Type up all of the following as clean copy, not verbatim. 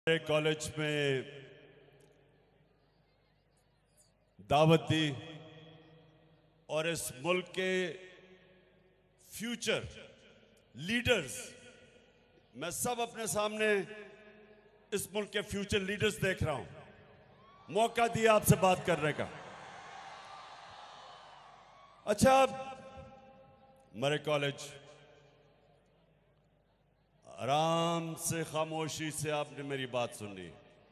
मेरे कॉलेज में दावत दी और इस मुल्क के फ्यूचर लीडर्स, मैं सब अपने सामने इस मुल्क के फ्यूचर लीडर्स देख रहा हूं। मौका दिया आपसे बात करने का। अच्छा, मेरे कॉलेज आराम से खामोशी से आपने मेरी बात सुनी।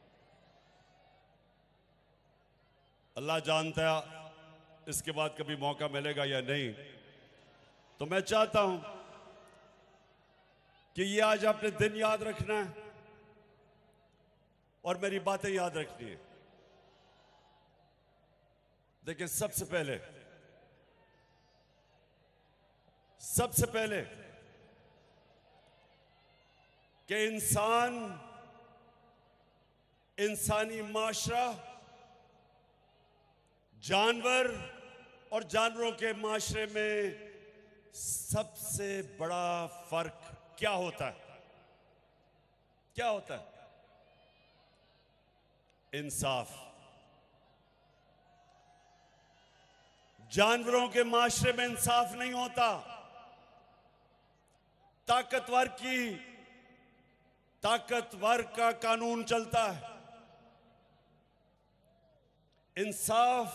अल्लाह जानता है इसके बाद कभी मौका मिलेगा या नहीं। तो मैं चाहता हूं कि ये आज आपने दिन याद रखना है और मेरी बातें याद रखनी है। देखिए, सबसे पहले कि इंसानी माशरा, जानवर और जानवरों के माशरे में सबसे बड़ा फर्क क्या होता है? क्या होता है? इंसाफ। जानवरों के माशरे में इंसाफ नहीं होता। ताकतवर का कानून चलता है। इंसाफ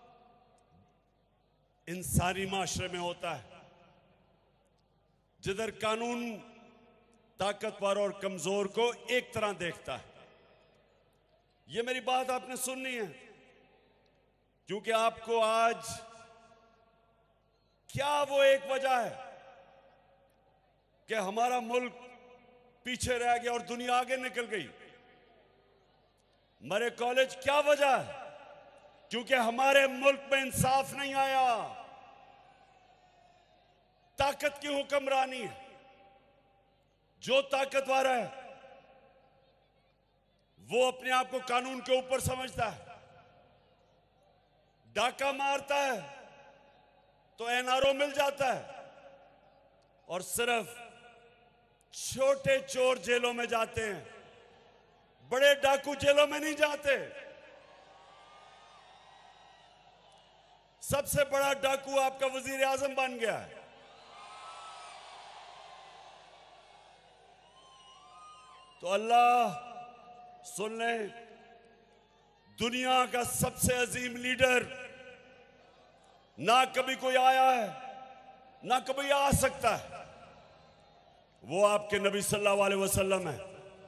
इंसानी माशरे में होता है, जिधर कानून ताकतवर और कमजोर को एक तरह देखता है। ये मेरी बात आपने सुननी है, क्योंकि आपको आज क्या वो एक वजह है कि हमारा मुल्क पीछे रह गया और दुनिया आगे निकल गई। मेरे कॉलेज क्या वजह है? क्योंकि हमारे मुल्क में इंसाफ नहीं आया। ताकत की हुक्मरानी है। जो ताकतवर है वो अपने आप को कानून के ऊपर समझता है। डाका मारता है तो एनआरओ मिल जाता है, और सिर्फ छोटे चोर जेलों में जाते हैं, बड़े डाकू जेलों में नहीं जाते। सबसे बड़ा डाकू आपका वजीर आजम बन गया है। तो अल्लाह सुन ले, दुनिया का सबसे अजीम लीडर ना कभी कोई आया है, ना कभी आ सकता है। वो आपके नबी सल्लल्लाहु अलैहि वसल्लम है।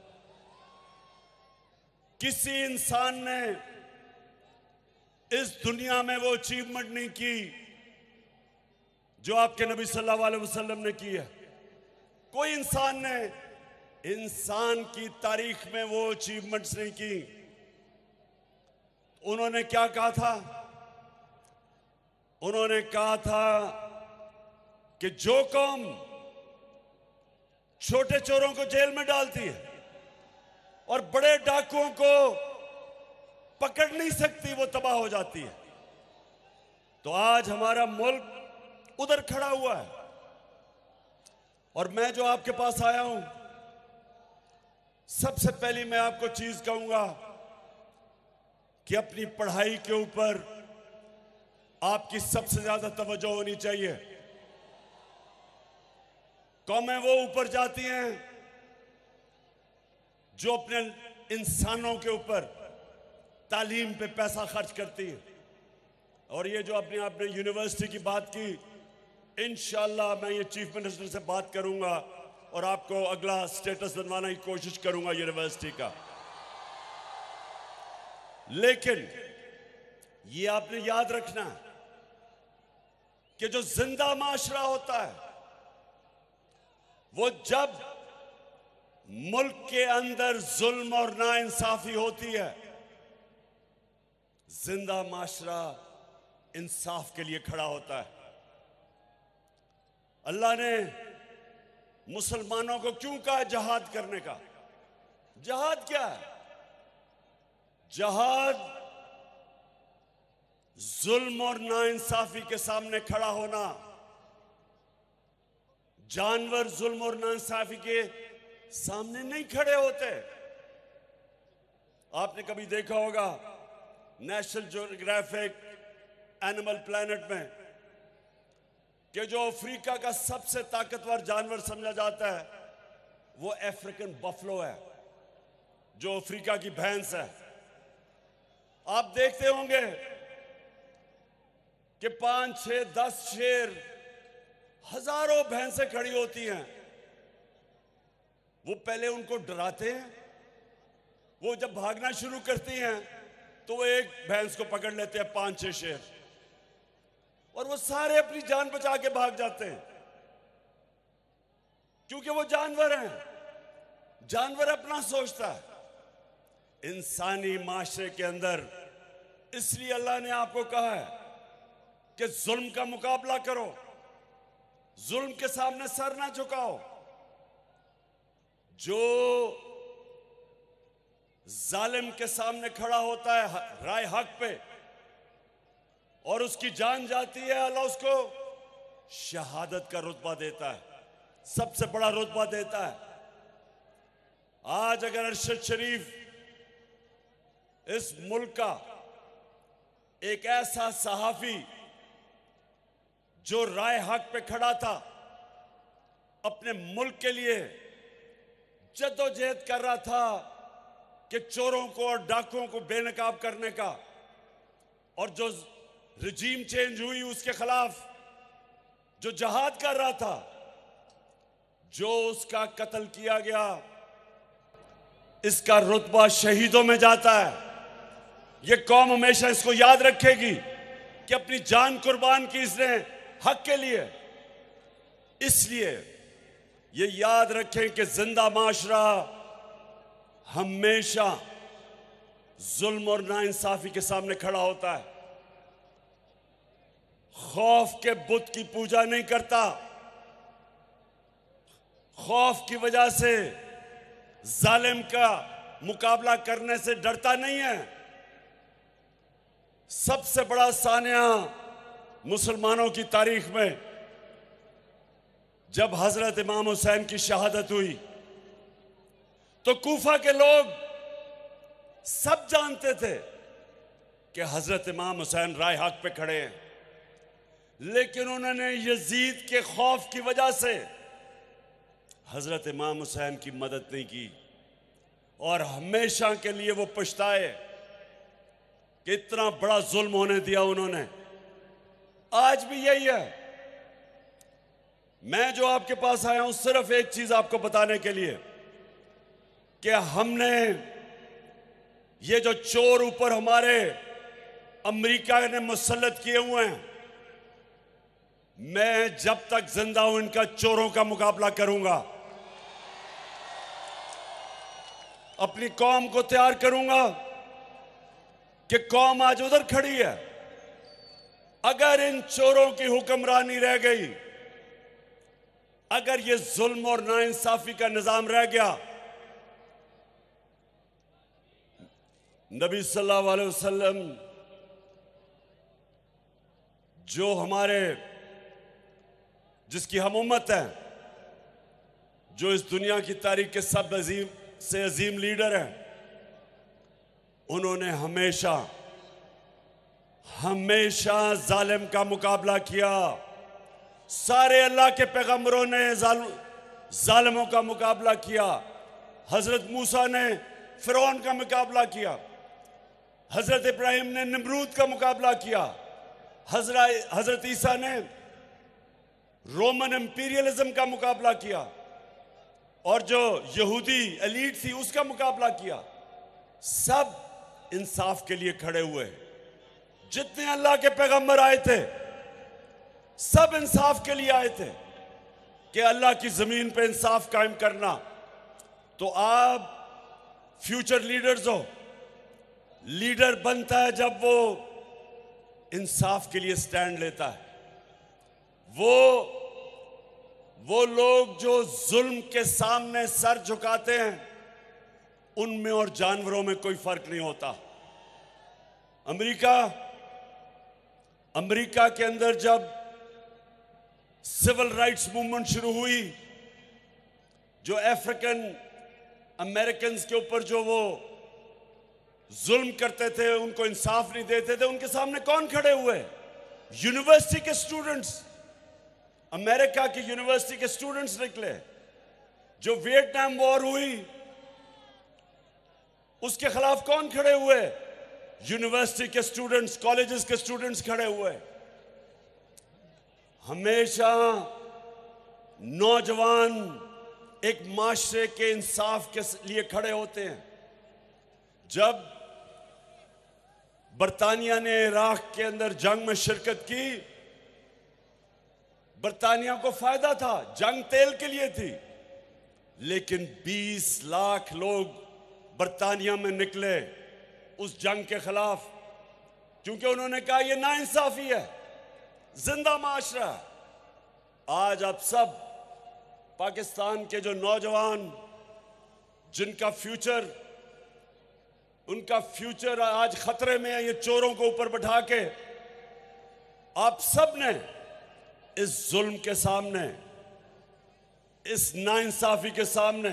किसी इंसान ने इस दुनिया में वो अचीवमेंट नहीं की जो आपके नबी सल्लल्लाहु अलैहि वसल्लम ने की है। कोई इंसान ने इंसान की तारीख में वो अचीवमेंट्स नहीं की। उन्होंने क्या कहा था? उन्होंने कहा था कि जो कौम छोटे चोरों को जेल में डालती है और बड़े डाकुओं को पकड़ नहीं सकती, वो तबाह हो जाती है। तो आज हमारा मुल्क उधर खड़ा हुआ है, और मैं जो आपके पास आया हूं, सबसे पहली मैं आपको चीज कहूंगा कि अपनी पढ़ाई के ऊपर आपकी सबसे ज्यादा तवज्जो होनी चाहिए। कौमें वो ऊपर जाती हैं जो अपने इंसानों के ऊपर तालीम पे पैसा खर्च करती है। और ये जो अपने आपने यूनिवर्सिटी की बात की, इंशाल्लाह मैं ये चीफ मिनिस्टर से बात करूंगा और आपको अगला स्टेटस बनवाने की कोशिश करूंगा यूनिवर्सिटी का। लेकिन ये आपने याद रखना कि जो जिंदा माशरा होता है, वो जब मुल्क के अंदर जुल्म और नाइंसाफी होती है, जिंदा माशरा इंसाफ के लिए खड़ा होता है। अल्लाह ने मुसलमानों को क्यों कहा जहाद करने का? जहाद क्या है? जहाद जुल्म और नाइंसाफी के सामने खड़ा होना। जानवर जुल्म और नाइंसाफी के सामने नहीं खड़े होते। आपने कभी देखा होगा नेशनल ज्योग्राफिक एनिमल प्लैनेट में कि जो अफ्रीका का सबसे ताकतवर जानवर समझा जाता है वो अफ्रीकन बफलो है, जो अफ्रीका की भैंस है। आप देखते होंगे कि 5, 6, 10 शेर, हजारों भैंसें खड़ी होती हैं। वो पहले उनको डराते हैं, वो जब भागना शुरू करती हैं तो वो एक भैंस को पकड़ लेते हैं 5, 6 शेर, और वो सारे अपनी जान बचा के भाग जाते हैं, क्योंकि वो जानवर हैं। जानवर अपना सोचता है। इंसानी माशरे के अंदर इसलिए अल्लाह ने आपको कहा है कि जुल्म का मुकाबला करो, जुल्म के सामने सर ना झुकाओ। जो जालिम के सामने खड़ा होता है राय हक पे और उसकी जान जाती है, अल्लाह उसको शहादत का रुतबा देता है, सबसे बड़ा रुतबा देता है। आज अगर अरशद शरीफ इस मुल्क का एक ऐसा सहाफी जो राय हक पे खड़ा था, अपने मुल्क के लिए जद्दोजहद कर रहा था कि चोरों को और डाकुओं को बेनकाब करने का, और जो रजीम चेंज हुई उसके खिलाफ जो जहाद कर रहा था, जो उसका कत्ल किया गया, इसका रुतबा शहीदों में जाता है। ये कौम हमेशा इसको याद रखेगी कि अपनी जान कुर्बान की इसने हक के लिए। इसलिए ये याद रखें कि जिंदा माशरा हमेशा जुल्म और नाइंसाफी के सामने खड़ा होता है। खौफ के बुत की पूजा नहीं करता, खौफ की वजह से जालिम का मुकाबला करने से डरता नहीं है। सबसे बड़ा सानिया मुसलमानों की तारीख में जब हजरत इमाम हुसैन की शहादत हुई तो कूफा के लोग सब जानते थे कि हजरत इमाम हुसैन राय हक पे खड़े हैं, लेकिन उन्होंने यजीद के खौफ की वजह से हजरत इमाम हुसैन की मदद नहीं की, और हमेशा के लिए वो पछताए कि इतना बड़ा जुल्म होने दिया उन्होंने। आज भी यही है। मैं जो आपके पास आया हूं सिर्फ एक चीज आपको बताने के लिए कि हमने ये जो चोर ऊपर हमारे अमेरिका ने मुसल्लत किए हुए हैं, मैं जब तक जिंदा हूं इनका चोरों का मुकाबला करूंगा, अपनी कौम को तैयार करूंगा कि कौम आज उधर खड़ी है। अगर इन चोरों की हुक्मरानी रह गई, अगर ये जुल्म और नाइंसाफी का निजाम रह गया, नबी सल्लल्लाहु अलैहि वसल्लम जो हमारे जिसकी हम उम्मत है, जो इस दुनिया की तारीख के सब अजीम लीडर हैं, उन्होंने हमेशा हमेशा जालिम का मुकाबला किया। सारे अल्लाह के पैगंबरों ने जालिमों का मुकाबला किया। हजरत मूसा ने फिरौन का मुकाबला किया, हजरत इब्राहिम ने नमरूद का मुकाबला किया, हजरत ईसा ने रोमन इंपीरियलिज्म का मुकाबला किया, और जो यहूदी एलीट थी उसका मुकाबला किया। सब इंसाफ के लिए खड़े हुए। जितने अल्लाह के पैगंबर आए थे सब इंसाफ के लिए आए थे कि अल्लाह की जमीन पे इंसाफ कायम करना। तो आप फ्यूचर लीडर्स हो, लीडर बनता है जब वो इंसाफ के लिए स्टैंड लेता है। वो लोग जो जुल्म के सामने सर झुकाते हैं, उनमें और जानवरों में कोई फर्क नहीं होता। अमेरिका के अंदर जब सिविल राइट्स मूवमेंट शुरू हुई, जो अफ्रीकन अमेरिकन्स के ऊपर जो वो जुल्म करते थे, उनको इंसाफ नहीं देते थे, उनके सामने कौन खड़े हुए? यूनिवर्सिटी के स्टूडेंट्स, अमेरिका की यूनिवर्सिटी के स्टूडेंट्स निकले। जो वियतनाम वॉर हुई उसके खिलाफ कौन खड़े हुए? यूनिवर्सिटी के स्टूडेंट्स, कॉलेजेस के स्टूडेंट्स खड़े हुए। हमेशा नौजवान एक माशरे के इंसाफ के लिए खड़े होते हैं। जब बरतानिया ने इराक के अंदर जंग में शिरकत की, बरतानिया को फायदा था, जंग तेल के लिए थी, लेकिन 20 लाख लोग बरतानिया में निकले उस जंग के खिलाफ, क्योंकि उन्होंने कहा यह नाइंसाफी है, जिंदा माशरा। आज आप सब पाकिस्तान के जो नौजवान, जिनका फ्यूचर, उनका फ्यूचर आज खतरे में है, ये चोरों को ऊपर बैठा के, आप सब ने इस जुल्म के सामने, इस नाइंसाफी के सामने,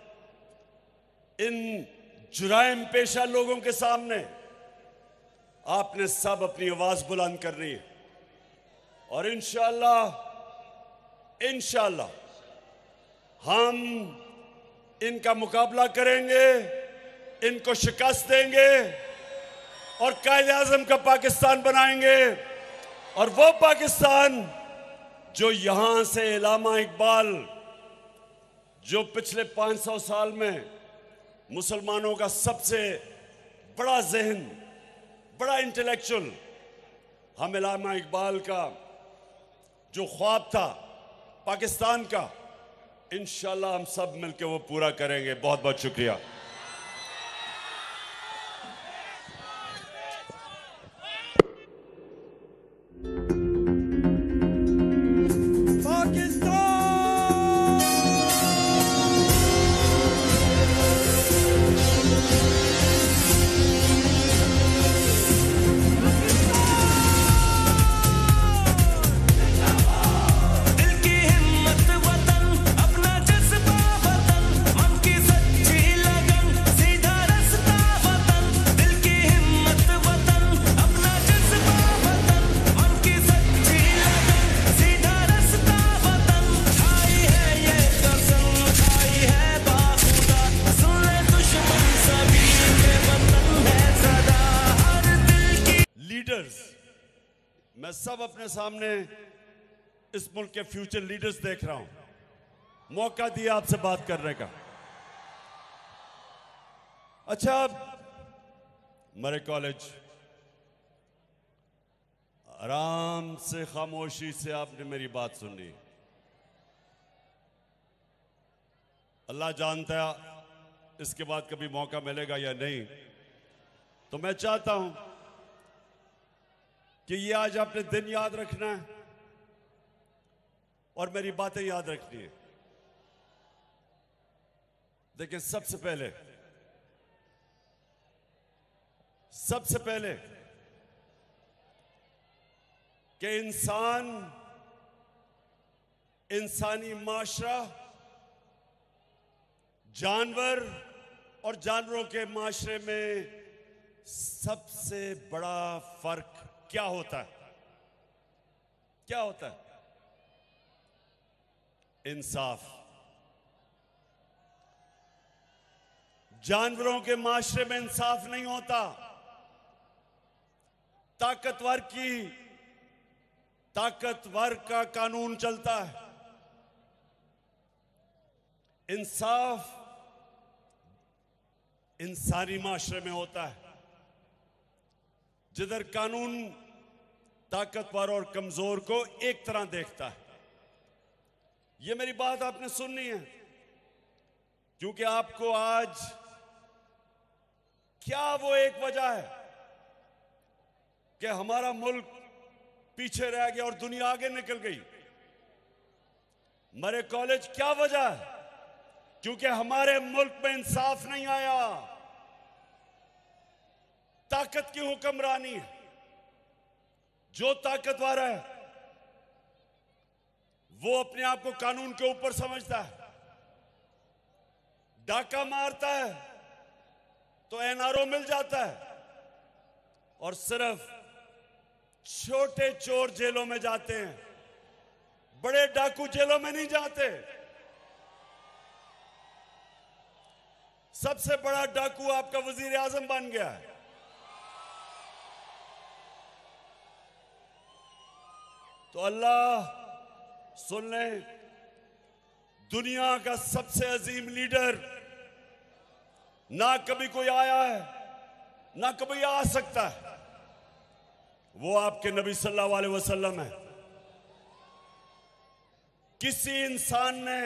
इन जुराइम पेशा लोगों के सामने आपने सब अपनी आवाज बुलंद करनी है। और इंशाअल्लाह हम इनका मुकाबला करेंगे, इनको शिकस्त देंगे और कायद-ए-आज़म का पाकिस्तान बनाएंगे। और वो पाकिस्तान जो यहां से इलामा इकबाल, जो पिछले 500 साल में मुसलमानों का सबसे बड़ा ज़हन, बड़ा इंटेलेक्चुअल, हम इलामा इकबाल का जो ख्वाब था पाकिस्तान का, इंशाअल्लाह हम सब मिलकर वो पूरा करेंगे। बहुत बहुत शुक्रिया। मैं सब अपने सामने इस मुल्क के फ्यूचर लीडर्स देख रहा हूं। मौका दिया आपसे बात करने का। अच्छा, मेरे कॉलेज, आराम से खामोशी से आपने मेरी बात सुनी। अल्लाह जानता है इसके बाद कभी मौका मिलेगा या नहीं। तो मैं चाहता हूं कि ये आज आपने दिन याद रखना है और मेरी बातें याद रखनी है। देखिए, सबसे पहले कि इंसानी माशरा, जानवर और जानवरों के माशरे में सबसे बड़ा फर्क क्या होता है? क्या होता है? इंसाफ। जानवरों के माशरे में इंसाफ नहीं होता। ताकतवर का कानून चलता है। इंसाफ इंसानी माशरे में होता है, जिधर कानून ताकतवर और कमजोर को एक तरह देखता है। ये मेरी बात आपने सुननी है, क्योंकि आपको आज क्या वो एक वजह है कि हमारा मुल्क पीछे रह गया और दुनिया आगे निकल गई। मेरे कॉलेज, क्या वजह है? क्योंकि हमारे मुल्क में इंसाफ नहीं आया। ताकत की हुक्मरानी है। जो ताकतवर है वो अपने आप को कानून के ऊपर समझता है, डाका मारता है, तो एनआरओ मिल जाता है, और सिर्फ छोटे चोर जेलों में जाते हैं, बड़े डाकू जेलों में नहीं जाते। सबसे बड़ा डाकू आपका वजीर आजम बन गया है। तो अल्लाह सुन लें, दुनिया का सबसे अजीम लीडर ना कभी कोई आया है, ना कभी आ सकता है, वो आपके नबी सल्लल्लाहु अलैहि वसल्लम है। किसी इंसान ने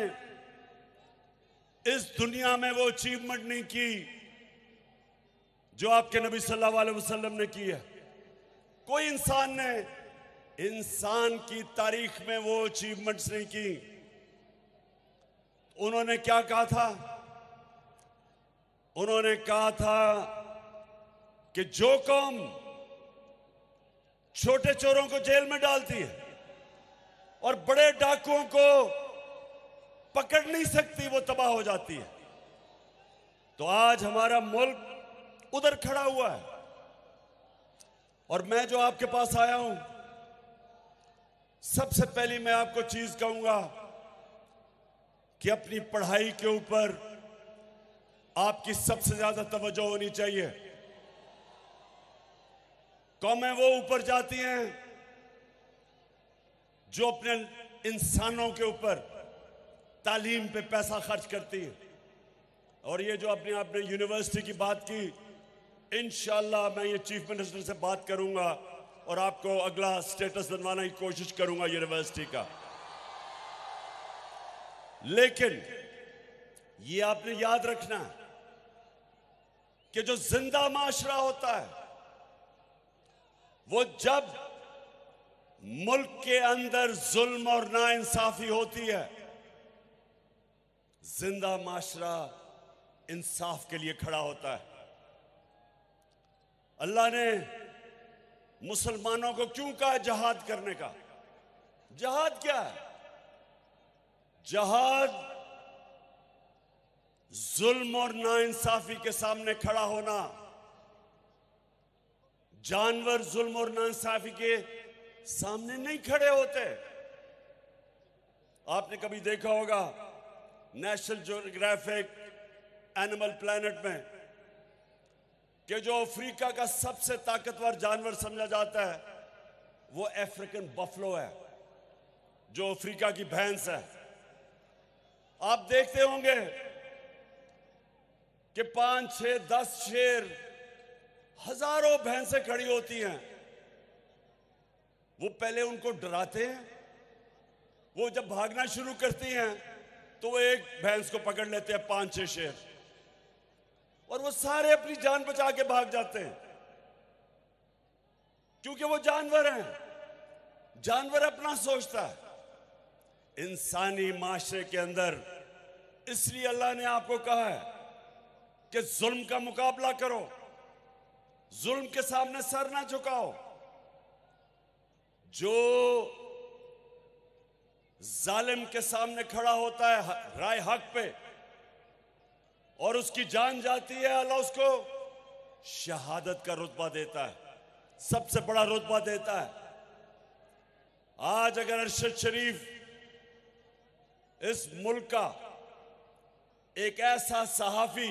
इस दुनिया में वो अचीवमेंट नहीं की जो आपके नबी सल्लल्लाहु अलैहि वसल्लम ने की है। कोई इंसान ने इंसान की तारीख में वो अचीवमेंट्स नहीं की। उन्होंने क्या कहा था? उन्होंने कहा था कि जो कौम छोटे चोरों को जेल में डालती है और बड़े डाकुओं को पकड़ नहीं सकती, वो तबाह हो जाती है। तो आज हमारा मुल्क उधर खड़ा हुआ है, और मैं जो आपके पास आया हूं, सबसे पहली मैं आपको चीज कहूंगा कि अपनी पढ़ाई के ऊपर आपकी सबसे ज्यादा तवज्जो होनी चाहिए। कौमें वो ऊपर जाती हैं जो अपने इंसानों के ऊपर तालीम पे पैसा खर्च करती है। और ये जो आपने यूनिवर्सिटी की बात की, इंशाल्लाह मैं ये चीफ मिनिस्टर से बात करूंगा और आपको अगला स्टेटस बनवाने की कोशिश करूंगा यूनिवर्सिटी का। लेकिन ये आपने याद रखना कि जो जिंदा माशरा होता है, वो जब मुल्क के अंदर जुल्म और नाइंसाफी होती है, जिंदा माशरा इंसाफ के लिए खड़ा होता है। अल्लाह ने मुसलमानों को क्यों कहा जहाद करने का? जहाद क्या है? जहाद जुल्म और नाइंसाफी के सामने खड़ा होना। जानवर जुल्म और नाइंसाफी के सामने नहीं खड़े होते। आपने कभी देखा होगा नेशनल ज्योग्राफिक एनिमल प्लैनेट में कि जो अफ्रीका का सबसे ताकतवर जानवर समझा जाता है वो अफ्रीकन बफलो है, जो अफ्रीका की भैंस है। आप देखते होंगे कि 5, 6, 10 शेर, हजारों भैंसें खड़ी होती हैं। वो पहले उनको डराते हैं, वो जब भागना शुरू करती हैं तो वो एक भैंस को पकड़ लेते हैं 5, 6 शेर, और वो सारे अपनी जान बचा के भाग जाते हैं, क्योंकि वो जानवर हैं। जानवर अपना सोचता है। इंसानी माशरे के अंदर इसलिए अल्लाह ने आपको कहा है कि जुल्म का मुकाबला करो, जुल्म के सामने सर ना झुकाओ। जो जालिम के सामने खड़ा होता है राय हक पे और उसकी जान जाती है, अल्लाह उसको शहादत का रुतबा देता है, सबसे बड़ा रुतबा देता है। आज अगर अरशद शरीफ इस मुल्क का एक ऐसा सहाफी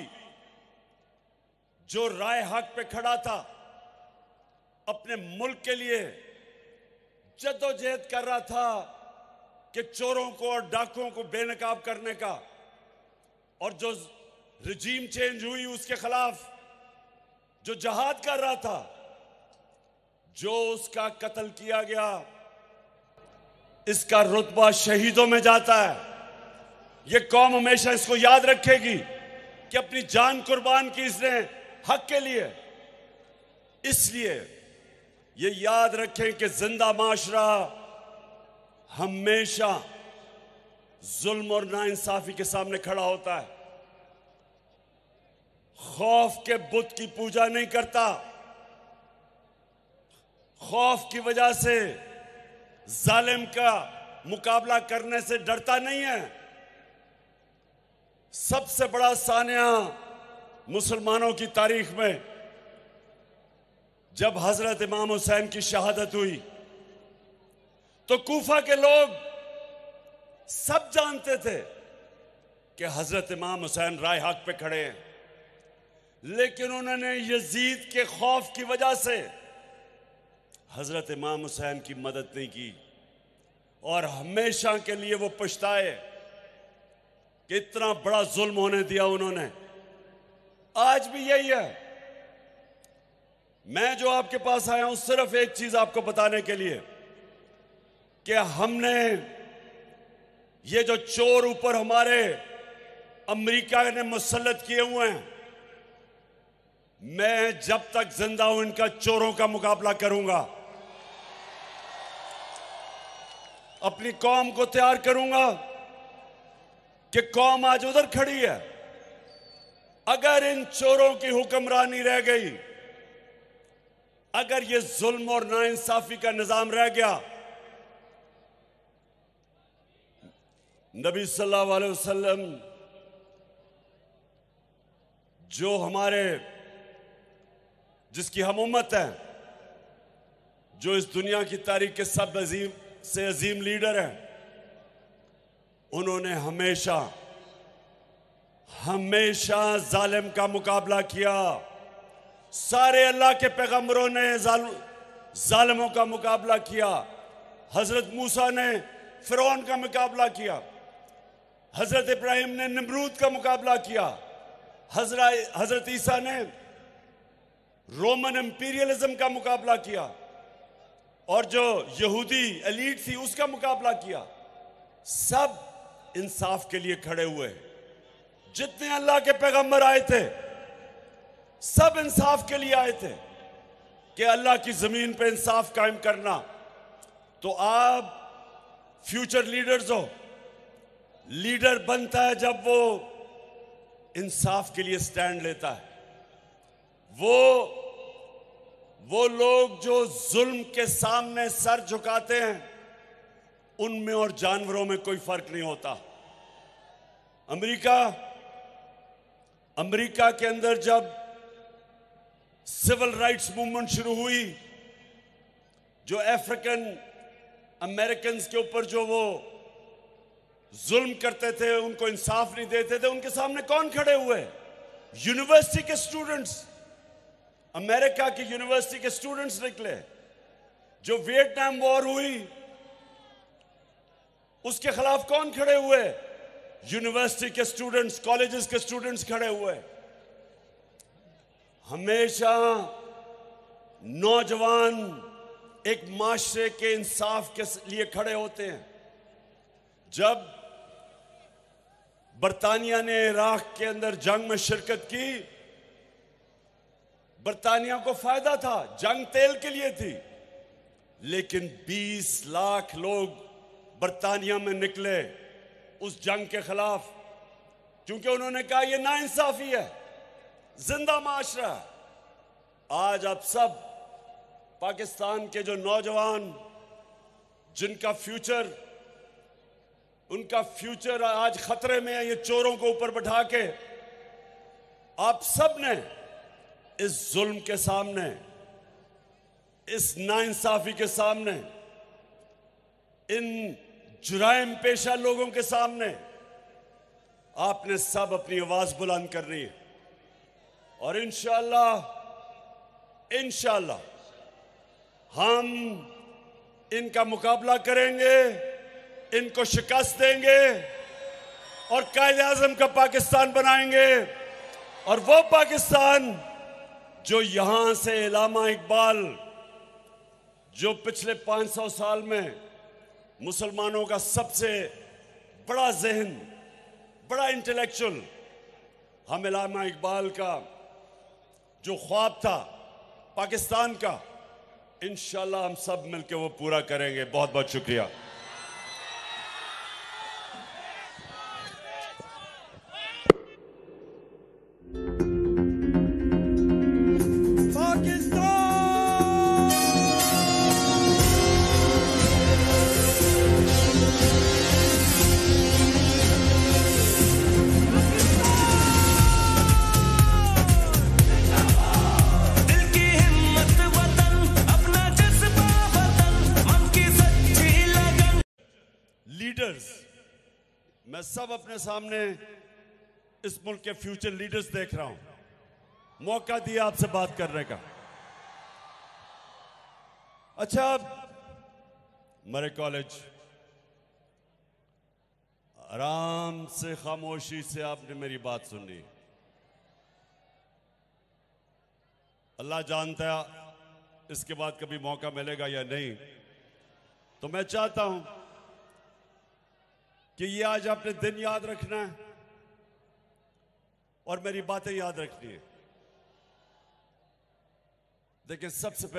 जो राय हक पे खड़ा था, अपने मुल्क के लिए जद्दोजहद कर रहा था कि चोरों को और डाकुओं को बेनकाब करने का, और जो रजीम चेंज हुई उसके खिलाफ जो जहाद कर रहा था, जो उसका कत्ल किया गया, इसका रुतबा शहीदों में जाता है। ये कौम हमेशा इसको याद रखेगी कि अपनी जान कुर्बान की इसने हक के लिए। इसलिए ये याद रखें कि जिंदा माशरा हमेशा जुल्म और नाइंसाफी के सामने खड़ा होता है। खौफ के बुत की पूजा नहीं करता, खौफ की वजह से जालिम का मुकाबला करने से डरता नहीं है। सबसे बड़ा सानिया मुसलमानों की तारीख में जब हजरत इमाम हुसैन की शहादत हुई तो कूफा के लोग सब जानते थे कि हजरत इमाम हुसैन राय हक पे खड़े हैं, लेकिन उन्होंने यजीद के खौफ की वजह से हजरत इमाम हुसैन की मदद नहीं की और हमेशा के लिए वो पछताए कि इतना बड़ा जुल्म होने दिया उन्होंने। आज भी यही है। मैं जो आपके पास आया हूं सिर्फ एक चीज आपको बताने के लिए कि हमने ये जो चोर ऊपर हमारे अमेरिका ने मुसल्लत किए हुए हैं, मैं जब तक जिंदा हूं इनका चोरों का मुकाबला करूंगा, अपनी कौम को तैयार करूंगा कि कौम आज उधर खड़ी है। अगर इन चोरों की हुक्मरानी रह गई, अगर ये जुल्म और नाइंसाफी का निजाम रह गया, नबी सल्लल्लाहु अलैहि वसल्लम जो हमारे जिसकी हम उम्मत है, जो इस दुनिया की तारीख के सब अजीम लीडर हैं, उन्होंने हमेशा हमेशा जालिम का मुकाबला किया। सारे अल्लाह के पैगंबरों ने जालिमों का मुकाबला किया। हजरत मूसा ने फिरौन का मुकाबला किया, हजरत इब्राहिम ने नमरूद का मुकाबला किया, हजरत ईसा ने रोमन इंपीरियलिज्म का मुकाबला किया और जो यहूदी एलीट थी उसका मुकाबला किया। सब इंसाफ के लिए खड़े हुए। जितने अल्लाह के पैगंबर आए थे सब इंसाफ के लिए आए थे कि अल्लाह की जमीन पे इंसाफ कायम करना। तो आप फ्यूचर लीडर्स हो। लीडर बनता है जब वो इंसाफ के लिए स्टैंड लेता है। वो लोग जो जुल्म के सामने सर झुकाते हैं, उनमें और जानवरों में कोई फर्क नहीं होता। अमेरिका के अंदर जब सिविल राइट्स मूवमेंट शुरू हुई, जो अफ्रीकन अमेरिकन के ऊपर जो वो जुल्म करते थे, उनको इंसाफ नहीं देते थे, उनके सामने कौन खड़े हुए? यूनिवर्सिटी के स्टूडेंट्स, अमेरिका की यूनिवर्सिटी के स्टूडेंट्स निकले। जो वियतनाम वॉर हुई उसके खिलाफ कौन खड़े हुए? यूनिवर्सिटी के स्टूडेंट्स, कॉलेजेस के स्टूडेंट्स खड़े हुए। हमेशा नौजवान एक माशरे के इंसाफ के लिए खड़े होते हैं। जब बरतानिया ने इराक के अंदर जंग में शिरकत की, बरतानिया को फायदा था, जंग तेल के लिए थी, लेकिन 20 लाख लोग बरतानिया में निकले उस जंग के खिलाफ, क्योंकि उन्होंने कहा यह नाइंसाफी है, जिंदा माशरा। आज आप सब पाकिस्तान के जो नौजवान जिनका फ्यूचर, उनका फ्यूचर आज खतरे में है, ये चोरों को ऊपर बैठा के आप सब ने इस जुल्म के सामने, इस नाइंसाफी के सामने, इन जुराइम पेशा लोगों के सामने आपने सब अपनी आवाज बुलंद करनी है। और इंशाअल्लाह हम इनका मुकाबला करेंगे, इनको शिकस्त देंगे और कायद-ए-आज़म का पाकिस्तान बनाएंगे। और वो पाकिस्तान जो यहां से इलामा इकबाल, जो पिछले 500 साल में मुसलमानों का सबसे बड़ा ज़हन, बड़ा इंटेलेक्चुअल, हम इलामा इकबाल का जो ख्वाब था पाकिस्तान का, इंशाअल्लाह हम सब मिलकर वो पूरा करेंगे। बहुत बहुत शुक्रिया। सब अपने सामने इस मुल्क के फ्यूचर लीडर्स देख रहा हूं। मौका दिया आपसे बात करने का। अच्छा, मेरे कॉलेज आराम से खामोशी से आपने मेरी बात सुनी। अल्लाह जानता है इसके बाद कभी मौका मिलेगा या नहीं। तो मैं चाहता हूं कि ये आज आपने दिन याद रखना है और मेरी बातें याद रखनी है। देखिए, सबसे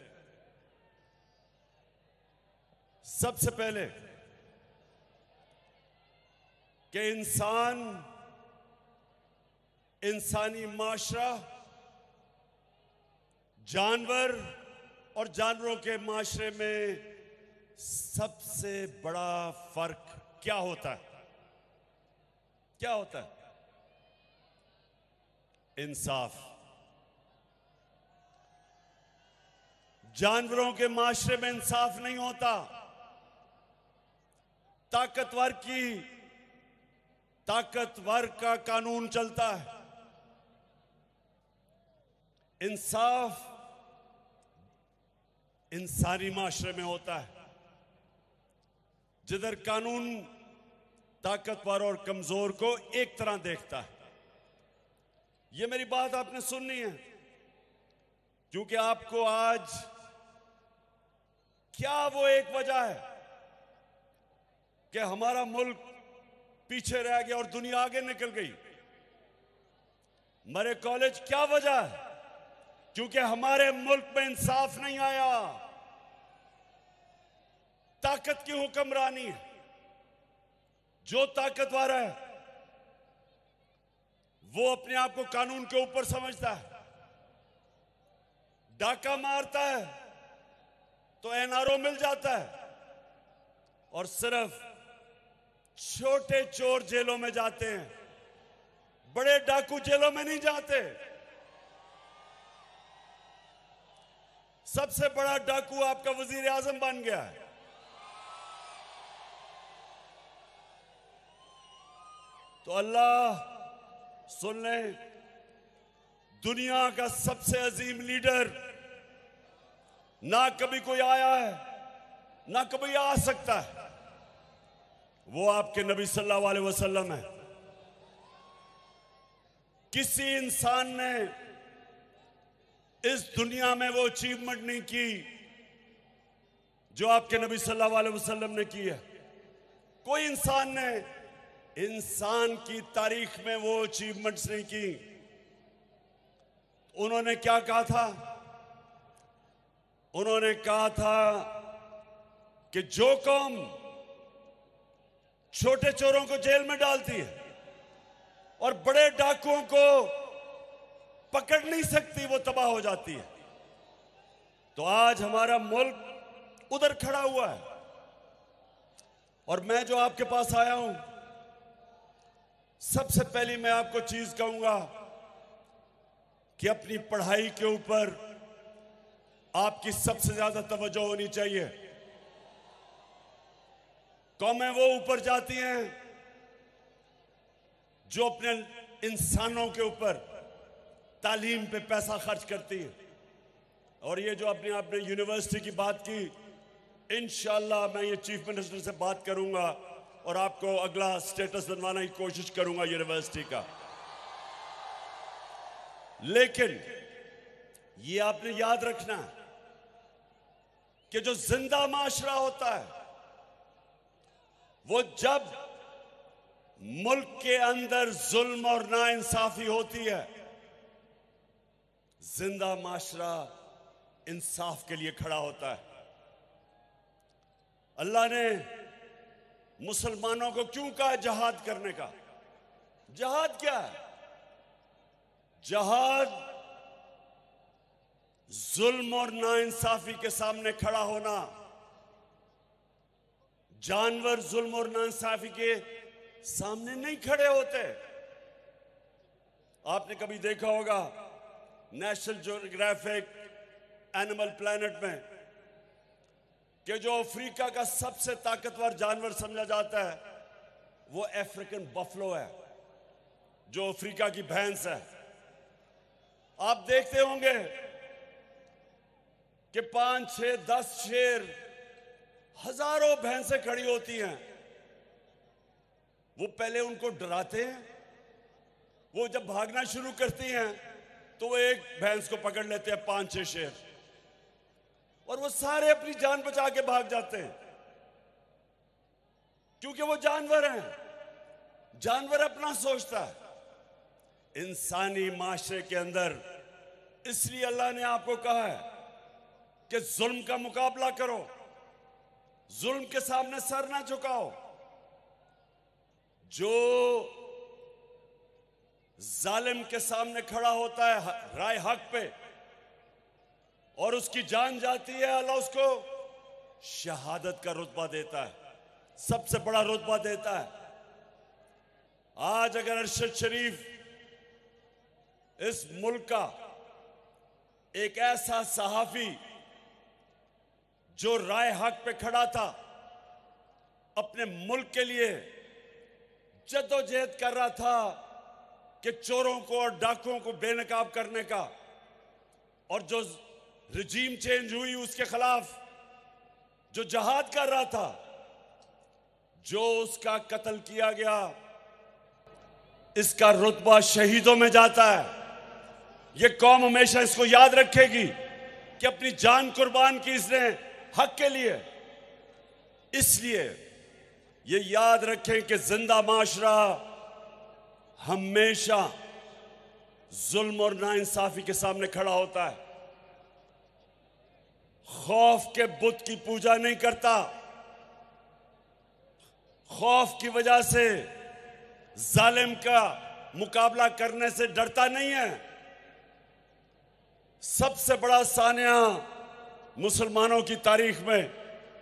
पहले कि इंसानी माशरा, जानवर और जानवरों के माशरे में सबसे बड़ा फर्क क्या होता है? क्या होता है? इंसाफ। जानवरों के माशरे में इंसाफ नहीं होता। ताकतवर का कानून चलता है। इंसाफ इंसानी माशरे में होता है, जिधर कानून ताकतवर और कमजोर को एक तरह देखता है। ये मेरी बात आपने सुननी है, क्योंकि आपको आज क्या वो एक वजह है कि हमारा मुल्क पीछे रह गया और दुनिया आगे निकल गई। मेरे कॉलेज, क्या वजह है? क्योंकि हमारे मुल्क में इंसाफ नहीं आया। ताकत की हुक्मरानी है। जो ताकतवर है वो अपने आप को कानून के ऊपर समझता है। डाका मारता है तो एनआरओ मिल जाता है, और सिर्फ छोटे चोर जेलों में जाते हैं, बड़े डाकू जेलों में नहीं जाते। सबसे बड़ा डाकू आपका वजीर आजम बन गया है। तो अल्लाह सुन ले, दुनिया का सबसे अजीम लीडर ना कभी कोई आया है, ना कभी आ सकता है। वो आपके नबी सल्लल्लाहु अलैहि वसल्लम है। किसी इंसान ने इस दुनिया में वो अचीवमेंट नहीं की जो आपके नबी सल्लल्लाहु अलैहि वसल्लम ने की है। कोई इंसान ने इंसान की तारीख में वो अचीवमेंट्स नहीं की। उन्होंने क्या कहा था? उन्होंने कहा था कि जो कौम छोटे चोरों को जेल में डालती है और बड़े डाकुओं को पकड़ नहीं सकती, वो तबाह हो जाती है। तो आज हमारा मुल्क उधर खड़ा हुआ है, और मैं जो आपके पास आया हूं, सबसे पहली मैं आपको चीज कहूंगा कि अपनी पढ़ाई के ऊपर आपकी सबसे ज्यादा तवज्जो होनी चाहिए। कौमें वो ऊपर जाती हैं जो अपने इंसानों के ऊपर तालीम पे पैसा खर्च करती है। और ये जो आपने यूनिवर्सिटी की बात की, इंशाल्लाह मैं ये चीफ मिनिस्टर से बात करूंगा और आपको अगला स्टेटस बनवाने की कोशिश करूंगा यूनिवर्सिटी का। लेकिन ये आपने याद रखना कि जो जिंदा माशरा होता है, वो जब मुल्क के अंदर जुल्म और नाइंसाफी होती है, जिंदा माशरा इंसाफ के लिए खड़ा होता है। अल्लाह ने मुसलमानों को क्यों कहा जहाद करने का? जहाद क्या है? जहाद जुल्म और नाइंसाफी के सामने खड़ा होना। जानवर जुल्म और नाइंसाफी के सामने नहीं खड़े होते। आपने कभी देखा होगा नेशनल ज्योग्राफिक एनिमल प्लैनेट में कि जो अफ्रीका का सबसे ताकतवर जानवर समझा जाता है वो अफ्रीकन बफलो है, जो अफ्रीका की भैंस है। आप देखते होंगे कि 5, 6, 10 शेर, हजारों भैंसें खड़ी होती हैं। वो पहले उनको डराते हैं, वो जब भागना शुरू करती हैं तो वो एक भैंस को पकड़ लेते हैं 5, 6 शेर, और वो सारे अपनी जान बचा के भाग जाते हैं, क्योंकि वो जानवर हैं। जानवर अपना सोचता है। इंसानी माशरे के अंदर इसलिए अल्लाह ने आपको कहा है कि जुल्म का मुकाबला करो, जुल्म के सामने सर ना झुकाओ। जो जालिम के सामने खड़ा होता है राय हक पे और उसकी जान जाती है, अल्लाह उसको शहादत का रुतबा देता है, सबसे बड़ा रुतबा देता है। आज अगर अरशद शरीफ इस मुल्क का एक ऐसा सहाफी जो राय हक पे खड़ा था, अपने मुल्क के लिए जद्दोजहद कर रहा था कि चोरों को और डाकुओं को बेनकाब करने का, और जो रिजीम चेंज हुई उसके खिलाफ जो जहाद कर रहा था, जो उसका कत्ल किया गया, इसका रुतबा शहीदों में जाता है। ये कौम हमेशा इसको याद रखेगी कि अपनी जान कुर्बान की इसने हक के लिए। इसलिए ये याद रखें कि जिंदा माशरा हमेशा जुल्म और नाइंसाफी के सामने खड़ा होता है। खौफ के बुत की पूजा नहीं करता, खौफ की वजह से जालिम का मुकाबला करने से डरता नहीं है। सबसे बड़ा सानिया मुसलमानों की तारीख में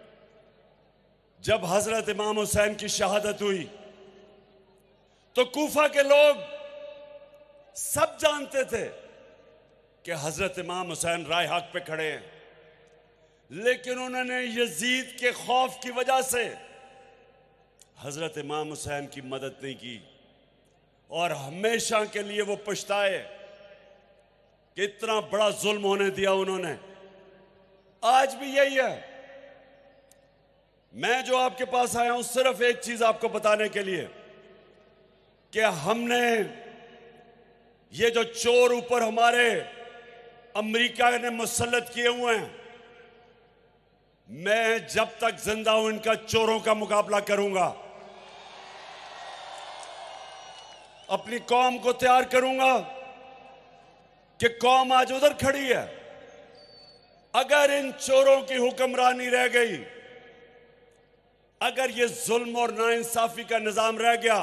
जब हजरत इमाम हुसैन की शहादत हुई तो कूफा के लोग सब जानते थे कि हजरत इमाम हुसैन राय हक पे खड़े हैं, लेकिन उन्होंने यजीद के खौफ की वजह से हजरत इमाम हुसैन की मदद नहीं की, और हमेशा के लिए वो पछताए कि इतना बड़ा जुल्म होने दिया उन्होंने। आज भी यही है। मैं जो आपके पास आया हूं सिर्फ एक चीज आपको बताने के लिए कि हमने ये जो चोर ऊपर हमारे अमेरिका ने मुसल्लत किए हुए हैं, मैं जब तक जिंदा हूं इनका चोरों का मुकाबला करूंगा, अपनी कौम को तैयार करूंगा कि कौम आज उधर खड़ी है। अगर इन चोरों की हुक्मरानी रह गई, अगर ये जुल्म और नाइंसाफी का निजाम रह गया,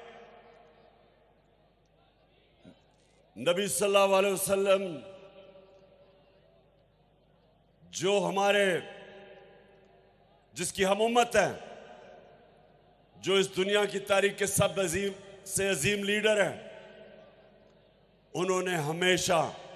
नबी सल्लल्लाहु अलैहि वसल्लम जो हमारे जिसकी हम उम्मत है, जो इस दुनिया की तारीख के सब से अजीम लीडर हैं, उन्होंने हमेशा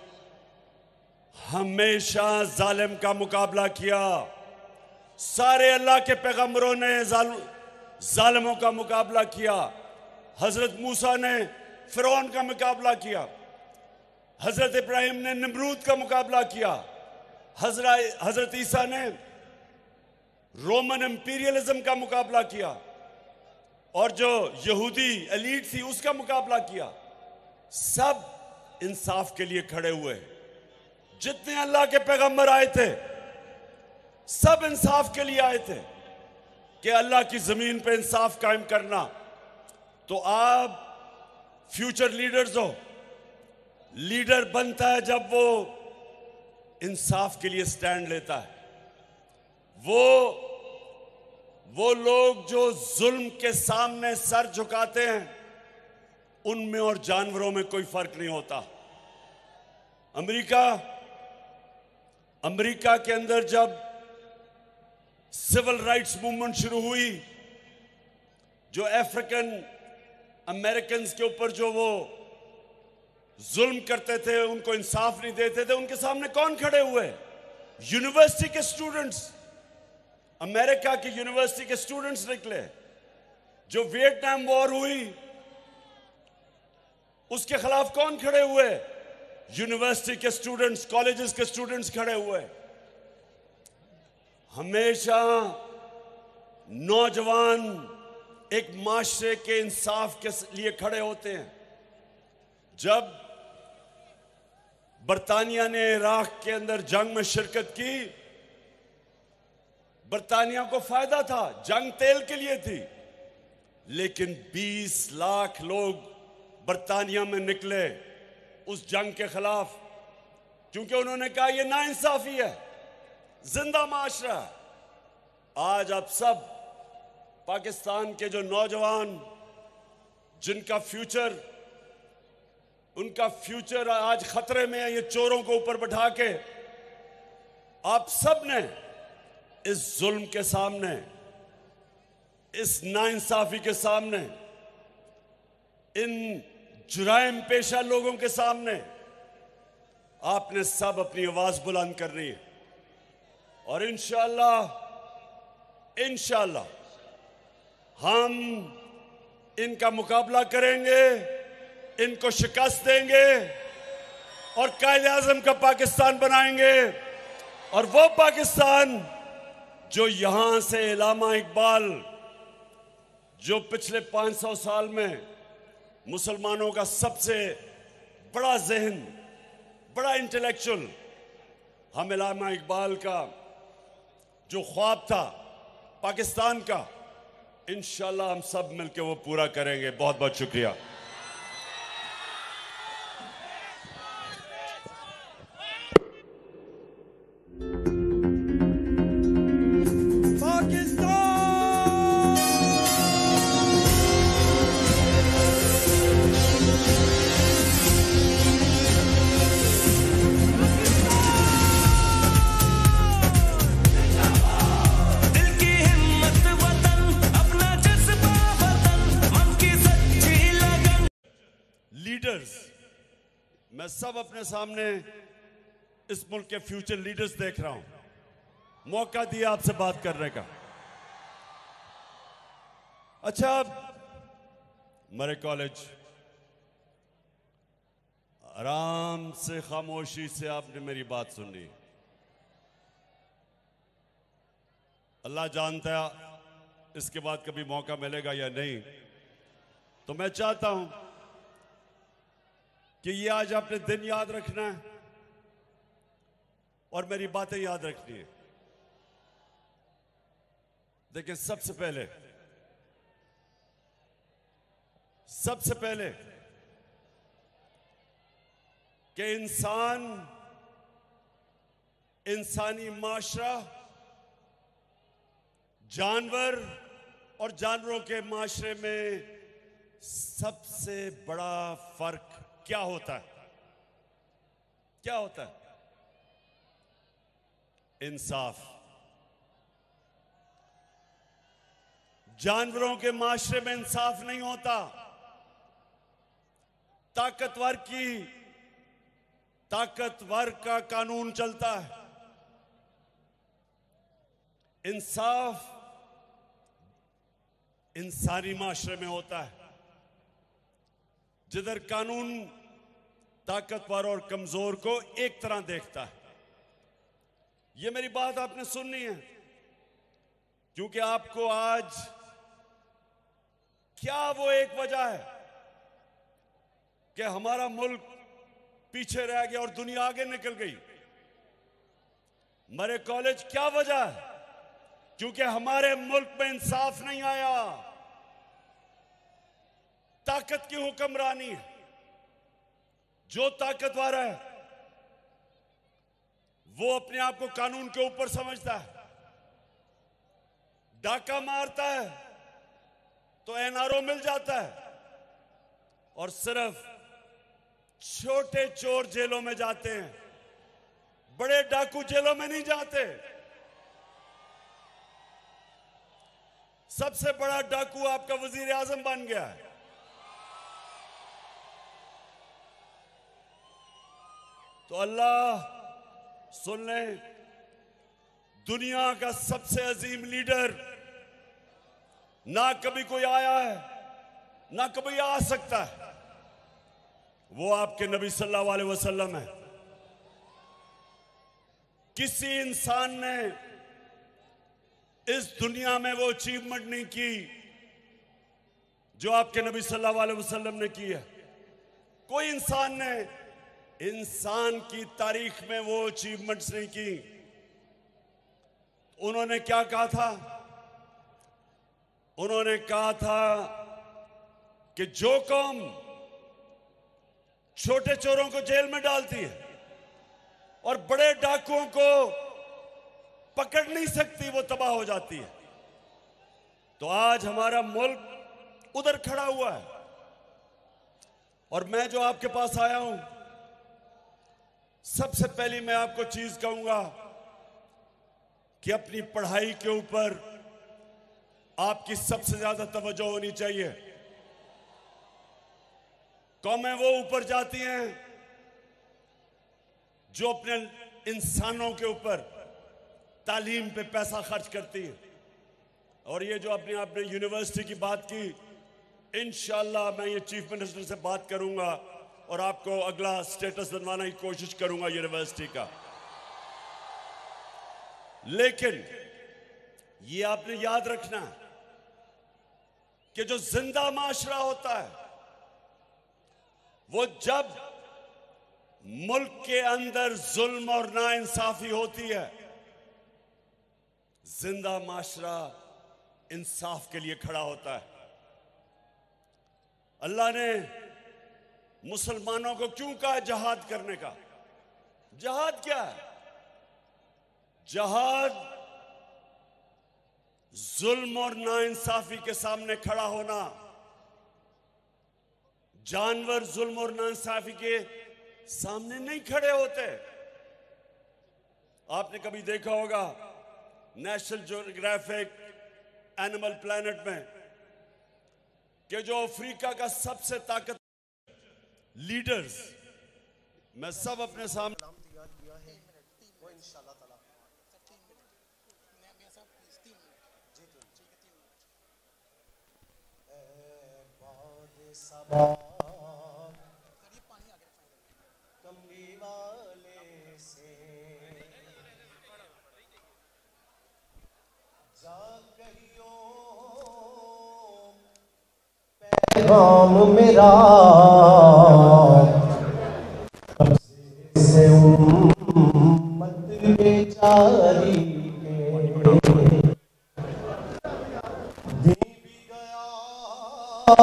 हमेशा जालिम का मुकाबला किया। सारे अल्लाह के पैगंबरों ने जालिमों का मुकाबला किया। हजरत मूसा ने फिरौन का मुकाबला किया, हजरत इब्राहिम ने नमरूद का मुकाबला किया, हजरत ईसा ने रोमन इंपीरियलिज्म का मुकाबला किया, और जो यहूदी एलीट थी उसका मुकाबला किया। सब इंसाफ के लिए खड़े हुए। जितने अल्लाह के पैगंबर आए थे सब इंसाफ के लिए आए थे कि अल्लाह की जमीन पे इंसाफ कायम करना। तो आप फ्यूचर लीडर्स हो। लीडर बनता है जब वो इंसाफ के लिए स्टैंड लेता है। वो लोग जो जुल्म के सामने सर झुकाते हैं, उनमें और जानवरों में कोई फर्क नहीं होता। अमेरिका के अंदर जब सिविल राइट्स मूवमेंट शुरू हुई, जो अफ्रीकन अमेरिकन्स के ऊपर जो वो जुल्म करते थे, उनको इंसाफ नहीं देते थे, उनके सामने कौन खड़े हुए? यूनिवर्सिटी के स्टूडेंट्स, अमेरिका की यूनिवर्सिटी के स्टूडेंट्स निकले। जो वियतनाम वॉर हुई उसके खिलाफ कौन खड़े हुए? यूनिवर्सिटी के स्टूडेंट्स, कॉलेजेस के स्टूडेंट्स खड़े हुए। हमेशा नौजवान एक माशरे के इंसाफ के लिए खड़े होते हैं। जब बरतानिया ने इराक के अंदर जंग में शिरकत की, बरतानिया को फायदा था, जंग तेल के लिए थी, लेकिन 20 लाख लोग बरतानिया में निकले उस जंग के खिलाफ, क्योंकि उन्होंने कहा यह नाइंसाफी है, जिंदा माशरा। आज आप सब पाकिस्तान के जो नौजवान, जिनका फ्यूचर, उनका फ्यूचर आज खतरे में है, ये चोरों को ऊपर बैठा के, आप सब ने इस जुल्म के सामने, इस नाइंसाफी के सामने, इन जुराइम पेशा लोगों के सामने आपने सब अपनी आवाज बुलंद करनी है। और इंशाअल्लाह हम इनका मुकाबला करेंगे, इनको शिकस्त देंगे और कायदे आज़म का पाकिस्तान बनाएंगे। और वो पाकिस्तान जो यहां से इल्लामा इकबाल, जो पिछले 500 साल में मुसलमानों का सबसे बड़ा जहन, बड़ा इंटेलेक्चुअल, हम इल्लामा इकबाल का जो ख्वाब था पाकिस्तान का, इंशाल्लाह हम सब मिलकर वो पूरा करेंगे। बहुत बहुत शुक्रिया। लीडर्स, मैं सब अपने सामने इस मुल्क के फ्यूचर लीडर्स देख रहा हूं। मौका दिया आपसे बात करने का। अच्छा, मरे कॉलेज, आराम से खामोशी से आपने मेरी बात सुनी। अल्लाह जानता है इसके बाद कभी मौका मिलेगा या नहीं। तो मैं चाहता हूं कि ये आज आपने दिन याद रखना है और मेरी बातें याद रखनी है। देखिए, सबसे पहले कि इंसानी माशरा, जानवर और जानवरों के माशरे में सबसे बड़ा फर्क क्या होता है? क्या होता है? इंसाफ। जानवरों के माशरे में इंसाफ नहीं होता। ताकतवर का कानून चलता है। इंसाफ इंसानी माशरे में होता है, जिधर कानून ताकतवर और कमजोर को एक तरह देखता है। यह मेरी बात आपने सुननी है, क्योंकि आपको आज क्या वो एक वजह है कि हमारा मुल्क पीछे रह गया और दुनिया आगे निकल गई। मरे कॉलेज क्या वजह है? क्योंकि हमारे मुल्क में इंसाफ नहीं आया। ताकत की हुक्मरानी है। जो ताकतवर है वो अपने आप को कानून के ऊपर समझता है। डाका मारता है तो एनआरओ मिल जाता है, और सिर्फ छोटे चोर जेलों में जाते हैं, बड़े डाकू जेलों में नहीं जाते। सबसे बड़ा डाकू आपका वजीर आजम बन गया है। तो अल्लाह सुन ले, दुनिया का सबसे अजीम लीडर ना कभी कोई आया है, ना कभी आ सकता है, वो आपके नबी सल्लल्लाहु अलैहि वसल्लम है। किसी इंसान ने इस दुनिया में वो अचीवमेंट नहीं की जो आपके नबी सल्लल्लाहु अलैहि वसल्लम ने की है। कोई इंसान ने इंसान की तारीख में वो अचीवमेंट्स नहीं की। उन्होंने क्या कहा था? उन्होंने कहा था कि जो कौम छोटे चोरों को जेल में डालती है और बड़े डाकुओं को पकड़ नहीं सकती, वो तबाह हो जाती है। तो आज हमारा मुल्क उधर खड़ा हुआ है और मैं जो आपके पास आया हूं, सबसे पहली मैं आपको चीज कहूंगा कि अपनी पढ़ाई के ऊपर आपकी सबसे ज्यादा तवज्जो होनी चाहिए। कौमें वो ऊपर जाती हैं जो अपने इंसानों के ऊपर तालीम पे पैसा खर्च करती है। और ये जो अपने आपने यूनिवर्सिटी की बात की, इंशाल्लाह मैं ये चीफ मिनिस्टर से बात करूंगा और आपको अगला स्टेटस बनवाने की कोशिश करूंगा यूनिवर्सिटी का। लेकिन ये आपने याद रखना है कि जो जिंदा माशरा होता है वो जब मुल्क के अंदर जुल्म और नाइंसाफी होती है, जिंदा माशरा इंसाफ के लिए खड़ा होता है। अल्लाह ने मुसलमानों को क्यों कहा जहाद करने का? जहाद क्या है? जहाद जुल्म और नाइंसाफी के सामने खड़ा होना। जानवर जुल्म और नाइंसाफी के सामने नहीं खड़े होते। आपने कभी देखा होगा नेशनल ज्योग्राफिक एनिमल प्लैनेट में कि जो अफ्रीका का सबसे ताकत लीडर्स, मैं सब अपने सामने कमली वाले से जा कहियो पैगाम मेरा से उम्मत बेचारी के दी भी गया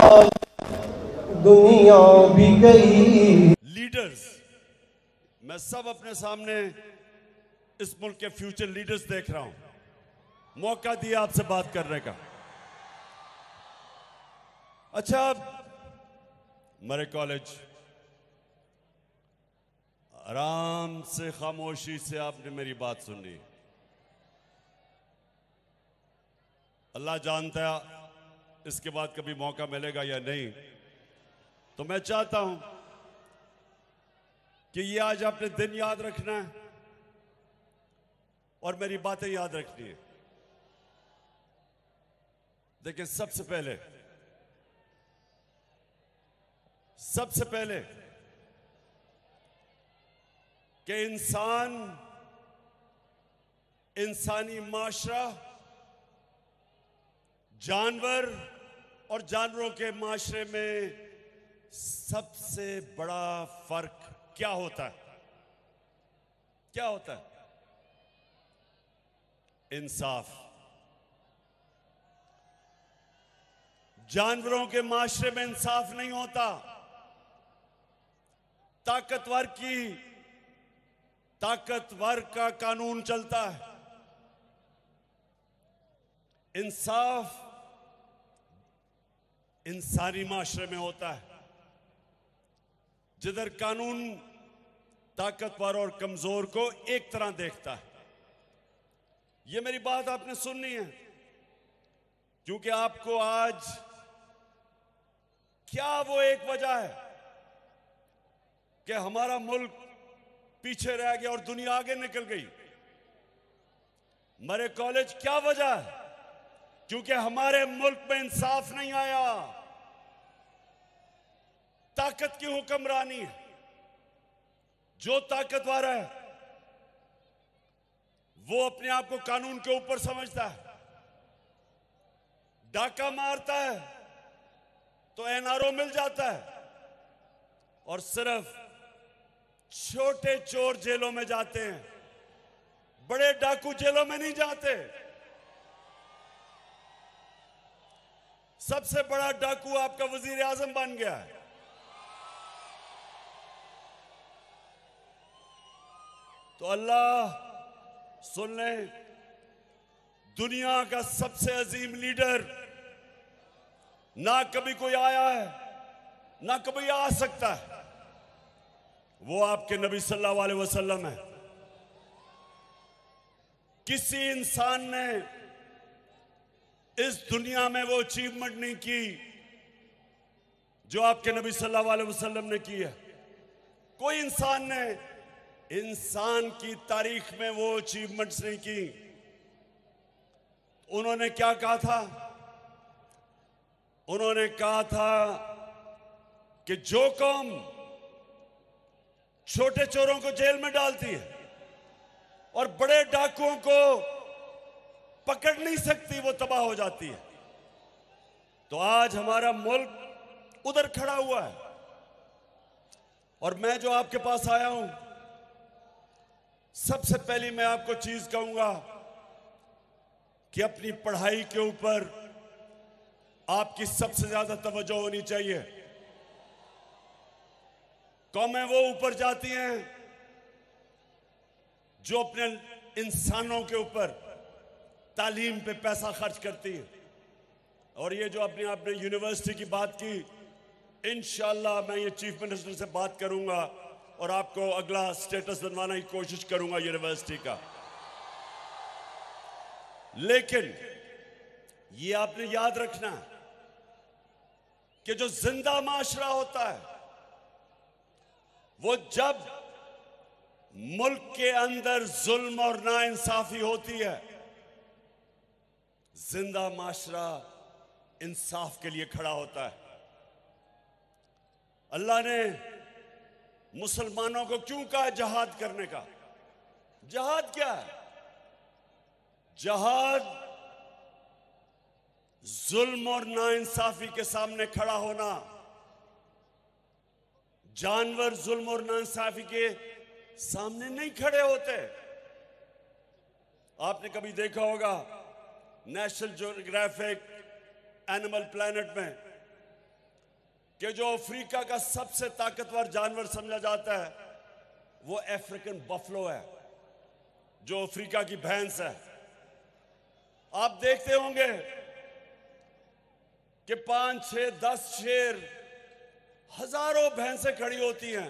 दुनिया भी गई। लीडर्स, मैं सब अपने सामने इस मुल्क के फ्यूचर लीडर्स देख रहा हूं। मौका दिया आपसे बात करने का। अच्छा, मेरे कॉलेज आराम से खामोशी से आपने मेरी बात सुनी। अल्लाह जानता है इसके बाद कभी मौका मिलेगा या नहीं। तो मैं चाहता हूं कि ये आज आपने दिन याद रखना है और मेरी बातें याद रखनी है। देखिए, सबसे पहले कि इंसानी माशरा जानवर और जानवरों के माशरे में सबसे बड़ा फर्क क्या होता है? क्या होता है? इंसाफ। जानवरों के माशरे में इंसाफ नहीं होता। ताकतवर का कानून चलता है। इंसाफ इंसानी माशरे में होता है, जिधर कानून ताकतवर और कमजोर को एक तरह देखता है। ये मेरी बात आपने सुननी है, क्योंकि आपको आज क्या वो एक वजह है कि हमारा मुल्क पीछे रह गया और दुनिया आगे निकल गई। मेरे कॉलेज क्या वजह है क्योंकि हमारे मुल्क में इंसाफ नहीं आया, ताकत की हुक्मरानी है। जो ताकतवर है वो अपने आप को कानून के ऊपर समझता है, डाका मारता है तो एनआरओ मिल जाता है, और सिर्फ छोटे चोर जेलों में जाते हैं, बड़े डाकू जेलों में नहीं जाते। सबसे बड़ा डाकू आपका वजीर आजम बन गया है। तो अल्लाह सुन लें, दुनिया का सबसे अजीम लीडर ना कभी कोई आया है, ना कभी आ सकता है, वो आपके नबी सल्लल्लाहु अलैहि वसल्लम है। किसी इंसान ने इस दुनिया में वो अचीवमेंट नहीं की जो आपके नबी सल्लल्लाहु अलैहि वसल्लम ने की है। कोई इंसान ने इंसान की तारीख में वो अचीवमेंट्स नहीं की। उन्होंने क्या कहा था? उन्होंने कहा था कि जो कौम छोटे चोरों को जेल में डालती है और बड़े डाकुओं को पकड़ नहीं सकती, वो तबाह हो जाती है। तो आज हमारा मुल्क उधर खड़ा हुआ है, और मैं जो आपके पास आया हूं, सबसे पहली मैं आपको चीज कहूंगा कि अपनी पढ़ाई के ऊपर आपकी सबसे ज्यादा तवज्जो होनी चाहिए। कौमें वो ऊपर जाती हैं जो अपने इंसानों के ऊपर तालीम पे पैसा खर्च करती है। और ये जो आपने यूनिवर्सिटी की बात की, इंशाल्लाह मैं ये चीफ मिनिस्टर से बात करूंगा और आपको अगला स्टेटस बनवाने की कोशिश करूंगा यूनिवर्सिटी का। लेकिन ये आपने याद रखना कि जो जिंदा माशरा होता है, वो जब मुल्क के अंदर जुल्म और नाइंसाफी होती है, जिंदा माशरा इंसाफ के लिए खड़ा होता है। अल्लाह ने मुसलमानों को क्यों कहा जहाद करने का? जहाद क्या है? जहाद जुल्म और नाइंसाफी के सामने खड़ा होना। जानवर जुल्म और नाइंसाफी के सामने नहीं खड़े होते। आपने कभी देखा होगा नेशनल ज्योग्राफिक एनिमल प्लैनेट में कि जो अफ्रीका का सबसे ताकतवर जानवर समझा जाता है वो अफ्रीकन बफलो है, जो अफ्रीका की भैंस है। आप देखते होंगे कि 5, 6, 10 शेर, हजारों भैंसें खड़ी होती हैं।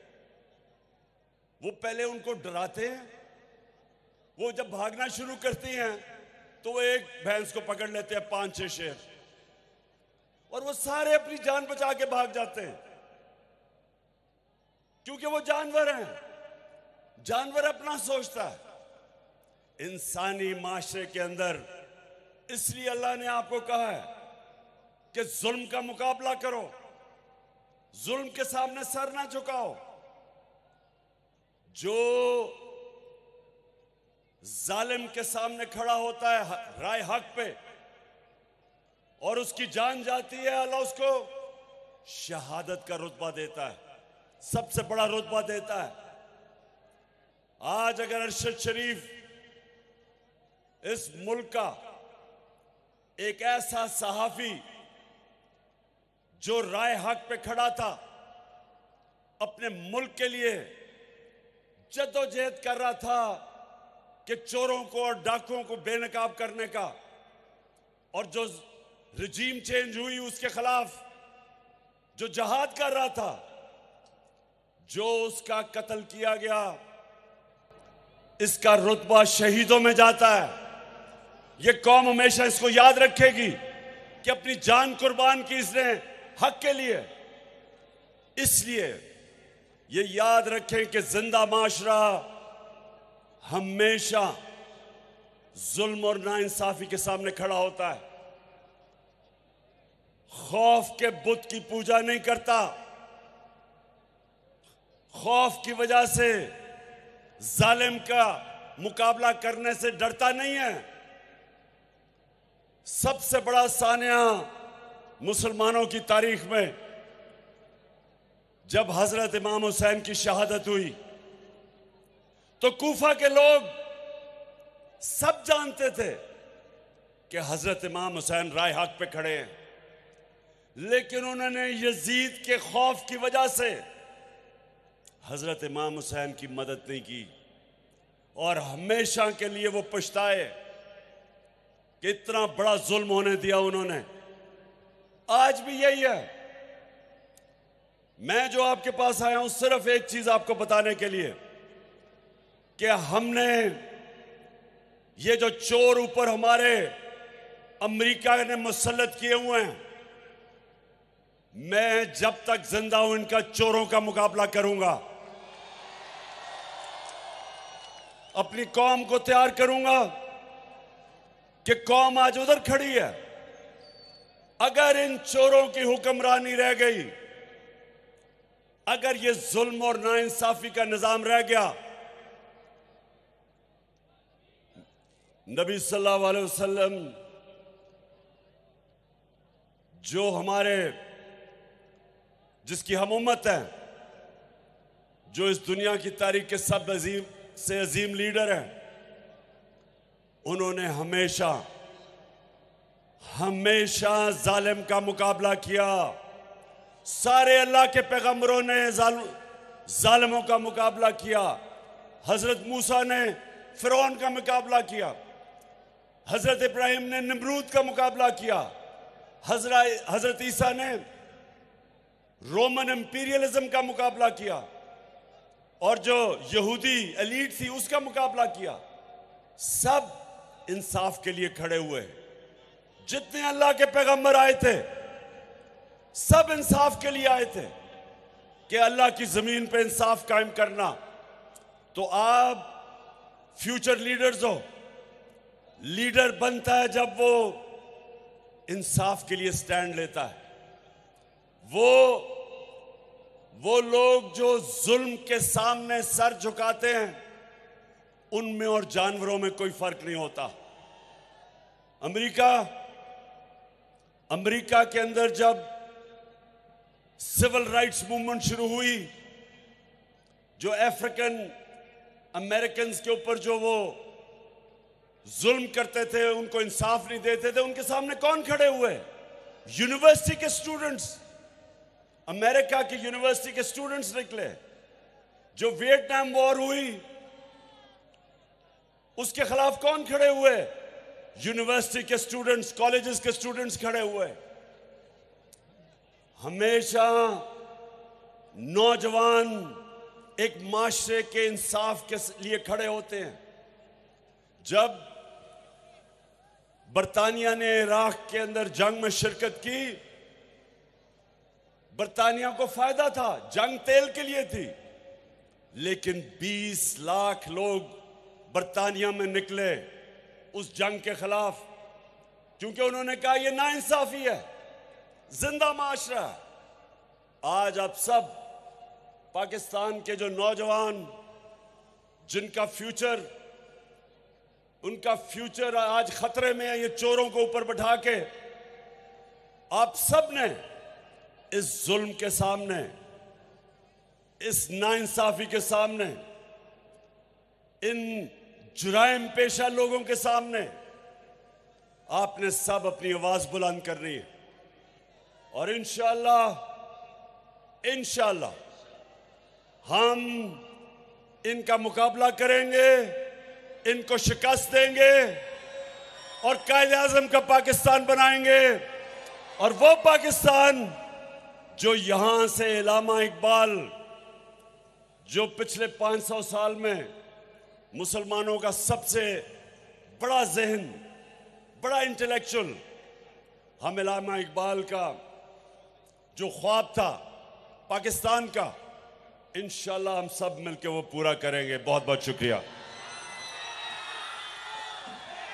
वो पहले उनको डराते हैं, वो जब भागना शुरू करती हैं तो वो एक भैंस को पकड़ लेते हैं 5, 6 शेर, और वो सारे अपनी जान बचा के भाग जाते हैं, क्योंकि वो जानवर हैं। जानवर अपना सोचता है। इंसानी माशरे के अंदर इसलिए अल्लाह ने आपको कहा है कि जुल्म का मुकाबला करो, जुल्म के सामने सर ना झुकाओ। जो जालिम के सामने खड़ा होता है राय हक पे और उसकी जान जाती है, अल्लाह उसको शहादत का रुतबा देता है, सबसे बड़ा रुतबा देता है। आज अगर अरशद शरीफ इस मुल्क का एक ऐसा सहाफी जो राय हक पे खड़ा था, अपने मुल्क के लिए जद्दोजहद कर रहा था कि चोरों को और डाकुओं को बेनकाब करने का, और जो रिजीम चेंज हुई उसके खिलाफ जो जहाद कर रहा था, जो उसका कत्ल किया गया, इसका रुतबा शहीदों में जाता है। ये कौम हमेशा इसको याद रखेगी कि अपनी जान कुर्बान की इसने हक के लिए। इसलिए ये याद रखें कि जिंदा माशरा हमेशा जुल्म और नाइंसाफी के सामने खड़ा होता है, खौफ के बुत की पूजा नहीं करता, खौफ की वजह से जालिम का मुकाबला करने से डरता नहीं है। सबसे बड़ा सानिया मुसलमानों की तारीख में जब हजरत इमाम हुसैन की शहादत हुई तो कूफा के लोग सब जानते थे कि हजरत इमाम हुसैन राय हक पे खड़े हैं, लेकिन उन्होंने यजीद के खौफ की वजह से हजरत इमाम हुसैन की मदद नहीं की और हमेशा के लिए वो पछताए कि इतना बड़ा जुल्म होने दिया उन्होंने। आज भी यही है। मैं जो आपके पास आया हूं सिर्फ एक चीज आपको बताने के लिए कि हमने ये जो चोर ऊपर हमारे अमेरिका ने मुसल्लत किए हुए हैं, मैं जब तक जिंदा हूं इनका चोरों का मुकाबला करूंगा, अपनी कौम को तैयार करूंगा कि कौम आज उधर खड़ी है। अगर इन चोरों की हुक्मरानी रह गई, अगर ये जुल्म और नाइंसाफी का निजाम रह गया, नबी सल्लल्लाहु अलैहि वसल्लम जो हमारे जिसकी हम उम्मत हैं, जो इस दुनिया की तारीख के सब से अजीम लीडर हैं, उन्होंने हमेशा हमेशा जालिम का मुकाबला किया। सारे अल्लाह के पैगंबरों ने जालिमों का मुकाबला किया। हजरत मूसा ने फिरौन का मुकाबला किया, हजरत इब्राहिम ने नमरूद का मुकाबला किया, हजरत ईसा ने रोमन इंपीरियलिज्म का मुकाबला किया और जो यहूदी एलीट थी उसका मुकाबला किया। सब इंसाफ के लिए खड़े हुए। जितने अल्लाह के पैगंबर आए थे सब इंसाफ के लिए आए थे कि अल्लाह की जमीन पे इंसाफ कायम करना। तो आप फ्यूचर लीडर्स हो। लीडर बनता है जब वो इंसाफ के लिए स्टैंड लेता है। वो लोग जो जुल्म के सामने सर झुकाते हैं, उनमें और जानवरों में कोई फर्क नहीं होता। अमेरिका के अंदर जब सिविल राइट्स मूवमेंट शुरू हुई, जो अफ्रीकन अमेरिकन्स के ऊपर जो वो जुल्म करते थे, उनको इंसाफ नहीं देते थे, उनके सामने कौन खड़े हुए? यूनिवर्सिटी के स्टूडेंट्स, अमेरिका की यूनिवर्सिटी के स्टूडेंट्स निकले। जो वियतनाम वॉर हुई उसके खिलाफ कौन खड़े हुए? यूनिवर्सिटी के स्टूडेंट्स, कॉलेजेस के स्टूडेंट्स खड़े हुए। हमेशा नौजवान एक माशरे के इंसाफ के लिए खड़े होते हैं। जब बरतानिया ने इराक के अंदर जंग में शिरकत की, बरतानिया को फायदा था, जंग तेल के लिए थी, लेकिन 20 लाख लोग बरतानिया में निकले उस जंग के खिलाफ, क्योंकि उन्होंने कहा यह नाइंसाफी है, जिंदा माशरा। आज आप सब पाकिस्तान के जो नौजवान जिनका फ्यूचर, उनका फ्यूचर आज खतरे में है, ये चोरों को ऊपर बैठा के आप सब ने इस जुल्म के सामने, इस नाइंसाफी के सामने, इन जुराइम पेशा लोगों के सामने आपने सब अपनी आवाज बुलंद करनी है। और इंशाअल्लाह हम इनका मुकाबला करेंगे, इनको शिकस्त देंगे और कायदे आज़म का पाकिस्तान बनाएंगे। और वो पाकिस्तान जो यहां से इलामा इकबाल, जो पिछले 500 साल में मुसलमानों का सबसे बड़ा जहन, बड़ा इंटेलेक्चुअल, हम इलामा इकबाल का जो ख्वाब था पाकिस्तान का, इंशाल्लाह हम सब मिलकर वो पूरा करेंगे। बहुत बहुत शुक्रिया।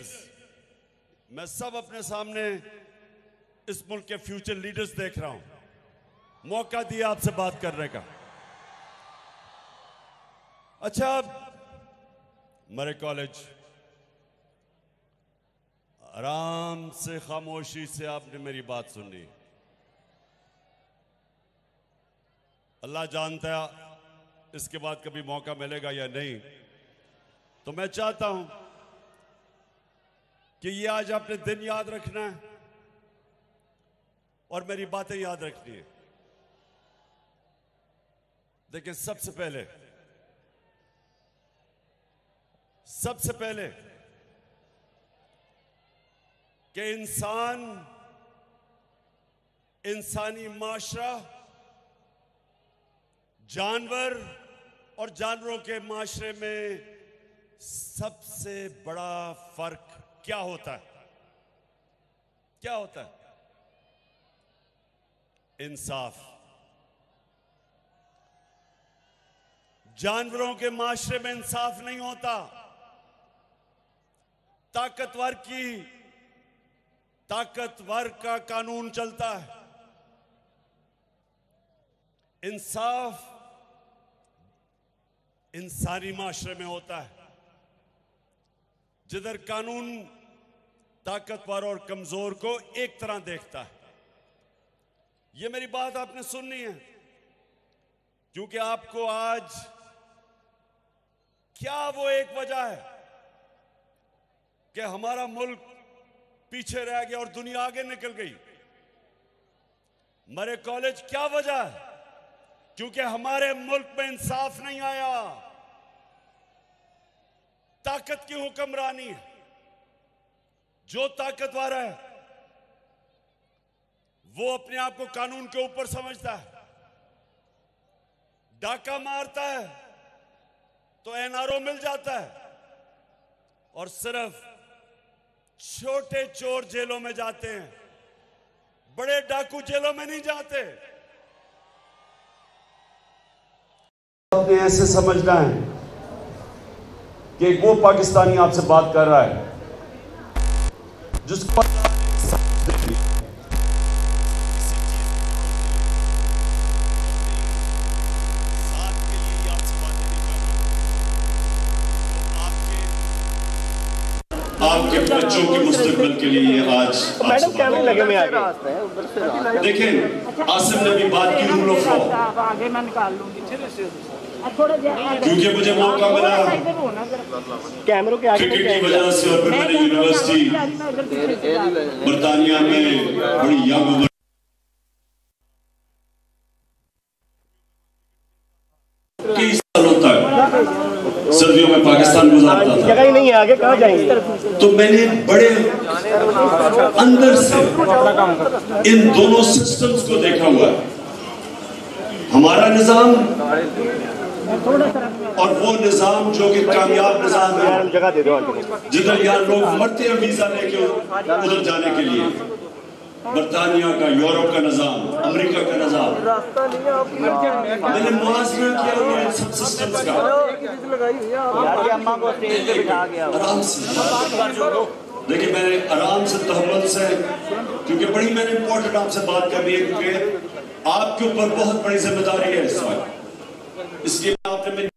लीडर्स, मैं सब अपने सामने इस मुल्क के फ्यूचर लीडर्स देख रहा हूं, मौका दिया आपसे बात करने का। अच्छा, मेरे कॉलेज, आराम से खामोशी से आपने मेरी बात सुनी। अल्लाह जानता है इसके बाद कभी मौका मिलेगा या नहीं। तो मैं चाहता हूं कि ये आज आपने दिन याद रखना है और मेरी बातें याद रखनी है। देखिए, सबसे पहले कि इंसानी माशरा जानवर और जानवरों के माशरे में सबसे बड़ा फर्क क्या होता है? क्या होता है? इंसाफ। जानवरों के माशरे में इंसाफ नहीं होता। ताकतवर का कानून चलता है। इंसाफ इंसानी माशरे में होता है, जिधर कानून ताकतवर और कमजोर को एक तरह देखता है। ये मेरी बात आपने सुननी है, क्योंकि आपको आज क्या वो एक वजह है कि हमारा मुल्क पीछे रह गया और दुनिया आगे निकल गई। मेरे कॉलेज, क्या वजह है? क्योंकि हमारे मुल्क में इंसाफ नहीं आया। ताकत की हुक्मरानी है। जो ताकतवर है वो अपने आप को कानून के ऊपर समझता है। डाका मारता है तो एनआरओ मिल जाता है, और सिर्फ छोटे चोर जेलों में जाते हैं, बड़े डाकू जेलों में नहीं जाते। आपने ऐसे समझना है कि वो पाकिस्तानी आपसे बात कर रहा है जिसको आपके बच्चों के मुस्तकबिल के लिए आज मैडम कैमरे लगे में आगे देखें, आसिम ने भी बात की रूल ऑफ लॉ, आगे मैं निकाल लूंगी क्योंकि मुझे मौका मिला कैमरों के आगे क्रिकेट की वजह से, और फिर मैंने यूनिवर्सिटी बरतानिया में बड़ी यंग उम्र कई सालों तक सर्दियों में पाकिस्तान गुजारता था। जगह ही नहीं है, आगे कहाँ जाएंगे? तो मैंने बड़े अंदर से इन दोनों सिस्टम्स को देखा हुआ है। हमारा निजाम और वो निजाम जो कि कामयाब निजाम है, जगह दे दो जिधर यहाँ लोग मरते हैं वीजा लेके उधर जाने के लिए। बरतानिया का, यूरोप का निजाम, अमेरिका का निजाम, मैंने मुआज़ना किया हुआ है सब सिस्टम्स का। आराम से देखिए, मैंने आराम से तहम्मुल से, क्योंकि बड़ी मैंने इंपॉर्टेंट आपसे बात करनी है, क्योंकि आपके ऊपर बहुत बड़ी जिम्मेदारी है इस वक्त। इसलिए आपने मेरी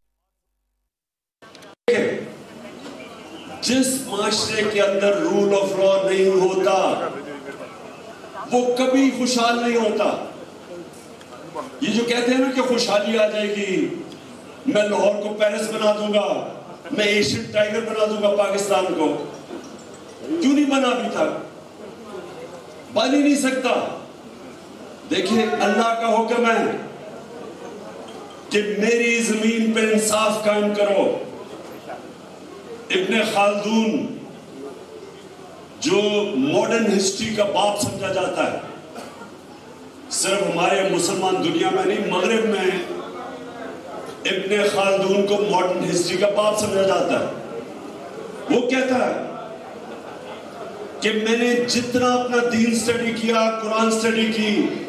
जिस माशरे के अंदर रूल ऑफ लॉ नहीं होता वो कभी खुशहाल नहीं होता। ये जो कहते हैं ना कि खुशहाली आ जाएगी, मैं लाहौर को पेरिस बना दूंगा, मैं एशियन टाइगर बना दूंगा पाकिस्तान को, क्यों नहीं बना अभी तक? बन ही नहीं सकता। देखिए, अल्लाह का हुक्म है कि मेरी जमीन पे इंसाफ कायम करो। इब्ने खालदून, जो मॉडर्न हिस्ट्री का बाप समझा जाता है, सिर्फ हमारे मुसलमान दुनिया में नहीं, मगरिब में इब्ने खालदून को मॉडर्न हिस्ट्री का बाप समझा जाता है। वो कहता है कि मैंने जितना अपना दीन स्टडी किया, कुरान स्टडी की,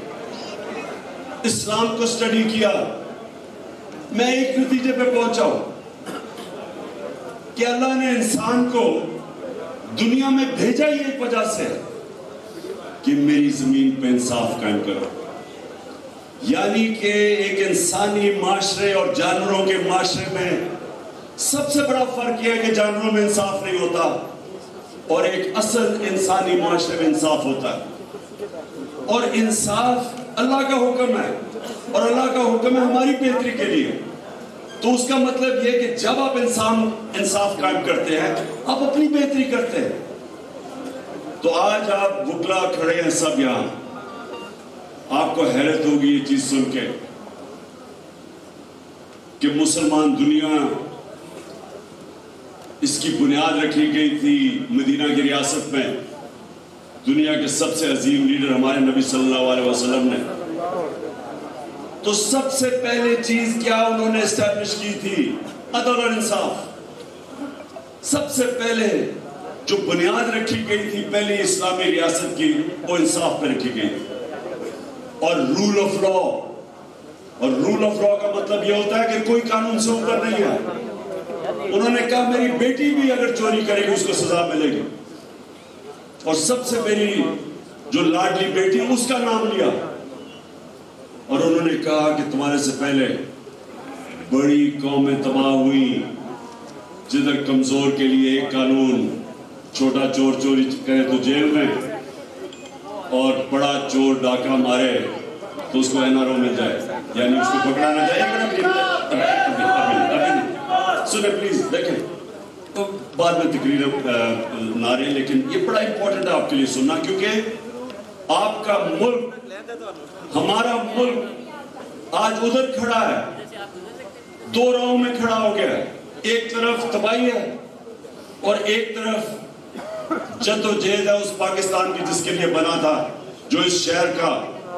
इस्लाम को स्टडी किया, मैं एक नतीजे पे पहुंचा हूं कि अल्लाह ने इंसान को दुनिया में भेजा ही एक वजह से कि मेरी जमीन पे इंसाफ कायम करो। यानी कि एक इंसानी माशरे और जानवरों के माशरे में सबसे बड़ा फर्क यह है कि जानवरों में इंसाफ नहीं होता और एक असल इंसानी माशरे में इंसाफ होता है। और इंसाफ अल्लाह का हुक्म है और अल्लाह का हुक्म है हमारी बेहतरी के लिए। तो उसका मतलब यह कि जब आप इंसाफ कायम करते हैं आप अपनी बेहतरी करते हैं। तो आज आप बुकला खड़े हैं सब यहां, आपको हैरत होगी ये चीज सुन के कि मुसलमान दुनिया इसकी बुनियाद रखी गई थी मदीना की रियासत में। दुनिया के सबसे अजीम लीडर हमारे नबी सल्लल्लाहु अलैहि वसल्लम ने तो सबसे पहले चीज क्या उन्होंने एस्टैब्लिश की थी? अदल और इंसाफ। सबसे पहले जो बुनियाद रखी गई थी पहली इस्लामी रियासत की, वो इंसाफ पर रखी गई और रूल ऑफ लॉ। और रूल ऑफ लॉ का मतलब यह होता है कि कोई कानून से ऊपर नहीं है। उन्होंने कहा मेरी बेटी भी अगर चोरी करेगी उसको सजा मिलेगी और सबसे मेरी जो लाडली बेटी उसका नाम लिया और उन्होंने कहा कि तुम्हारे से पहले बड़ी कौमें तबाह हुई जिधर कमजोर के लिए एक कानून, छोटा चोर चोरी करे तो जेल में और बड़ा चोर डाका मारे तो उसको एनआरओ मिल जाए, यानी उसको पकड़ा ना जाए। सुने प्लीज, देखें तो बाद में तकरीर ना रहे, लेकिन ये बड़ा इंपॉर्टेंट है आपके लिए सुनना, क्योंकि आपका मुल्क, हमारा मुल्क आज उधर खड़ा है, दो राहों में खड़ा हो गया है। एक तरफ तबाही है और एक तरफ जद्दोजहद है उस पाकिस्तान की जिसके लिए बना था, जो इस शहर का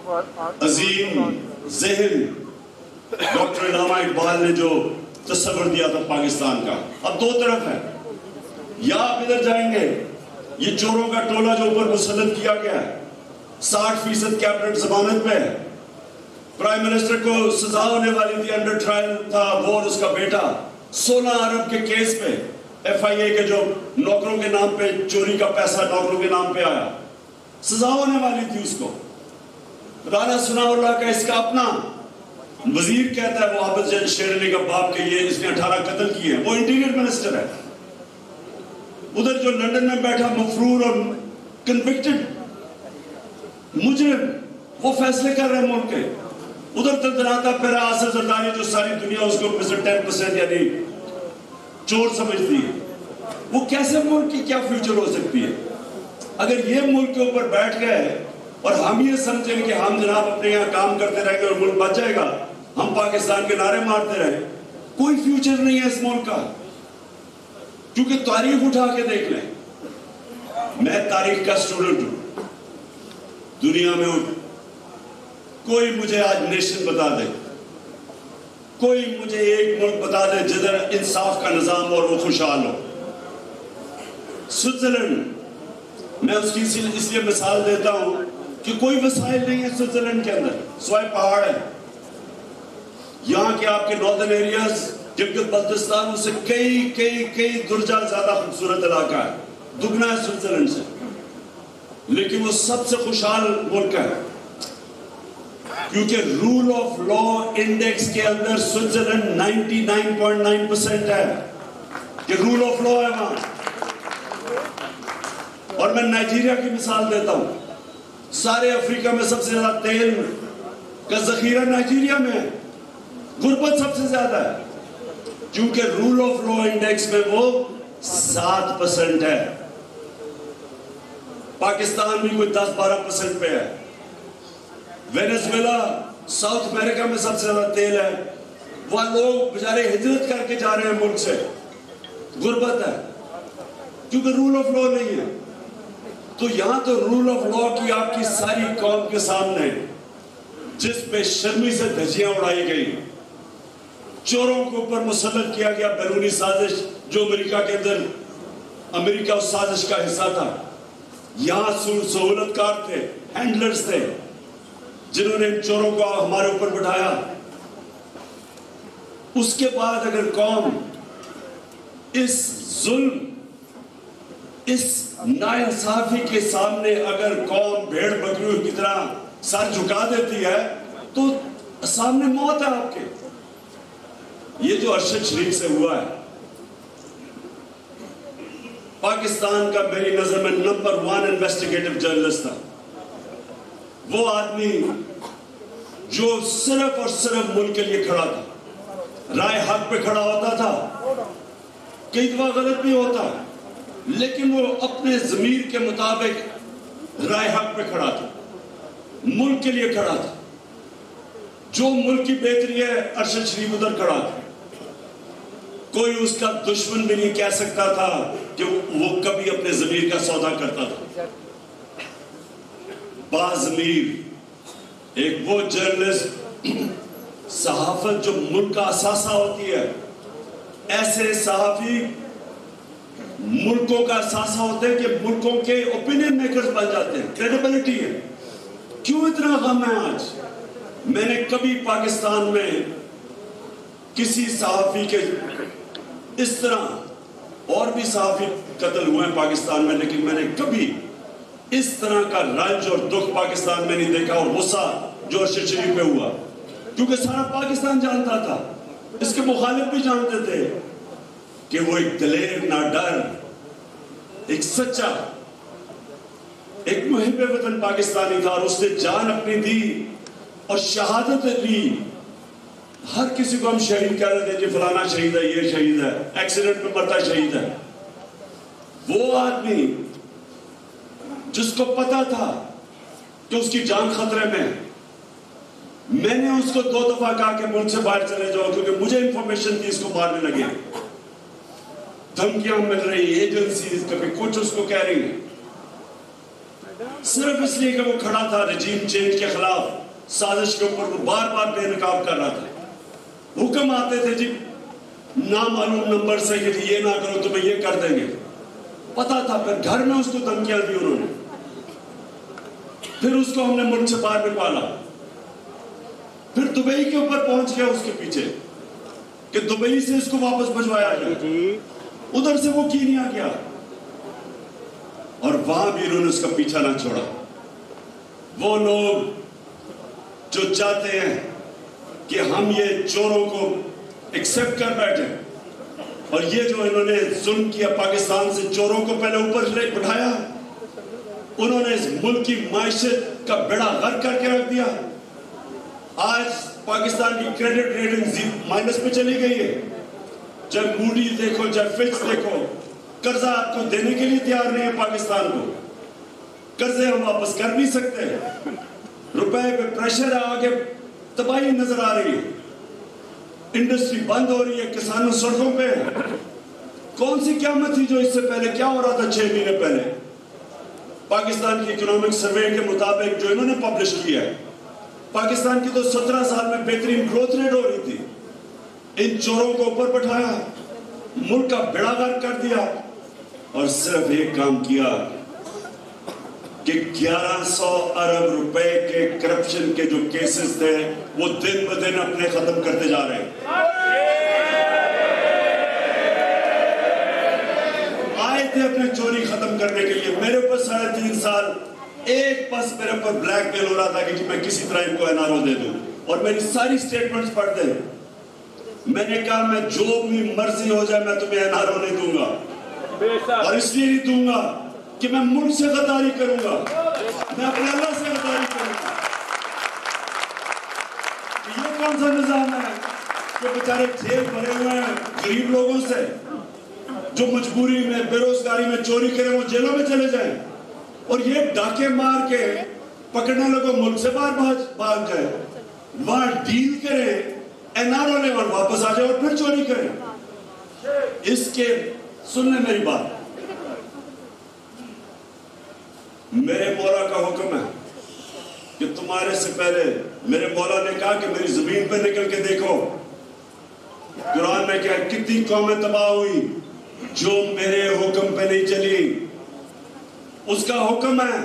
अजीम ज़हन डॉक्टर इलामा इकबाल ने जो तस्वर दिया था पाकिस्तान का। अब दो तरफ है, या आप इधर जाएंगे, ये चोरों का टोला जो ऊपर मुसल्लत किया गया है, 60% कैबिनेट जमानत पे है, प्राइम मिनिस्टर को सजा होने वाली थी, अंडर ट्रायल था वो और उसका बेटा, 16 अरब के केस पे FIA के जो नौकरों के नाम पे चोरी का पैसा नौकरों के नाम पे आया, सजा होने वाली थी उसको। राना सनाउल्लाह का इसका अपना वजीर कहता है वो आबिद शेर अली का बाप के ये इसने 18 कत्ल किए हैं, वो इंटीरियर मिनिस्टर है। उधर जो लंदन में बैठा मफरूर और कन्विक्टेड मुजरिम, वो फैसले कर रहे हैं मुल्क के। उधर तंजनाता फिर आसिफ जरदारी जो सारी दुनिया उसको 10% यानी चोर समझती है, वो कैसे मुल्क की क्या फ्यूचर हो सकती है? अगर ये मुल्क के ऊपर बैठ गए और हम ये समझेंगे कि हम जनाब अपने यहाँ काम करते रहेंगे और मुल्क बच जाएगा, हम पाकिस्तान के नारे मारते रहे, कोई फ्यूचर नहीं है इस मुल्क का। क्योंकि तारीख उठा के देख लें, मैं तारीख का स्टूडेंट हूं, दुनिया में कोई मुझे आज नेशन बता दे, कोई मुझे एक मुल्क बता दे जिधर इंसाफ का निजाम और वो खुशहाल हो। स्विट्जरलैंड, मैं उसकी इसलिए मिसाल देता हूं कि कोई वसाइल नहीं है स्विट्जरलैंड के अंदर, सिवाय पहाड़ है। यहां के आपके नॉर्दर्न एरियाज, गिलगित बल्तिस्तान, उससे कई कई कई दुर्जा ज्यादा खूबसूरत इलाका है, दुगना है स्विट्जरलैंड से, लेकिन वो सबसे खुशहाल मुल्क है क्योंकि रूल ऑफ लॉ इंडेक्स के अंदर स्विट्जरलैंड 99.9% है कि रूल ऑफ लॉ है वहां। और मैं नाइजीरिया की मिसाल देता हूं, सारे अफ्रीका में सबसे ज्यादा तेल का जखीरा नाइजीरिया में है, गुर्बत सबसे ज्यादा है क्योंकि रूल ऑफ लॉ इंडेक्स में वो 7% है। पाकिस्तान भी कोई 10-12% पे है। वेनेजुएला साउथ अमेरिका में सबसे ज्यादा तेल है, वहां लोग बेचारे हिजरत करके जा रहे हैं मुल्क से, गुर्बत है क्योंकि रूल ऑफ लॉ नहीं है। तो यहां तो रूल ऑफ लॉ की आपकी सारी कौम के सामने जिस पे शर्मी से धज्जियां उड़ाई गई, चोरों के ऊपर मुसल्लत किया गया बैरूनी साजिश, जो अमेरिका के अंदर अमेरिका उस साजिश का हिस्सा था। यहां सहूलतकार थे, हैंडलर्स थे, जिन्होंने इन चोरों को हमारे ऊपर बिठाया। उसके बाद अगर कौम इस जुल्म इस नाइंसाफी के सामने अगर कौम भेड़ बकरियों की तरह सर झुका देती है तो सामने मौत है आपके। ये जो अरशद शरीफ से हुआ है, पाकिस्तान का मेरी नजर में नंबर 1 इन्वेस्टिगेटिव जर्नलिस्ट था। वो आदमी जो सिर्फ और सिर्फ मुल्क के लिए खड़ा था, राय हक पे खड़ा होता था, कई दफा गलत भी होता, लेकिन वो अपने ज़मीर के मुताबिक राय हक पे खड़ा था, मुल्क के लिए खड़ा था। जो मुल्क की बेहतरी है, अरशद शरीफ उधर खड़ा था। कोई उसका दुश्मन भी नहीं कह सकता था कि वो कभी अपने ज़मीर का सौदा करता था। बाज़मीर एक वो जर्नलिस्ट, सहाफत जो मुल्क का असासा होती है, ऐसे सहाफी मुल्कों का असासा होते हैं कि मुल्कों के ओपिनियन मेकर्स बन जाते हैं, क्रेडिबिलिटी है। क्यों इतना गम है आज? मैंने कभी पाकिस्तान में किसी सहाफी के इस तरह, और भी सहाफी कत्ल हुए हैं पाकिस्तान में, लेकिन मैंने कभी इस तरह का रंज और दुख पाकिस्तान में नहीं देखा और गुस्सा जो अरशद शरीफ पे हुआ, क्योंकि सारा पाकिस्तान जानता था, इसके मुखालिफ भी जानते थे कि वो एक दलेर, ना डर, एक सच्चा, एक मुहिब वतन पाकिस्तानी था और उसने जान अपनी दी और शहादत ली। हर किसी को हम शहीद कह रहे थे, जी फलाना शहीद है, ये शहीद है, एक्सीडेंट में मरता शहीद है। वो आदमी जिसको पता था कि उसकी जान खतरे में, मैंने उसको 2 दफा कहा कि मुल्क से बाहर चले जाओ, क्योंकि मुझे इंफॉर्मेशन थी इसको मारने लगे, धमकियां मिल रही, एजेंसी कभी कुछ उसको कह रही है, सिर्फ इसलिए कि वो खड़ा था रजीम चेंज के खिलाफ साजिश के ऊपर, वो बार बार बेनकाब कर रहा था। हुक्म आते थे जी नामालूम नंबर से कि ये ना करो तुम्हें ये कर देंगे, पता था। फिर घर में उसको धमकियां दी उन्होंने, फिर उसको हमने मुल्क से बाहर निकाला, फिर दुबई के ऊपर पहुंच गया उसके पीछे कि दुबई से इसको वापस भिजवाया गया, उधर से वो कीनिया गया और वहां भी उन्होंने उसका पीछा ना छोड़ा। वो लोग जो चाहते हैं कि हम ये चोरों को एक्सेप्ट कर बैठे, और ये जो इन्होंने जुल्म किया पाकिस्तान से, चोरों को पहले ऊपर ले बिठाया, उन्होंने इस मुल्क की माइशत का बेड़ा गर्क करके रख दिया। आज पाकिस्तान की क्रेडिट रेटिंग माइनस पे चली गई है। चाहे मूडी देखो, चाहे फिच देखो, कर्जा आपको देने के लिए तैयार नहीं है पाकिस्तान को। कर्जे हम वापस कर भी सकते हैं, रुपए पे प्रेशर है, आगे तबाही नजर आ रही है, इंडस्ट्री बंद हो रही है, किसानों सड़कों पे। कौन सी क़यामत थी जो इससे पहले क्या हो रहा था 6 महीने पहले? पाकिस्तान की इकोनॉमिक सर्वे के मुताबिक जो इन्होंने पब्लिश किया है, पाकिस्तान की तो 17 साल में बेहतरीन ग्रोथ रेट हो रही थी। इन चोरों को ऊपर बैठाया, मुल्क का बेड़ा गर्क कर दिया और सिर्फ एक काम किया कि 1100 अरब रुपए के करप्शन के जो केसेस थे वो दिन ब दिन अपने खत्म करते जा रहे हैं। आए थे अपने चोरी खत्म करने के लिए। मेरे ऊपर 3.5 साल एक बस मेरे ऊपर ब्लैकमेल हो रहा था कि मैं किसी तरह इनको एनआरओ दे दूं, और मेरी सारी स्टेटमेंट्स पढ़ते हैं। मैंने कहा मैं जो भी मर्जी हो जाए मैं तुम्हें एनआरओ नहीं दूंगा, और इसलिए नहीं दूंगा कि मैं मुल्क से गद्दारी करूंगा, मैं अपने अल्लाह से गद्दारी करूंगा। ये कौन सा निजाम है जो बेचारे जेल भरे हुए हैं गरीब लोगों से, जो मजबूरी में बेरोजगारी में चोरी करें वो जेलों में चले जाएं, और ये डाके मार के पकड़ने लोगों मुल्क से बाहर भाग जाए, वहां डील करें, एनआरओ ले और वापस आ जाए और फिर चोरी करें। इसके सुनने मेरी बात, मेरे मौला का हुक्म है कि तुम्हारे से पहले मेरे मौला ने कहा कि मेरी जमीन पे निकल के देखो। कुरान में क्या, कितनी कौमें तबाह हुई जो मेरे हुक्म पे नहीं चली। उसका हुक्म है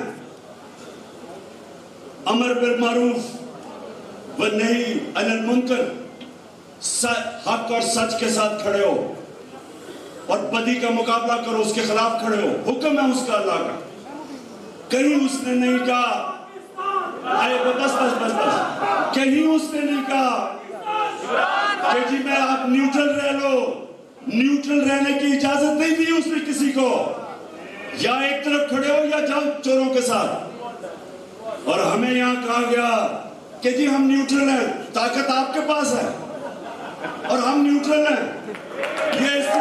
अमर बिल मारूफ व नही अनिल मुनकर, हक और सच के साथ खड़े हो। और बदी का मुकाबला करो, उसके खिलाफ खड़े हो। हुक्म है उसका, अल्लाह का। कहीं उसने नहीं कहा, अरे बस बस बस बस, कहीं उसने नहीं कहा कि जी मैं आप न्यूट्रल रह लो। न्यूट्रल रहने की इजाजत नहीं दी उसने किसी को। या एक तरफ खड़े हो या जाओ चोरों के साथ। और हमें यहां कहा गया कि जी हम न्यूट्रल हैं। ताकत आपके पास है और हम न्यूट्रल हैं। ये इस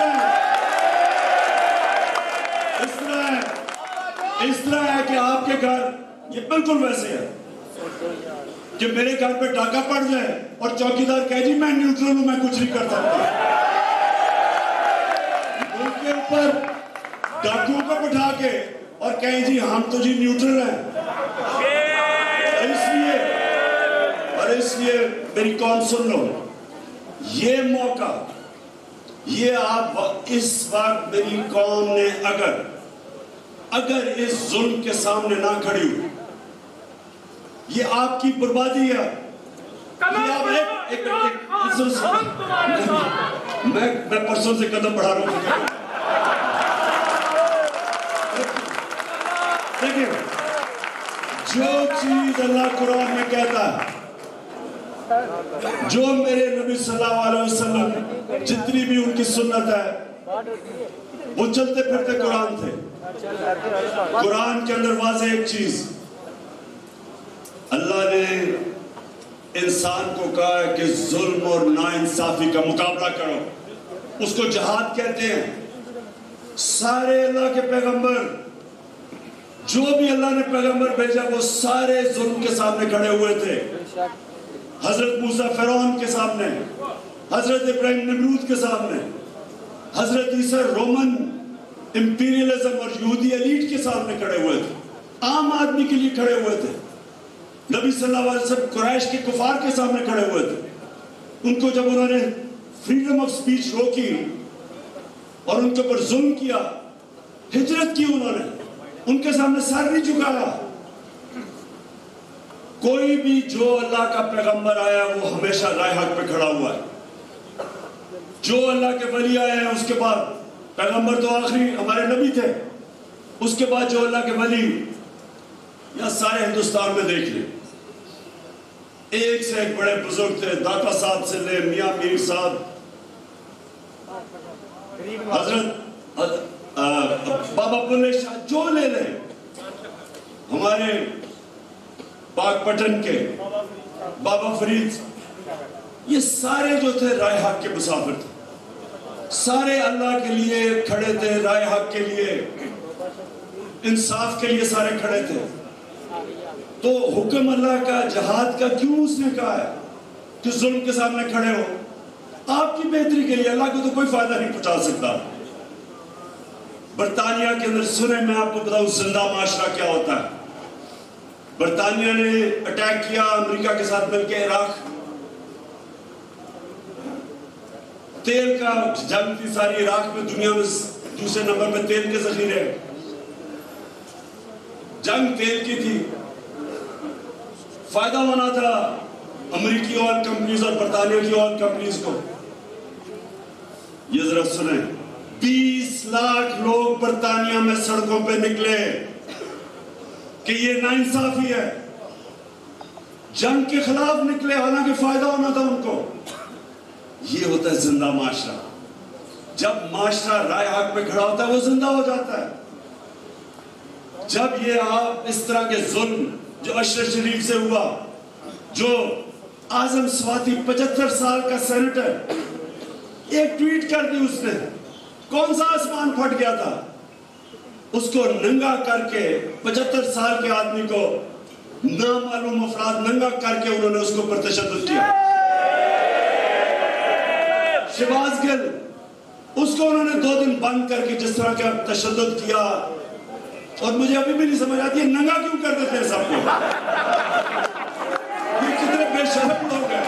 तरह है कि आपके घर ये बिल्कुल वैसे है कि मेरे घर पे डाका पड़ जाए और चौकीदार कहे जी मैं न्यूट्रल हूं, मैं कुछ नहीं कर सकता। उनके ऊपर डाकुओं को बिठा के और कहे जी हम तो जी न्यूट्रल हैं। इसलिए मेरी कौम सुन लो, ये मौका, ये आप इस वक्त मेरी कौम ने अगर इस जुल्म के सामने ना खड़ी हो, ये आपकी बर्बादी है। ये आप मैं परसों से कदम बढ़ा रहा हूं। देखिए, जो चीज अल्लाह कुरान में कहता है, जो मेरे नबी सल्लल्लाहु अलैहि वसल्लम जितनी भी उनकी सुन्नत है, वो चलते फिरते कुरान थे। कुरान के अंदर वाज़ेह एक चीज, अल्लाह ने इंसान को कहा है कि जुल्म और नाइंसाफी का मुकाबला करो। उसको जिहाद कहते हैं। सारे अल्लाह के पैगंबर, जो भी अल्लाह ने पैगंबर भेजा, वो सारे जुल्म के सामने खड़े हुए थे। हजरत मूसा फिरौन के सामने, हजरत इब्राहिम नमरूद के सामने, हजरत ईसा रोमन इंपीरियलिज्म और यहूदी एलीट के सामने खड़े हुए थे। आम आदमी के लिए खड़े हुए थे। नबी सल्लल्लाहु अलैहि वसल्लम कुरैश के कुफार के सामने खड़े हुए थे। उनको जब उन्होंने फ्रीडम ऑफ स्पीच रोकी और उनके ऊपर जुल्म किया, हिजरत की उन्होंने, उनके सामने सर नहीं झुकाया। कोई भी जो अल्लाह का पैगंबर आया वो हमेशा राह हक पे खड़ा हुआ है। जो अल्लाह के वली आए हैं, उसके बाद पैगंबर तो आखिरी हमारे नबी थे, उसके बाद जो अल्लाह के वली, या सारे हिंदुस्तान में देख ले, एक से एक बड़े बुजुर्ग थे। दाता साहब से ले मियां मीर साहब, हजरत बाबा बुल्ले शाह, जो ले ले, हमारे बागपटन के बाबा फरीद, ये सारे जो थे राय हक के मुसाफिर थे। सारे अल्लाह के लिए खड़े थे, राय हक के लिए, इंसाफ के लिए सारे खड़े थे। तो हुक्म अल्लाह का, जहाद का क्यों उसने कहा है कि जुल्म के सामने खड़े हो? आपकी बेहतरी के लिए। अल्लाह को तो कोई फायदा नहीं पहुंचा सकता। बरतानिया के अंदर सुने, मैं आपको बताऊं जिंदा माशरा क्या होता है। बरतानिया ने अटैक किया अमेरिका के साथ मिलकर इराक, तेल का जंग थी सारी इराक में, दुनिया में दूसरे नंबर पे तेल के जखीरे, जंग तेल की थी। फायदा होना था अमेरिकी ऑयल कंपनीज और बरतानिया की ऑयल कंपनीज को। ये जरा सुने, 20 लाख लोग बरतानिया में सड़कों पे निकले कि ये नाइंसाफी है, जंग के खिलाफ निकले, हालांकि फायदा होना था उनको। ये होता है जिंदा माशरा। जब माशरा राय हक पे खड़ा होता है, वो जिंदा हो जाता है। जब ये आप इस तरह के जुल्म जो अशरफ शरीफ से हुआ, जो आजम स्वाति 75 साल का सेनेटर, एक ट्वीट कर दी उसने, कौन सा आसमान फट गया था, उसको नंगा करके 75 साल के आदमी को नामालूम अफराद नंगा करके उन्होंने उसको पर तशद्दुद किया। शहबाज गिल, उसको उन्होंने 2 दिन बंद करके जिस तरह का तशद्दुद किया, और मुझे अभी भी नहीं समझ आती है नंगा क्यों कर देते हैं सबको। ये कितने बेशर्म लोग हैं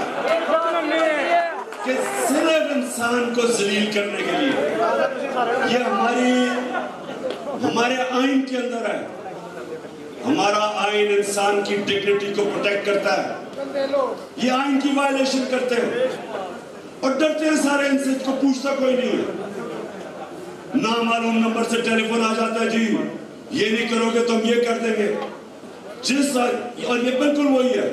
कि सिर्फ इंसान को जलील करने के लिए। ये हमारे आइन के अंदर है। हमारा आइन इंसान की डिग्निटी को प्रोटेक्ट करता है। ये आइन की वायलेशन करते हैं और डरते हैं सारे, इनसे को पूछता कोई नहीं है। नामालूम नंबर से टेलीफोन आ जाता है, जी ये नहीं करोगे तो हम ये कर देंगे। और ये बिल्कुल वही है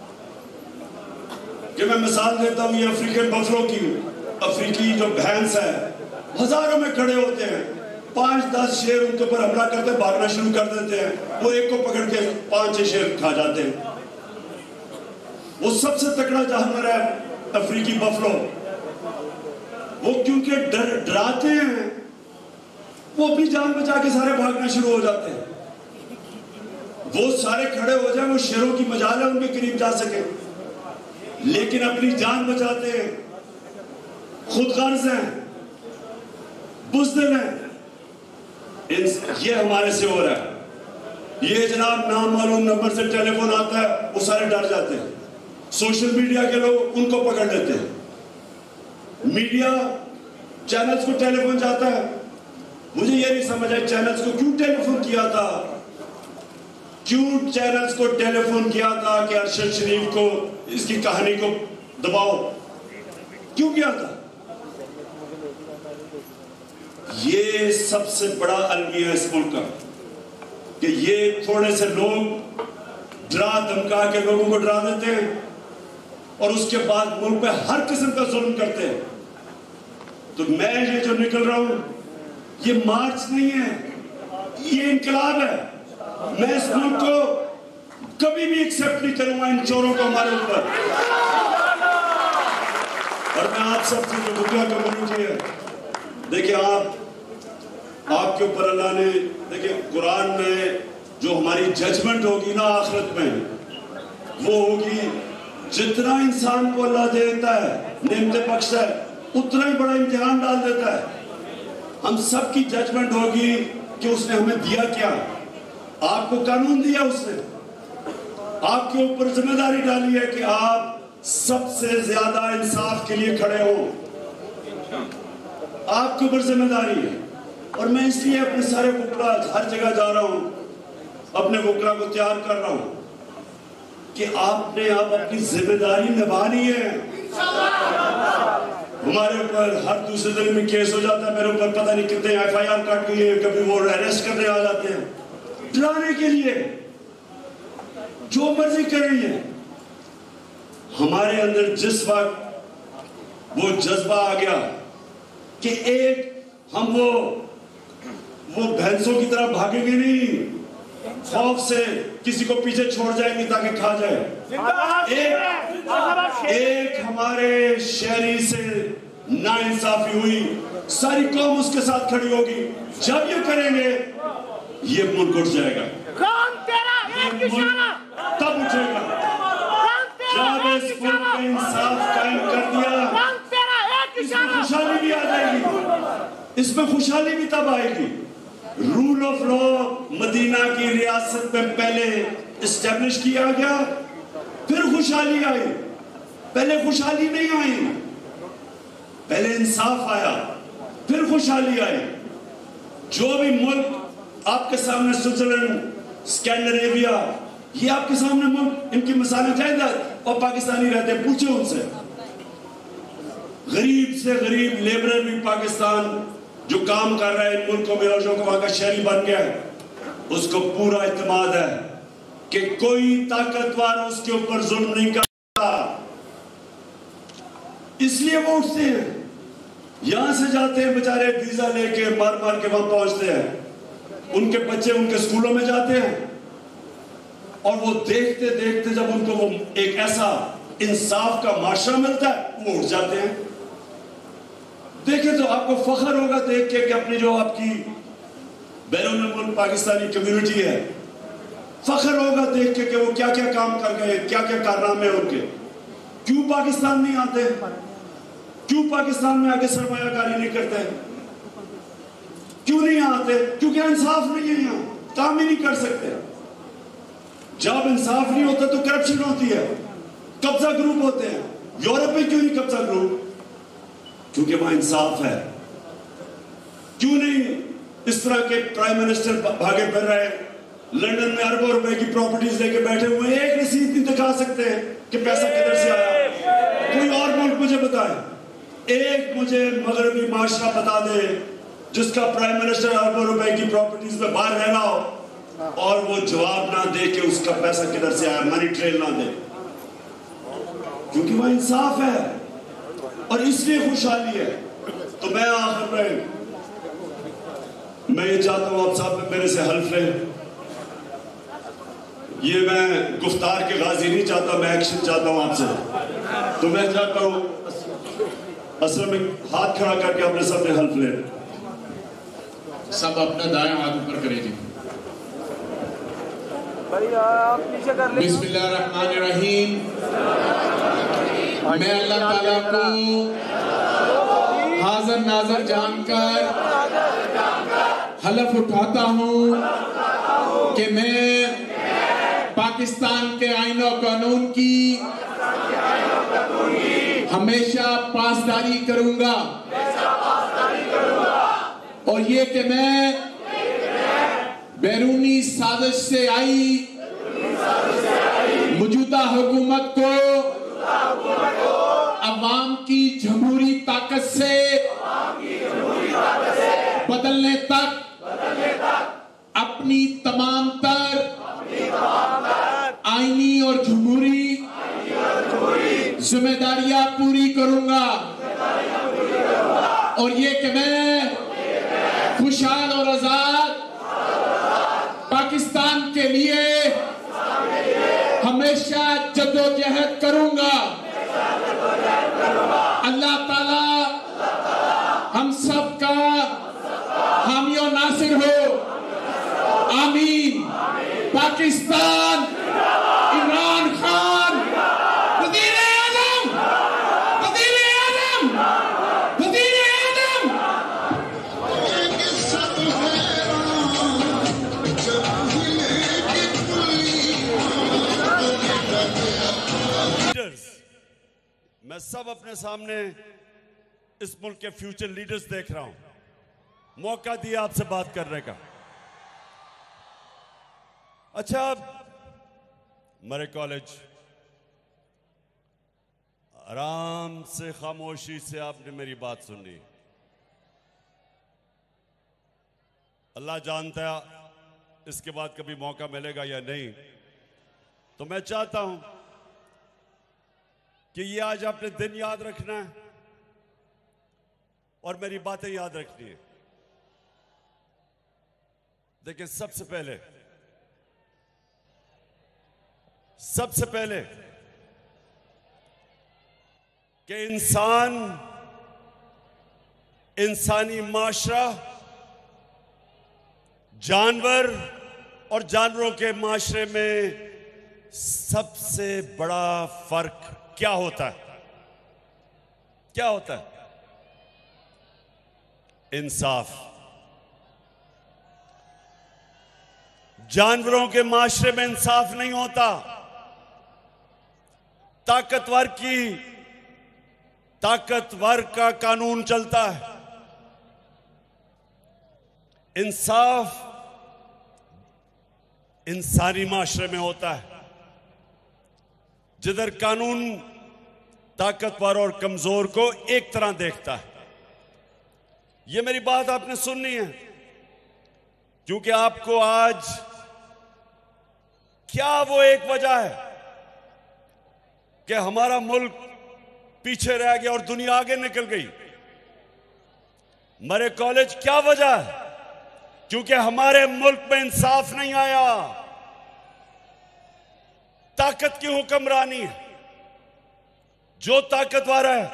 कि मैं मिसाल देता हूं, ये अफ्रीकन बफलों की, अफ्रीकी जो भैंस है, हजारों में खड़े होते हैं, 5-10 शेर उनके ऊपर हमला करते हैं, भागना शुरू कर देते हैं, वो एक को पकड़ के 5-6 शेर खा जाते हैं। वो सबसे तगड़ा जानवर है अफ्रीकी बफलो। वो क्योंकि डराते हैं, वो अपनी जान बचा के सारे भागना शुरू हो जाते हैं। वो सारे खड़े हो जाए, वो शेरों की मजाल है उनके करीब जा सके, लेकिन अपनी जान बचाते हैं, खुदगर्ज हैं, बुज़दिल हैं। ये हमारे से हो रहा है। ये जनाब नामालूम नंबर से टेलीफोन आता है, वो सारे डर जाते हैं। सोशल मीडिया के लोग उनको पकड़ लेते हैं। मीडिया चैनल्स को टेलीफोन जाता है। मुझे ये नहीं समझ आया चैनल्स को क्यों टेलीफोन किया था, क्यों चैनल्स को टेलीफोन किया था कि अरशद शरीफ को, इसकी कहानी को दबाओ, क्यों किया था? ये सबसे बड़ा अलमिया है इस मुल्क का कि ये थोड़े से लोग डरा धमका के लोगों को डरा देते हैं और उसके बाद मुल्क पे हर किस्म का जुल्म करते हैं। तो मैं ये जो निकल रहा हूं, ये मार्च नहीं है, ये इनकलाब है। मैं इस मुल्क को कभी भी एक्सेप्ट नहीं करूंगा इन चोरों को हमारे ऊपर। और मैं आप सबसे जो बुकला कम्युनिटी है, देखिए आपके ऊपर अल्लाह ने, देखिए कुरान में जो हमारी जजमेंट होगी ना आखिरत में, वो होगी जितना इंसान को अल्लाह देता है, नेमतें बख्शता है, उतना ही बड़ा इम्तिहान डाल देता है। हम सब की जजमेंट होगी कि उसने हमें दिया क्या। आपको कानून दिया उसने, आपके ऊपर जिम्मेदारी डाली है कि आप सबसे ज्यादा इंसाफ के लिए खड़े हो, आपके ऊपर जिम्मेदारी है। और मैं इसलिए अपने सारे वकला हर जगह जा रहा हूं, अपने वकला को तैयार कर रहा हूं कि आपने आप अपनी जिम्मेदारी निभानी है। हमारे ऊपर हर दूसरे दिन में केस हो जाता है, मेरे ऊपर पता नहीं कितने FIR काट गई है, कभी वो अरेस्ट करने आ जाते हैं डराने के लिए, जो मर्जी करेंगे। हमारे अंदर जिस वक्त वो जज्बा आ गया कि एक हम वो भैंसों की तरह भागेंगे नहीं, खौफ से किसी को पीछे छोड़ जाएंगे ताकि खा जाए। एक हमारे शहरी से नाइंसाफी हुई, सारी कौम उसके साथ खड़ी होगी। जब ये करेंगे ये मुल्क उठ जाएगा, तब उठेगा। जब इस मुल्क में इंसाफ कायम कर दिया, इसमें खुशहाली भी आ जाएगी, इसमें खुशहाली भी तब आएगी। रूल ऑफ लॉ मदीना की रियासत में पहले इस्टेब्लिश किया गया, फिर खुशहाली आई। पहले खुशहाली नहीं आई, पहले इंसाफ आया, फिर खुशहाली आई। जो भी मुल्क आपके सामने, स्विट्जरलैंड, स्कैंडिनेविया, ये आपके सामने मुल्क, इनकी मिसालें जायदाद और पाकिस्तानी रहते हैं, पूछे उनसे। गरीब से गरीब लेबरर भी पाकिस्तान जो काम कर रहा है इन मुल्कों में और जो वहां का शहरी बन गया है, उसको पूरा इत्मीनान है कि कोई ताकतवर उसके ऊपर जुल्म नहीं करता। इसलिए वो उठते हैं, यहां से जाते हैं बेचारे वीजा लेके, मार मार के वहां पहुंचते हैं। उनके बच्चे उनके स्कूलों में जाते हैं और वो देखते देखते जब उनको वो एक ऐसा इंसाफ का माशरा मिलता है, वो उठ जाते हैं। देखे तो आपको फख्र होगा देख के कि अपनी जो आपकी बैरून मुल्क पाकिस्तानी कम्युनिटी है, फख्र होगा देख के कि वो क्या क्या काम कर गए, क्या क्या कारनामे उनके। क्यों पाकिस्तान नहीं आते, क्यों पाकिस्तान में आके सरमायाकारी नहीं करते, क्यों नहीं आते? क्योंकि इंसाफ नहीं है, यहाँ काम ही नहीं कर सकते। जब इंसाफ नहीं होता तो करप्शन होती है, कब्जा ग्रुप होते हैं। यूरोप में क्यों नहीं कब्जा ग्रुप? क्योंकि वहां इंसाफ है। क्यों नहीं इस तरह के प्राइम मिनिस्टर भागे फिर रहे, लंदन में अरबों रुपए की प्रॉपर्टीज लेके बैठे हुए, एक रसीद नहीं दिखा सकते कि पैसा किधर से आया। कोई और मुल्क मुझे बताए, एक मुझे मगरबी माशरा बता दे जिसका प्राइम मिनिस्टर अरबों रुपए की प्रॉपर्टीज में बाहर रह रहा हो और वो जवाब ना दे कि उसका पैसा किधर से आया, मनी ट्रेल ना दे, क्योंकि वह इंसाफ है और इसलिए खुशहाली है। तो मैं आखिर में मैं ये चाहता हूं आप साहब मेरे से हल्फ लें। ये मैं गुफ्तार के गाजी नहीं चाहता, मैं एक्शन चाहता हूं आपसे। तो मैं चाहता हूं असल में हाथ खड़ा करके अपने सामने हल्फ लें। सब अपना दायां हाथ ऊपर करें जी। बिस्मिल्लाहिर्रहमानिर्रहीम। मैं अल्लाह ताला को हाज़िर नाज़िर जानकर हलफ उठाता हूँ कि मैं पाकिस्तान के आईन और कानून की हमेशा पासदारी करूंगा और ये कि मैं बैरूनी साजिश से आई मौजूदा हुकूमत को अवाम की जमहूरी ताकत से बदलने तक अपनी तमाम तर आईनी और जमहूरी जिम्मेदारियां पूरी करूंगा और ये कि मैं खुशहाल और आजाद पाकिस्तान के लिए हमेशा जद्दोजहद करूंगा। अल्लाह ताला हम सब का हामी और नासिर हो, आमीन। पाकिस्तान, इमरान खान, वज़ीर आज़म, वज़ीर आज़म, वज़ीर आज़म। मैं सब अपने सामने इस मुल्क के फ्यूचर लीडर्स देख रहा हूं, मौका दिया आपसे बात करने का। अच्छा, मेरे कॉलेज आराम से खामोशी से आपने मेरी बात सुनी। अल्लाह जानता है इसके बाद कभी मौका मिलेगा या नहीं। तो मैं चाहता हूं कि ये आज आपने दिन याद रखना है और मेरी बातें याद रखनी है। देखिए, सबसे पहले कि इंसानी माशरा जानवर और जानवरों के माशरे में सबसे बड़ा फर्क क्या होता है? क्या होता है? इंसाफ। जानवरों के माशरे में इंसाफ नहीं होता। ताकतवर का कानून चलता है। इंसाफ इंसानी माशरे में होता है, जिधर कानून ताकतवर और कमजोर को एक तरह देखता है। ये मेरी बात आपने सुननी है, क्योंकि आपको आज क्या वो एक वजह है कि हमारा मुल्क पीछे रह गया और दुनिया आगे निकल गई। मेरे कॉलेज क्या वजह है? क्योंकि हमारे मुल्क में इंसाफ नहीं आया। ताकत की हुक्मरानी है। जो ताकतवर है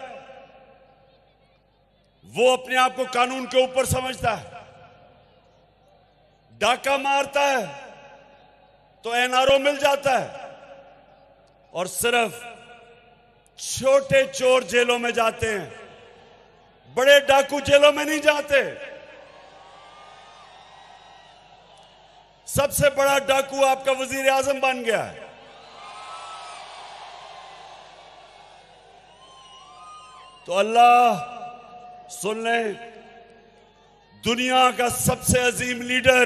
वो अपने आप को कानून के ऊपर समझता है। डाका मारता है तो एनआरओ मिल जाता है और सिर्फ छोटे चोर जेलों में जाते हैं, बड़े डाकू जेलों में नहीं जाते। सबसे बड़ा डाकू आपका वजीर आजम बन गया है। तो अल्लाह सुन ले, दुनिया का सबसे अजीम लीडर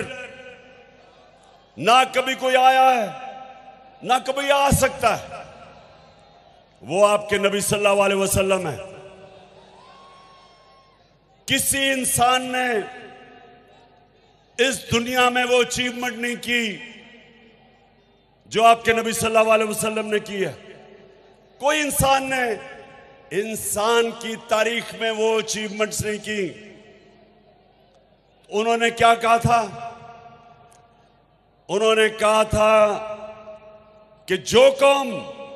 ना कभी कोई आया है ना कभी आ सकता है, वो आपके नबी सल्लल्लाहु अलैहि वसल्लम है। किसी इंसान ने इस दुनिया में वो अचीवमेंट नहीं की जो आपके नबी सल्लल्लाहु अलैहि वसल्लम ने की है। कोई इंसान ने इंसान की तारीख में वो अचीवमेंट्स नहीं की। उन्होंने क्या कहा था? उन्होंने कहा था कि जो कौम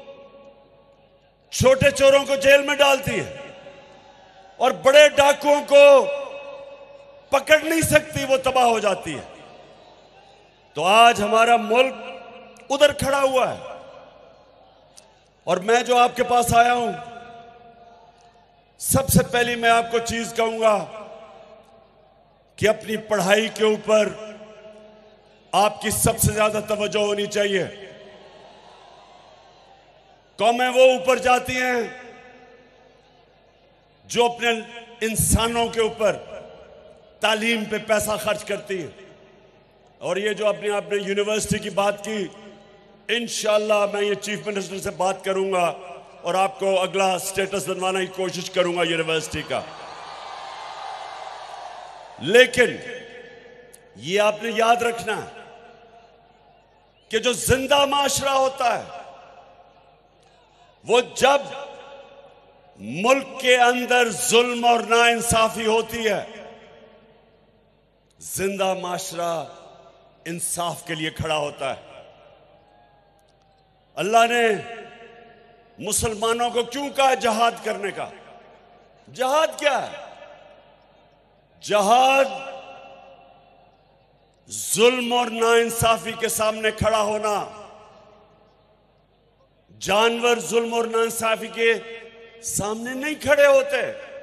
छोटे चोरों को जेल में डालती है और बड़े डाकुओं को पकड़ नहीं सकती, वो तबाह हो जाती है। तो आज हमारा मुल्क उधर खड़ा हुआ है। और मैं जो आपके पास आया हूं, सबसे पहली मैं आपको चीज कहूंगा कि अपनी पढ़ाई के ऊपर आपकी सबसे ज्यादा तवज्जो होनी चाहिए। कौमें वो ऊपर जाती हैं जो अपने इंसानों के ऊपर तालीम पे पैसा खर्च करती है। और ये जो आपने यूनिवर्सिटी की बात की, इंशाल्लाह मैं ये चीफ मिनिस्टर से बात करूंगा और आपको अगला स्टेटस बनवाने की कोशिश करूंगा यूनिवर्सिटी का। लेकिन ये आपने याद रखना है कि जो जिंदा माशरा होता है, वो जब मुल्क के अंदर जुल्म और नाइंसाफी होती है, जिंदा माशरा इंसाफ के लिए खड़ा होता है। अल्लाह ने मुसलमानों को क्यों कहा जहाद करने का? जहाद क्या है? जहाद जुल्म और नाइंसाफी के सामने खड़ा होना। जानवर जुल्म और नाइंसाफी के सामने नहीं खड़े होते।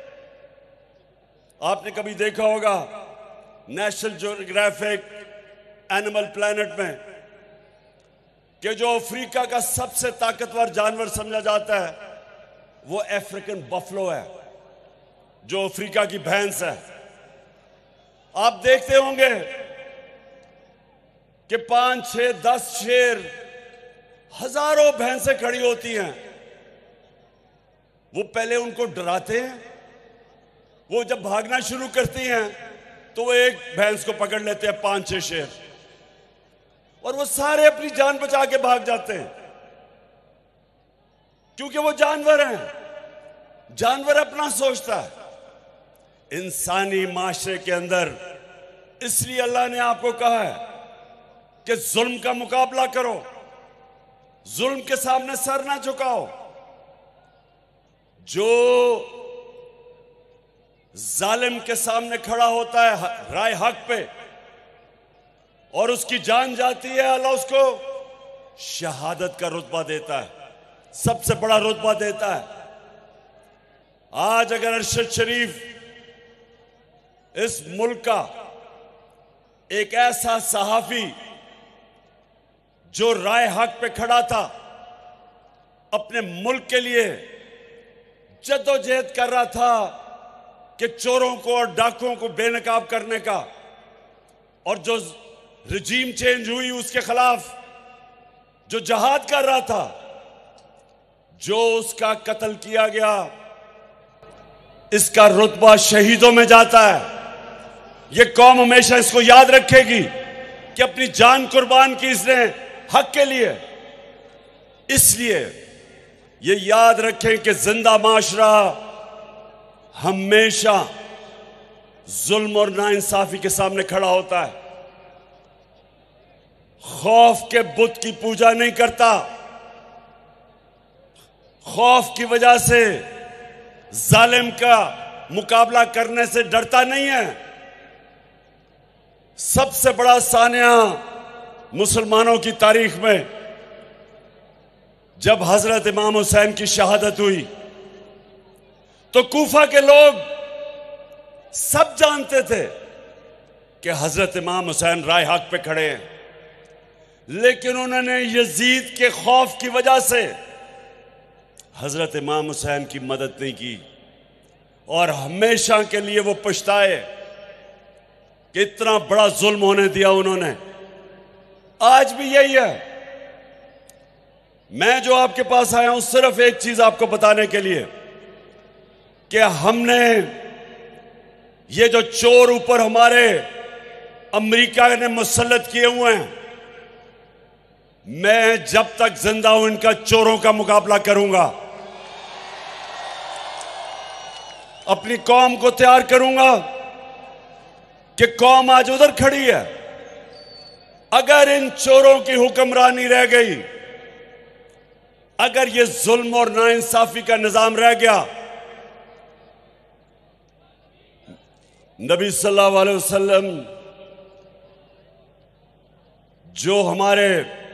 आपने कभी देखा होगा नेशनल ज्योग्राफिक एनिमल प्लैनेट में कि जो अफ्रीका का सबसे ताकतवर जानवर समझा जाता है वो अफ्रीकन बफलो है, जो अफ्रीका की भैंस है। आप देखते होंगे कि 5, 6, 10 शेर, हजारों भैंसें खड़ी होती हैं। वो पहले उनको डराते हैं। वो जब भागना शुरू करती हैं तो वो एक भैंस को पकड़ लेते हैं 5, 6 शेर, और वो सारे अपनी जान बचा के भाग जाते हैं, क्योंकि वो जानवर हैं। जानवर अपना सोचता है। इंसानी माशरे के अंदर इसलिए अल्लाह ने आपको कहा है कि जुल्म का मुकाबला करो, जुल्म के सामने सर ना झुकाओ। जो जालिम के सामने खड़ा होता है राय हक पे और उसकी जान जाती है, अल्लाह उसको शहादत का रुतबा देता है, सबसे बड़ा रुतबा देता है। आज अगर अरशद शरीफ इस मुल्क का एक ऐसा सहाफी जो राय हक पे खड़ा था, अपने मुल्क के लिए जद्दोजहद कर रहा था कि चोरों को और डाकुओं को बेनकाब करने का, और जो रिजीम चेंज हुई उसके खिलाफ जो जहाद कर रहा था, जो उसका कत्ल किया गया, इसका रुतबा शहीदों में जाता है। ये कौम हमेशा इसको याद रखेगी कि अपनी जान कुर्बान की इसने हक के लिए। इसलिए ये याद रखें कि जिंदा माशरा हमेशा जुल्म और नाइंसाफी के सामने खड़ा होता है। खौफ के बुत की पूजा नहीं करता, खौफ की वजह से जालिम का मुकाबला करने से डरता नहीं है। सबसे बड़ा सानिया मुसलमानों की तारीख में जब हजरत इमाम हुसैन की शहादत हुई तो कूफा के लोग सब जानते थे कि हजरत इमाम हुसैन राय हक पे खड़े हैं, लेकिन उन्होंने यजीद के खौफ की वजह से हजरत इमाम हुसैन की मदद नहीं की, और हमेशा के लिए वो पछताए कि इतना बड़ा जुल्म होने दिया उन्होंने। आज भी यही है। मैं जो आपके पास आया हूं सिर्फ एक चीज आपको बताने के लिए कि हमने ये जो चोर ऊपर हमारे अमेरिका ने मुसल्लत किए हुए हैं। मैं जब तक जिंदा हूं इनका चोरों का मुकाबला करूंगा, अपनी कौम को तैयार करूंगा कि कौम आज उधर खड़ी है। अगर इन चोरों की हुक्मरानी रह गई, अगर ये जुल्म और नाइंसाफी का निजाम रह गया, नबी सल्लल्लाहु अलैहि वसल्लम जो हमारे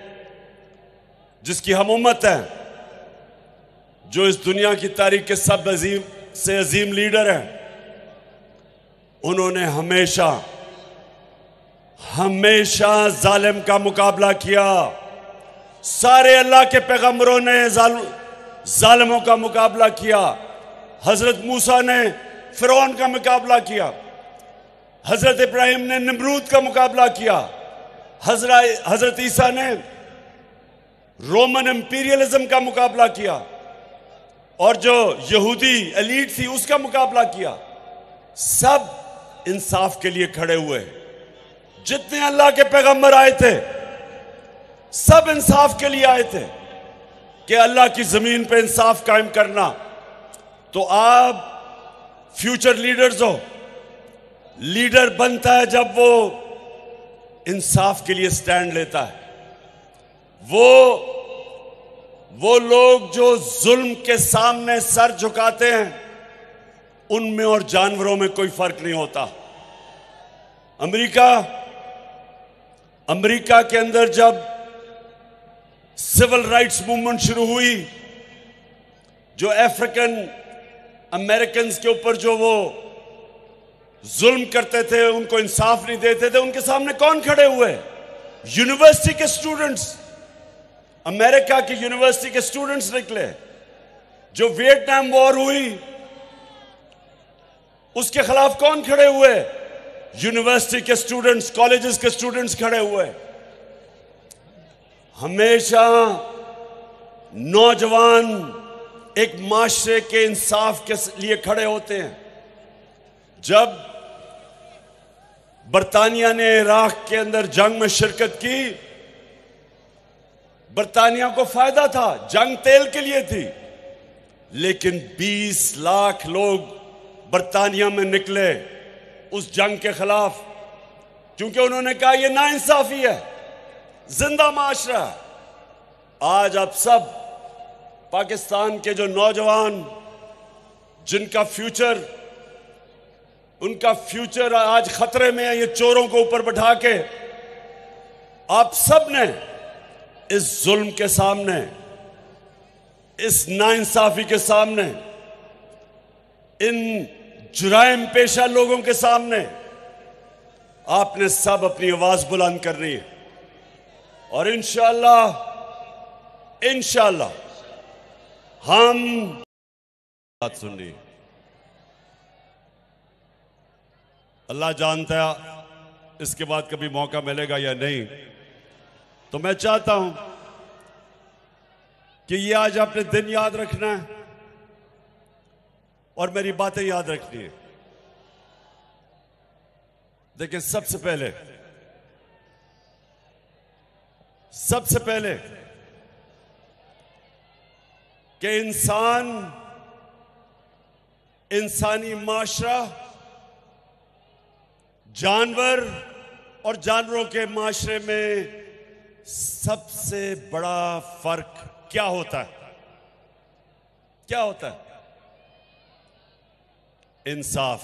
जिसकी हम उम्मत है, जो इस दुनिया की तारीख के सब से अजीम लीडर हैं, उन्होंने हमेशा हमेशा जालिम का मुकाबला किया। सारे अल्लाह के पैगंबरों ने जालिमों का मुकाबला किया। हजरत मूसा ने फिरौन का मुकाबला किया, हजरत इब्राहिम ने नमरूद का मुकाबला किया, हजरत ईसा ने रोमन इंपीरियलिज्म का मुकाबला किया, और जो यहूदी एलीट थी उसका मुकाबला किया। सब इंसाफ के लिए खड़े हुए। जितने अल्लाह के पैगंबर आए थे सब इंसाफ के लिए आए थे कि अल्लाह की जमीन पे इंसाफ कायम करना। तो आप फ्यूचर लीडर्स हो। लीडर बनता है जब वो इंसाफ के लिए स्टैंड लेता है। वो लोग जो जुल्म के सामने सर झुकाते हैं, उनमें और जानवरों में कोई फर्क नहीं होता। अमेरिका के अंदर जब सिविल राइट्स मूवमेंट शुरू हुई, जो अफ्रीकन अमेरिकन्स के ऊपर जो वो जुल्म करते थे, उनको इंसाफ नहीं देते थे, उनके सामने कौन खड़े हुए? यूनिवर्सिटी के स्टूडेंट्स, अमेरिका की यूनिवर्सिटी के स्टूडेंट्स निकले। जो वियतनाम वॉर हुई उसके खिलाफ कौन खड़े हुए? यूनिवर्सिटी के स्टूडेंट्स, कॉलेजेस के स्टूडेंट्स खड़े हुए। हमेशा नौजवान एक माशरे के इंसाफ के लिए खड़े होते हैं। जब बरतानिया ने इराक के अंदर जंग में शिरकत की, बरतानिया को फायदा था, जंग तेल के लिए थी, लेकिन 20 लाख लोग बरतानिया में निकले उस जंग के खिलाफ, क्योंकि उन्होंने कहा यह नाइंसाफी है, जिंदा माशरा। आज आप सब पाकिस्तान के जो नौजवान, जिनका फ्यूचर, उनका फ्यूचर आज खतरे में है, ये चोरों को ऊपर बैठा के, आप सब ने इस जुल्म के सामने, इस नाइंसाफी के सामने, इन जुराइम पेशा लोगों के सामने आपने सब अपनी आवाज बुलंद करनी है। और इंशाअल्लाह हम बात सुननी। अल्लाह जानता है इसके बाद कभी मौका मिलेगा या नहीं। तो मैं चाहता हूं कि ये आज आपने दिन याद रखना है और मेरी बातें याद रखनी है। देखिए, सबसे पहले कि इंसानी माशरा, जानवर और जानवरों के माशरे में सबसे बड़ा फर्क क्या होता है? क्या होता है? इंसाफ।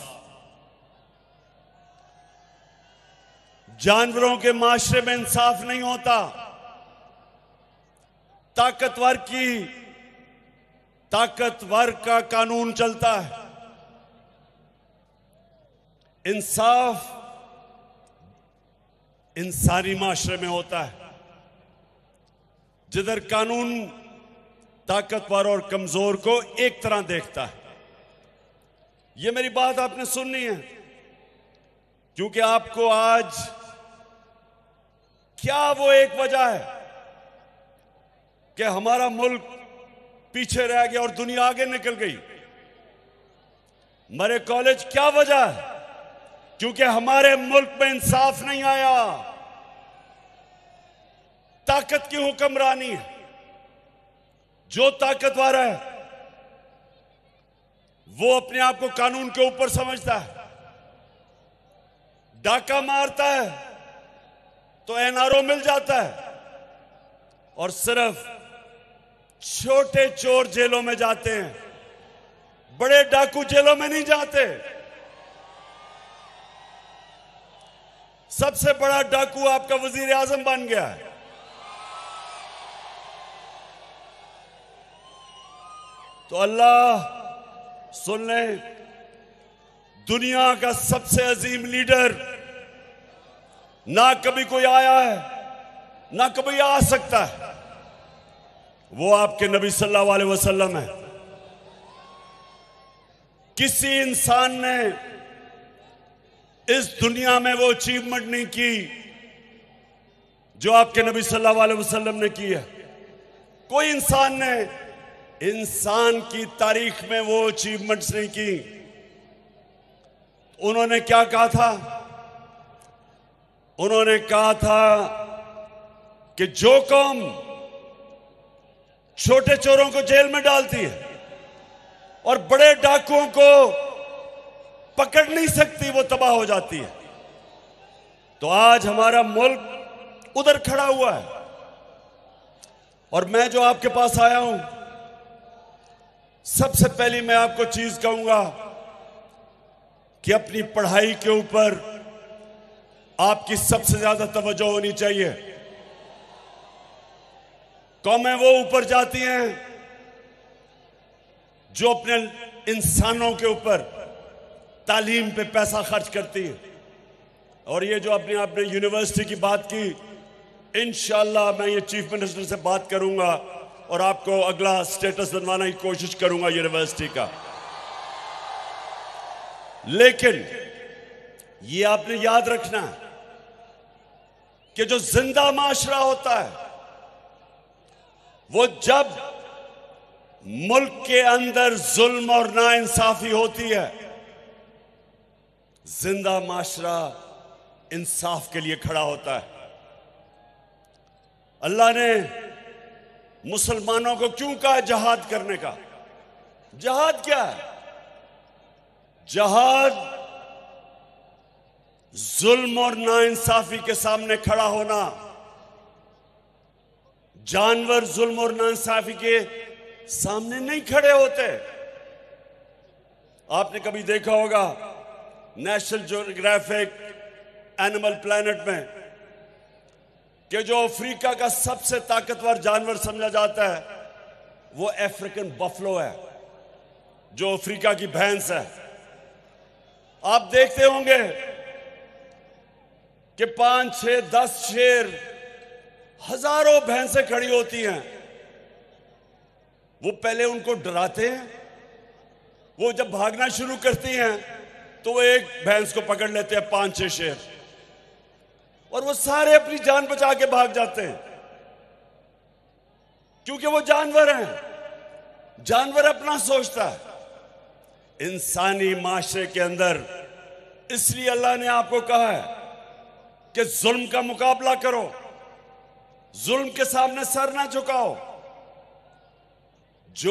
जानवरों के माशरे में इंसाफ नहीं होता। ताकतवर का कानून चलता है। इंसाफ इंसानी माशरे में होता है, जिधर कानून ताकतवर और कमजोर को एक तरह देखता है। ये मेरी बात आपने सुननी है, क्योंकि आपको आज क्या वो एक वजह है कि हमारा मुल्क पीछे रह गया और दुनिया आगे निकल गई? मरे कॉलेज क्या वजह है क्योंकि हमारे मुल्क में इंसाफ नहीं आया, ताकत की हुक्मरानी है। जो ताकतवर है वो अपने आप को कानून के ऊपर समझता है, डाका मारता है तो एनआरओ मिल जाता है, और सिर्फ छोटे चोर जेलों में जाते हैं, बड़े डाकू जेलों में नहीं जाते। सबसे बड़ा डाकू आपका वजीर आजम बन गया है। तो अल्लाह सुन लें, दुनिया का सबसे अजीम लीडर ना कभी कोई आया है, ना कभी आ सकता है, वो आपके नबी सल्लल्लाहु अलैहि वसल्लम है। किसी इंसान ने इस दुनिया में वो अचीवमेंट नहीं की जो आपके नबी सल्लल्लाहु अलैहि वसल्लम ने की है। कोई इंसान ने इंसान की तारीख में वो अचीवमेंट्स नहीं की। उन्होंने क्या कहा था? उन्होंने कहा था कि जो कौम छोटे चोरों को जेल में डालती है और बड़े डाकुओं को पकड़ नहीं सकती, वो तबाह हो जाती है। तो आज हमारा मुल्क उधर खड़ा हुआ है, और मैं जो आपके पास आया हूं, सबसे पहली मैं आपको चीज कहूंगा कि अपनी पढ़ाई के ऊपर आपकी सबसे ज्यादा तवज्जो होनी चाहिए। कौमें वो ऊपर जाती हैं जो अपने इंसानों के ऊपर तालीम पे पैसा खर्च करती है। और ये जो अपने आपने यूनिवर्सिटी की बात की, इंशाअल्लाह मैं ये चीफ मिनिस्टर से बात करूंगा और आपको अगला स्टेटस बनवाने की कोशिश करूंगा यूनिवर्सिटी का। लेकिन ये आपने याद रखना है कि जो जिंदा माशरा होता है वो जब मुल्क के अंदर जुल्म और नाइंसाफी होती है, जिंदा माशरा इंसाफ के लिए खड़ा होता है। अल्लाह ने मुसलमानों को क्यों कहा जहाद करने का? जहाद क्या है? जहाद जुल्म और नाइंसाफी के सामने खड़ा होना। जानवर जुल्म और नाइंसाफी के सामने नहीं खड़े होते। आपने कभी देखा होगा नेशनल ज्योग्राफिक एनिमल प्लैनेट में कि जो अफ्रीका का सबसे ताकतवर जानवर समझा जाता है वो अफ्रीकन बफलो है, जो अफ्रीका की भैंस है। आप देखते होंगे कि 5, 6, 10 शेर, हजारों भैंसें खड़ी होती हैं। वो पहले उनको डराते हैं, वो जब भागना शुरू करती हैं तो वो एक भैंस को पकड़ लेते हैं 5, 6 शेर, और वो सारे अपनी जान बचा के भाग जाते हैं, क्योंकि वो जानवर हैं। जानवर अपना सोचता है। इंसानी माशरे के अंदर इसलिए अल्लाह ने आपको कहा है कि जुल्म का मुकाबला करो, जुल्म के सामने सर ना झुकाओ। जो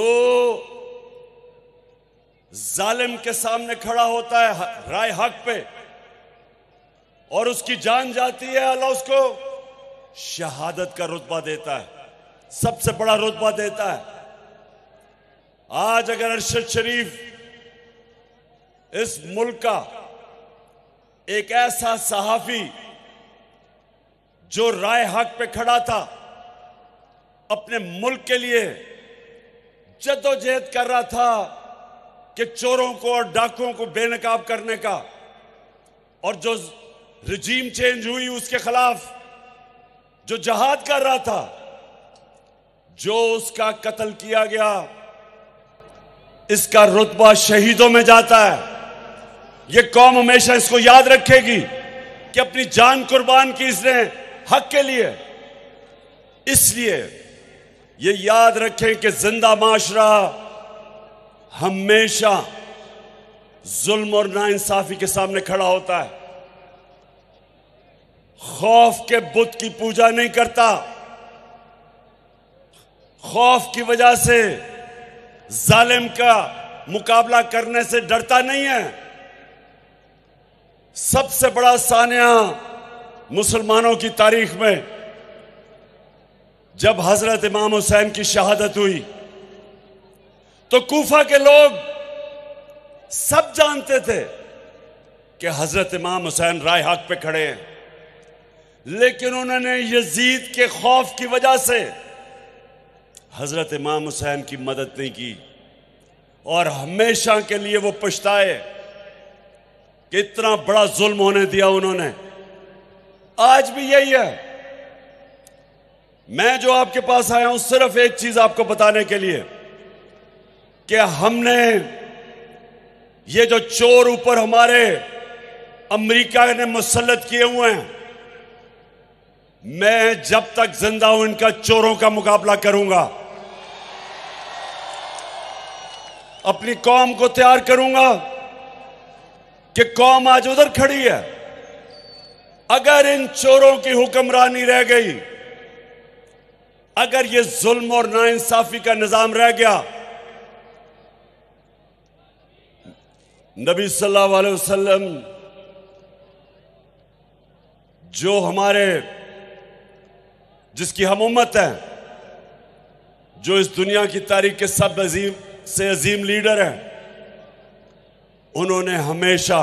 जालिम के सामने खड़ा होता है राय हक पे और उसकी जान जाती है, अल्लाह उसको शहादत का रुतबा देता है, सबसे बड़ा रुतबा देता है। आज अगर अरशद शरीफ इस मुल्क का एक ऐसा सहाफी जो राय हक पे खड़ा था, अपने मुल्क के लिए जद्दोजहद कर रहा था कि चोरों को और डाकुओं को बेनकाब करने का, और जो रिजीम चेंज हुई उसके खिलाफ जो जहाद कर रहा था, जो उसका कत्ल किया गया, इसका रुतबा शहीदों में जाता है। ये कौम हमेशा इसको याद रखेगी कि अपनी जान कुर्बान की इसने हक के लिए। इसलिए ये याद रखें कि जिंदा माशरा हमेशा जुल्म और नाइंसाफी के सामने खड़ा होता है, खौफ के बुत की पूजा नहीं करता, खौफ की वजह से जालिम का मुकाबला करने से डरता नहीं है। सबसे बड़ा सानिया मुसलमानों की तारीख में जब हजरत इमाम हुसैन की शहादत हुई तो कूफा के लोग सब जानते थे कि हजरत इमाम हुसैन राय हक पे खड़े हैं, लेकिन उन्होंने यजीद के खौफ की वजह से हजरत इमाम हुसैन की मदद नहीं की और हमेशा के लिए वो पछताए कि इतना बड़ा जुल्म होने दिया उन्होंने। आज भी यही है। मैं जो आपके पास आया हूं सिर्फ एक चीज आपको बताने के लिए कि हमने ये जो चोर ऊपर हमारे अमेरिका ने मुसल्लत किए हुए हैं, मैं जब तक जिंदा हूं इनका चोरों का मुकाबला करूंगा, अपनी कौम को तैयार करूंगा कि कौम आज उधर खड़ी है। अगर इन चोरों की हुक्मरानी रह गई, अगर ये जुल्म और नाइंसाफी का निजाम रह गया, नबी सल्लल्लाहु अलैहि वसल्लम जो हमारे जिसकी हम उम्मत है, जो इस दुनिया की तारीख के सब से अजीम लीडर हैं, उन्होंने हमेशा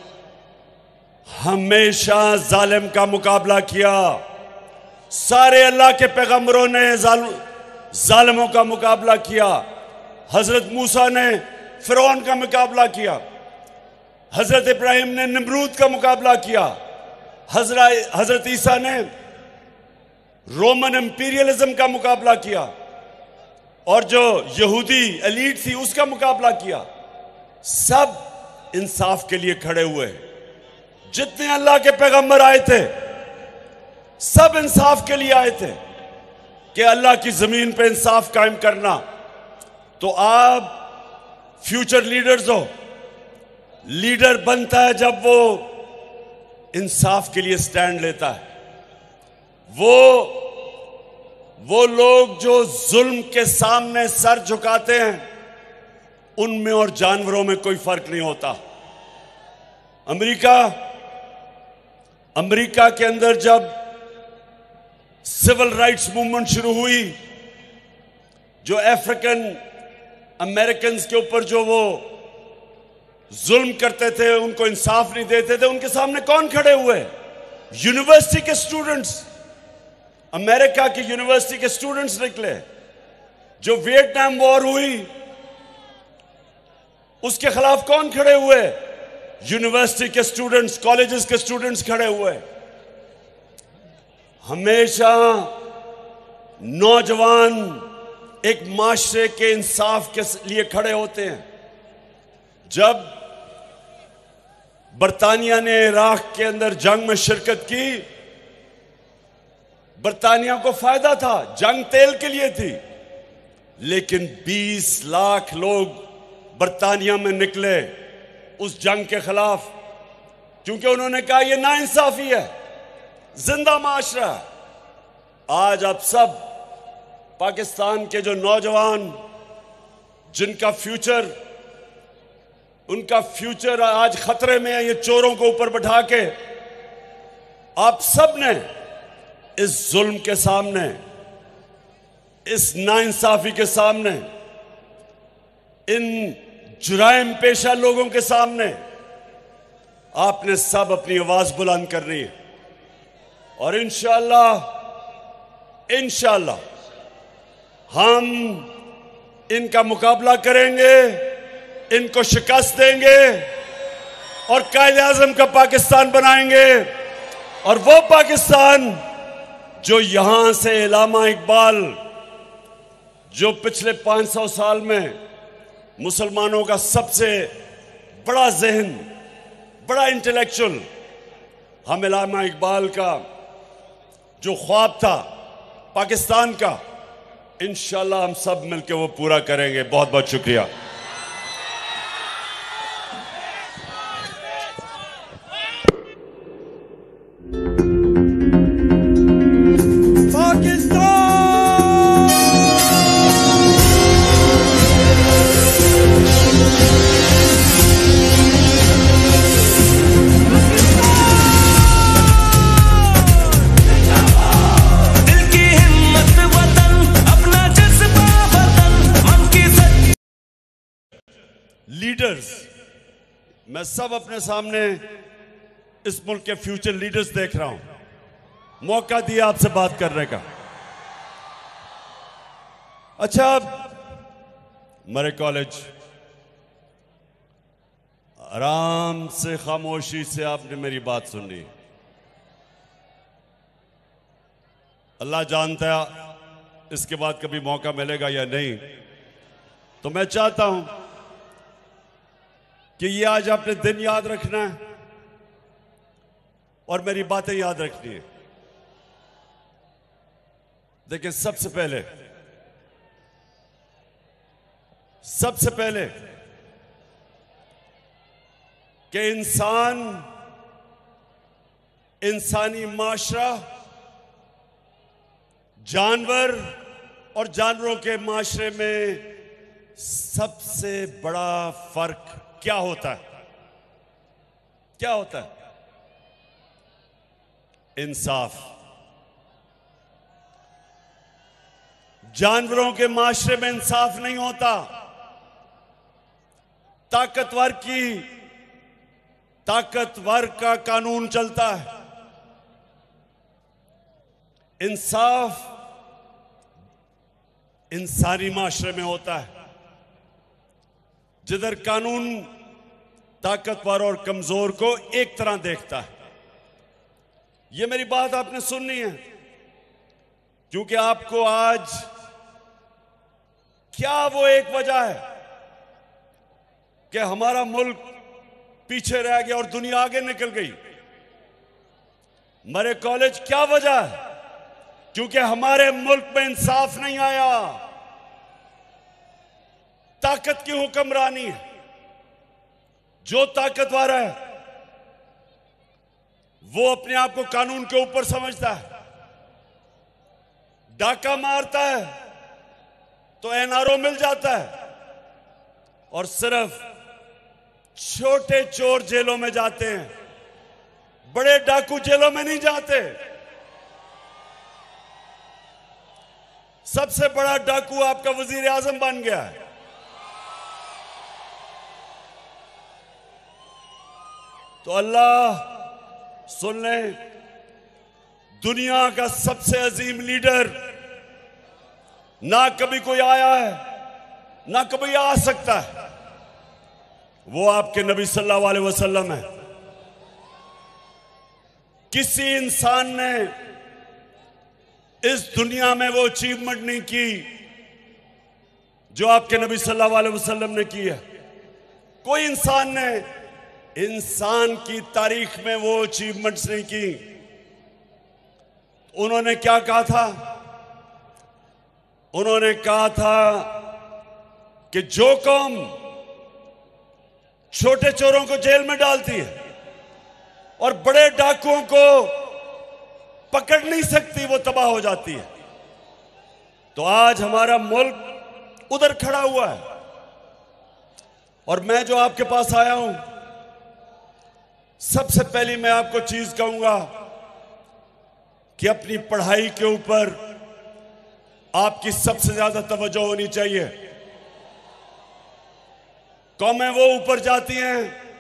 हमेशा जालिम का मुकाबला किया। सारे अल्लाह के पैगंबरों ने जालिमों का मुकाबला किया। हजरत मूसा ने फिरौन का मुकाबला किया, हजरत इब्राहिम ने नमरूद का मुकाबला किया, हजरत ईसा ने रोमन इंपीरियलिज्म का मुकाबला किया और जो यहूदी एलीट थी उसका मुकाबला किया। सब इंसाफ के लिए खड़े हुए। जितने अल्लाह के पैगंबर आए थे सब इंसाफ के लिए आए थे कि अल्लाह की जमीन पे इंसाफ कायम करना। तो आप फ्यूचर लीडर्स हो। लीडर बनता है जब वो इंसाफ के लिए स्टैंड लेता है। वो लोग जो जुल्म के सामने सर झुकाते हैं, उनमें और जानवरों में कोई फर्क नहीं होता। अमेरिका के अंदर जब सिविल राइट्स मूवमेंट शुरू हुई, जो अफ्रीकन अमेरिकन के ऊपर जो वो जुल्म करते थे, उनको इंसाफ नहीं देते थे, उनके सामने कौन खड़े हुए? यूनिवर्सिटी के स्टूडेंट्स, अमेरिका की यूनिवर्सिटी के स्टूडेंट्स निकले। जो वियतनाम वॉर हुई उसके खिलाफ कौन खड़े हुए? यूनिवर्सिटी के स्टूडेंट्स, कॉलेजेस के स्टूडेंट्स खड़े हुए। हमेशा नौजवान एक माशरे के इंसाफ के लिए खड़े होते हैं। जब बरतानिया ने इराक के अंदर जंग में शिरकत की, बरतानिया को फायदा था, जंग तेल के लिए थी, लेकिन 20 लाख लोग बरतानिया में निकले उस जंग के खिलाफ, क्योंकि उन्होंने कहा यह नाइंसाफी है, जिंदा माशरा। आज आप सब पाकिस्तान के जो नौजवान जिनका फ्यूचर, उनका फ्यूचर आज खतरे में है, ये चोरों को ऊपर बैठा के आप सब ने इस जुल्म के सामने, इस नाइंसाफी के सामने, इन जुराइम पेशा लोगों के सामने आपने सब अपनी आवाज बुलंद करनी है। और इंशाअल्लाह हम इनका मुकाबला करेंगे, इनको शिकस्त देंगे और कायद-ए-आज़म का पाकिस्तान बनाएंगे। और वो पाकिस्तान जो यहां से इलामा इकबाल, जो पिछले 500 साल में मुसलमानों का सबसे बड़ा ज़हन, बड़ा इंटेलेक्चुअल, हम इलामा इकबाल का जो ख्वाब था पाकिस्तान का, इंशाअल्लाह हम सब मिलकर वो पूरा करेंगे। बहुत बहुत शुक्रिया। लीडर्स, मैं सब अपने सामने इस मुल्क के फ्यूचर लीडर्स देख रहा हूं। मौका दिया आपसे बात करने का। अच्छा, मरे कॉलेज, आराम से खामोशी से आपने मेरी बात सुनी। अल्लाह जानता है इसके बाद कभी मौका मिलेगा या नहीं। तो मैं चाहता हूं कि ये आज आपने दिन याद रखना है और मेरी बातें याद रखनी है। देखिए, सबसे पहले कि इंसानी माशरा जानवर और जानवरों के माशरे में सबसे बड़ा फर्क क्या होता है? क्या होता है? इंसाफ। जानवरों के माशरे में इंसाफ नहीं होता। ताकतवर का कानून चलता है। इंसाफ इंसानी माशरे में होता है, जिधर कानून ताकतवर और कमजोर को एक तरह देखता है। यह मेरी बात आपने सुननी है, क्योंकि आपको आज क्या वो एक वजह है कि हमारा मुल्क पीछे रह गया और दुनिया आगे निकल गई। मरे कॉलेज क्या वजह है? क्योंकि हमारे मुल्क में इंसाफ नहीं आया। ताकत की हुक्मरानी है। जो ताकतवर है वो अपने आप को कानून के ऊपर समझता है। डाका मारता है तो एनआरओ मिल जाता है, और सिर्फ छोटे चोर जेलों में जाते हैं, बड़े डाकू जेलों में नहीं जाते। सबसे बड़ा डाकू आपका वजीर आजम बन गया है। तो अल्लाह सुन ले, दुनिया का सबसे अजीम लीडर ना कभी कोई आया है, ना कभी आ सकता है। वो आपके नबी सल्लल्लाहु अलैहि वसल्लम है। किसी इंसान ने इस दुनिया में वो अचीवमेंट नहीं की जो आपके नबी सल्लल्लाहु अलैहि वसल्लम ने की है। कोई इंसान ने इंसान की तारीख में वो अचीवमेंट्स नहीं की। उन्होंने क्या कहा था? उन्होंने कहा था कि जो कौम छोटे चोरों को जेल में डालती है और बड़े डाकुओं को पकड़ नहीं सकती, वो तबाह हो जाती है। तो आज हमारा मुल्क उधर खड़ा हुआ है, और मैं जो आपके पास आया हूं, सबसे पहली मैं आपको चीज कहूंगा कि अपनी पढ़ाई के ऊपर आपकी सबसे ज्यादा तवज्जो होनी चाहिए। कौमें वो ऊपर जाती हैं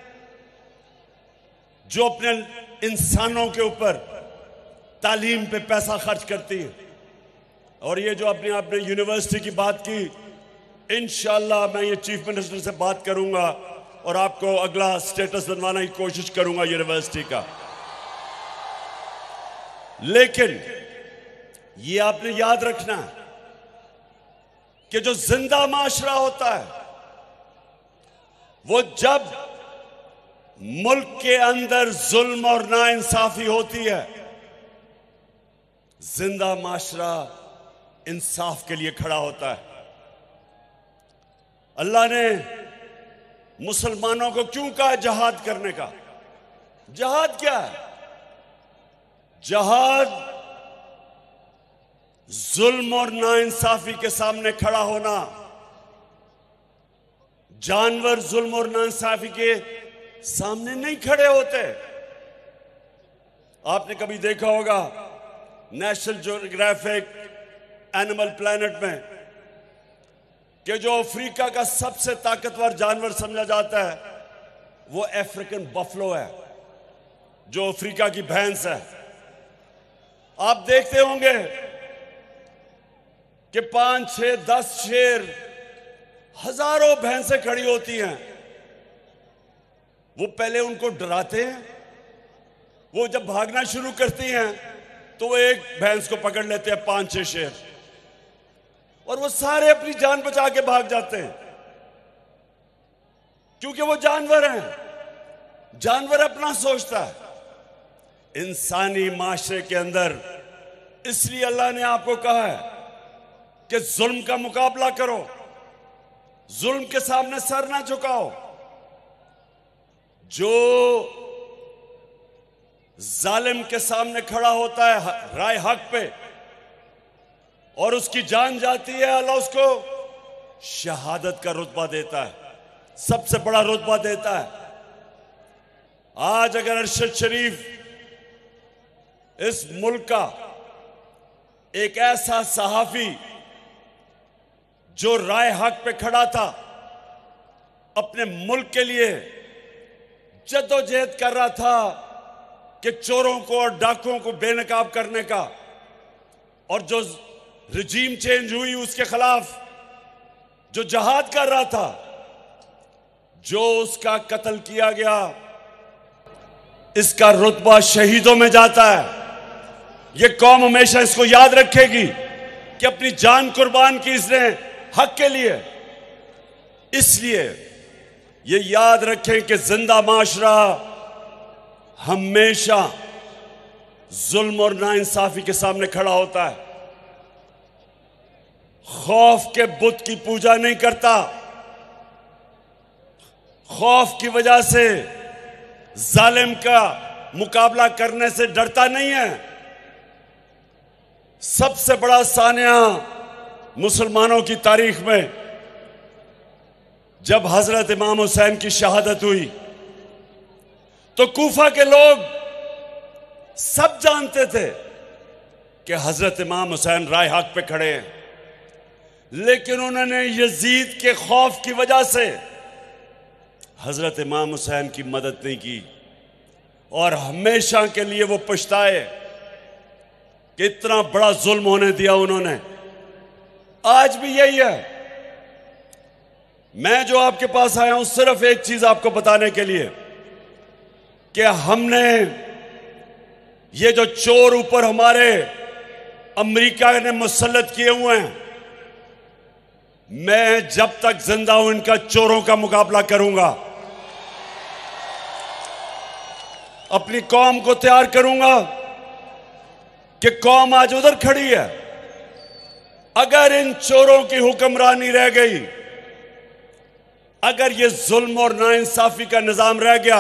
जो अपने इंसानों के ऊपर तालीम पे पैसा खर्च करती है। और ये जो आपने यूनिवर्सिटी की बात की, इंशाअल्लाह मैं ये चीफ मिनिस्टर से बात करूंगा और आपको अगला स्टेटस बनवाने की कोशिश करूंगा यूनिवर्सिटी का। लेकिन ये आपने याद रखना है कि जो जिंदा माशरा होता है, वो जब मुल्क के अंदर जुल्म और नाइंसाफी होती है, जिंदा माशरा इंसाफ के लिए खड़ा होता है। अल्लाह ने मुसलमानों को क्यों कहा जहाद करने का? जहाद क्या है? जहाद जुल्म और नाइंसाफी के सामने खड़ा होना। जानवर जुल्म और नाइंसाफी के सामने नहीं खड़े होते। आपने कभी देखा होगा नेशनल ज्योग्राफिक एनिमल प्लैनेट में कि जो अफ्रीका का सबसे ताकतवर जानवर समझा जाता है वो अफ्रीकन बफलो है, जो अफ्रीका की भैंस है। आप देखते होंगे कि 5, 6, 10 शेर, हजारों भैंसें खड़ी होती हैं। वो पहले उनको डराते हैं, वो जब भागना शुरू करती हैं तो वो एक भैंस को पकड़ लेते हैं 5, 6 शेर, और वो सारे अपनी जान बचा के भाग जाते हैं, क्योंकि वो जानवर हैं। जानवर अपना सोचता है। इंसानी माशरे के अंदर इसलिए अल्लाह ने आपको कहा है कि जुल्म का मुकाबला करो, जुल्म के सामने सर ना झुकाओ। जो जालिम के सामने खड़ा होता है राय हक पे और उसकी जान जाती है, अल्लाह उसको शहादत का रुतबा देता है, सबसे बड़ा रुतबा देता है। आज अगर अरशद शरीफ इस मुल्क का एक ऐसा सहाफी जो राय हक पे खड़ा था, अपने मुल्क के लिए जद्दोजहद कर रहा था कि चोरों को और डाकुओं को बेनकाब करने का, और जो रजीम चेंज हुई उसके खिलाफ जो जहाद कर रहा था, जो उसका कत्ल किया गया, इसका रुतबा शहीदों में जाता है। ये कौम हमेशा इसको याद रखेगी कि अपनी जान कुर्बान की इसने हक के लिए। इसलिए ये याद रखें कि जिंदा माशरा हमेशा जुल्म और नाइंसाफी के सामने खड़ा होता है। खौफ के बुत की पूजा नहीं करता, खौफ की वजह से जालिम का मुकाबला करने से डरता नहीं है। सबसे बड़ा सानिया मुसलमानों की तारीख में जब हजरत इमाम हुसैन की शहादत हुई तो कूफा के लोग सब जानते थे कि हजरत इमाम हुसैन राय हक पे खड़े हैं, लेकिन उन्होंने यजीद के खौफ की वजह से हजरत इमाम हुसैन की मदद नहीं की, और हमेशा के लिए वो पछताए कि इतना बड़ा जुल्म होने दिया उन्होंने। आज भी यही है। मैं जो आपके पास आया हूं सिर्फ एक चीज आपको बताने के लिए कि हमने ये जो चोर ऊपर हमारे अमेरिका ने मुसल्लत किए हुए हैं, मैं जब तक जिंदा हूं इनका चोरों का मुकाबला करूंगा, अपनी कौम को तैयार करूंगा कि कौम आज उधर खड़ी है। अगर इन चोरों की हुक्मरानी रह गई, अगर ये जुल्म और नाइंसाफी का निजाम रह गया,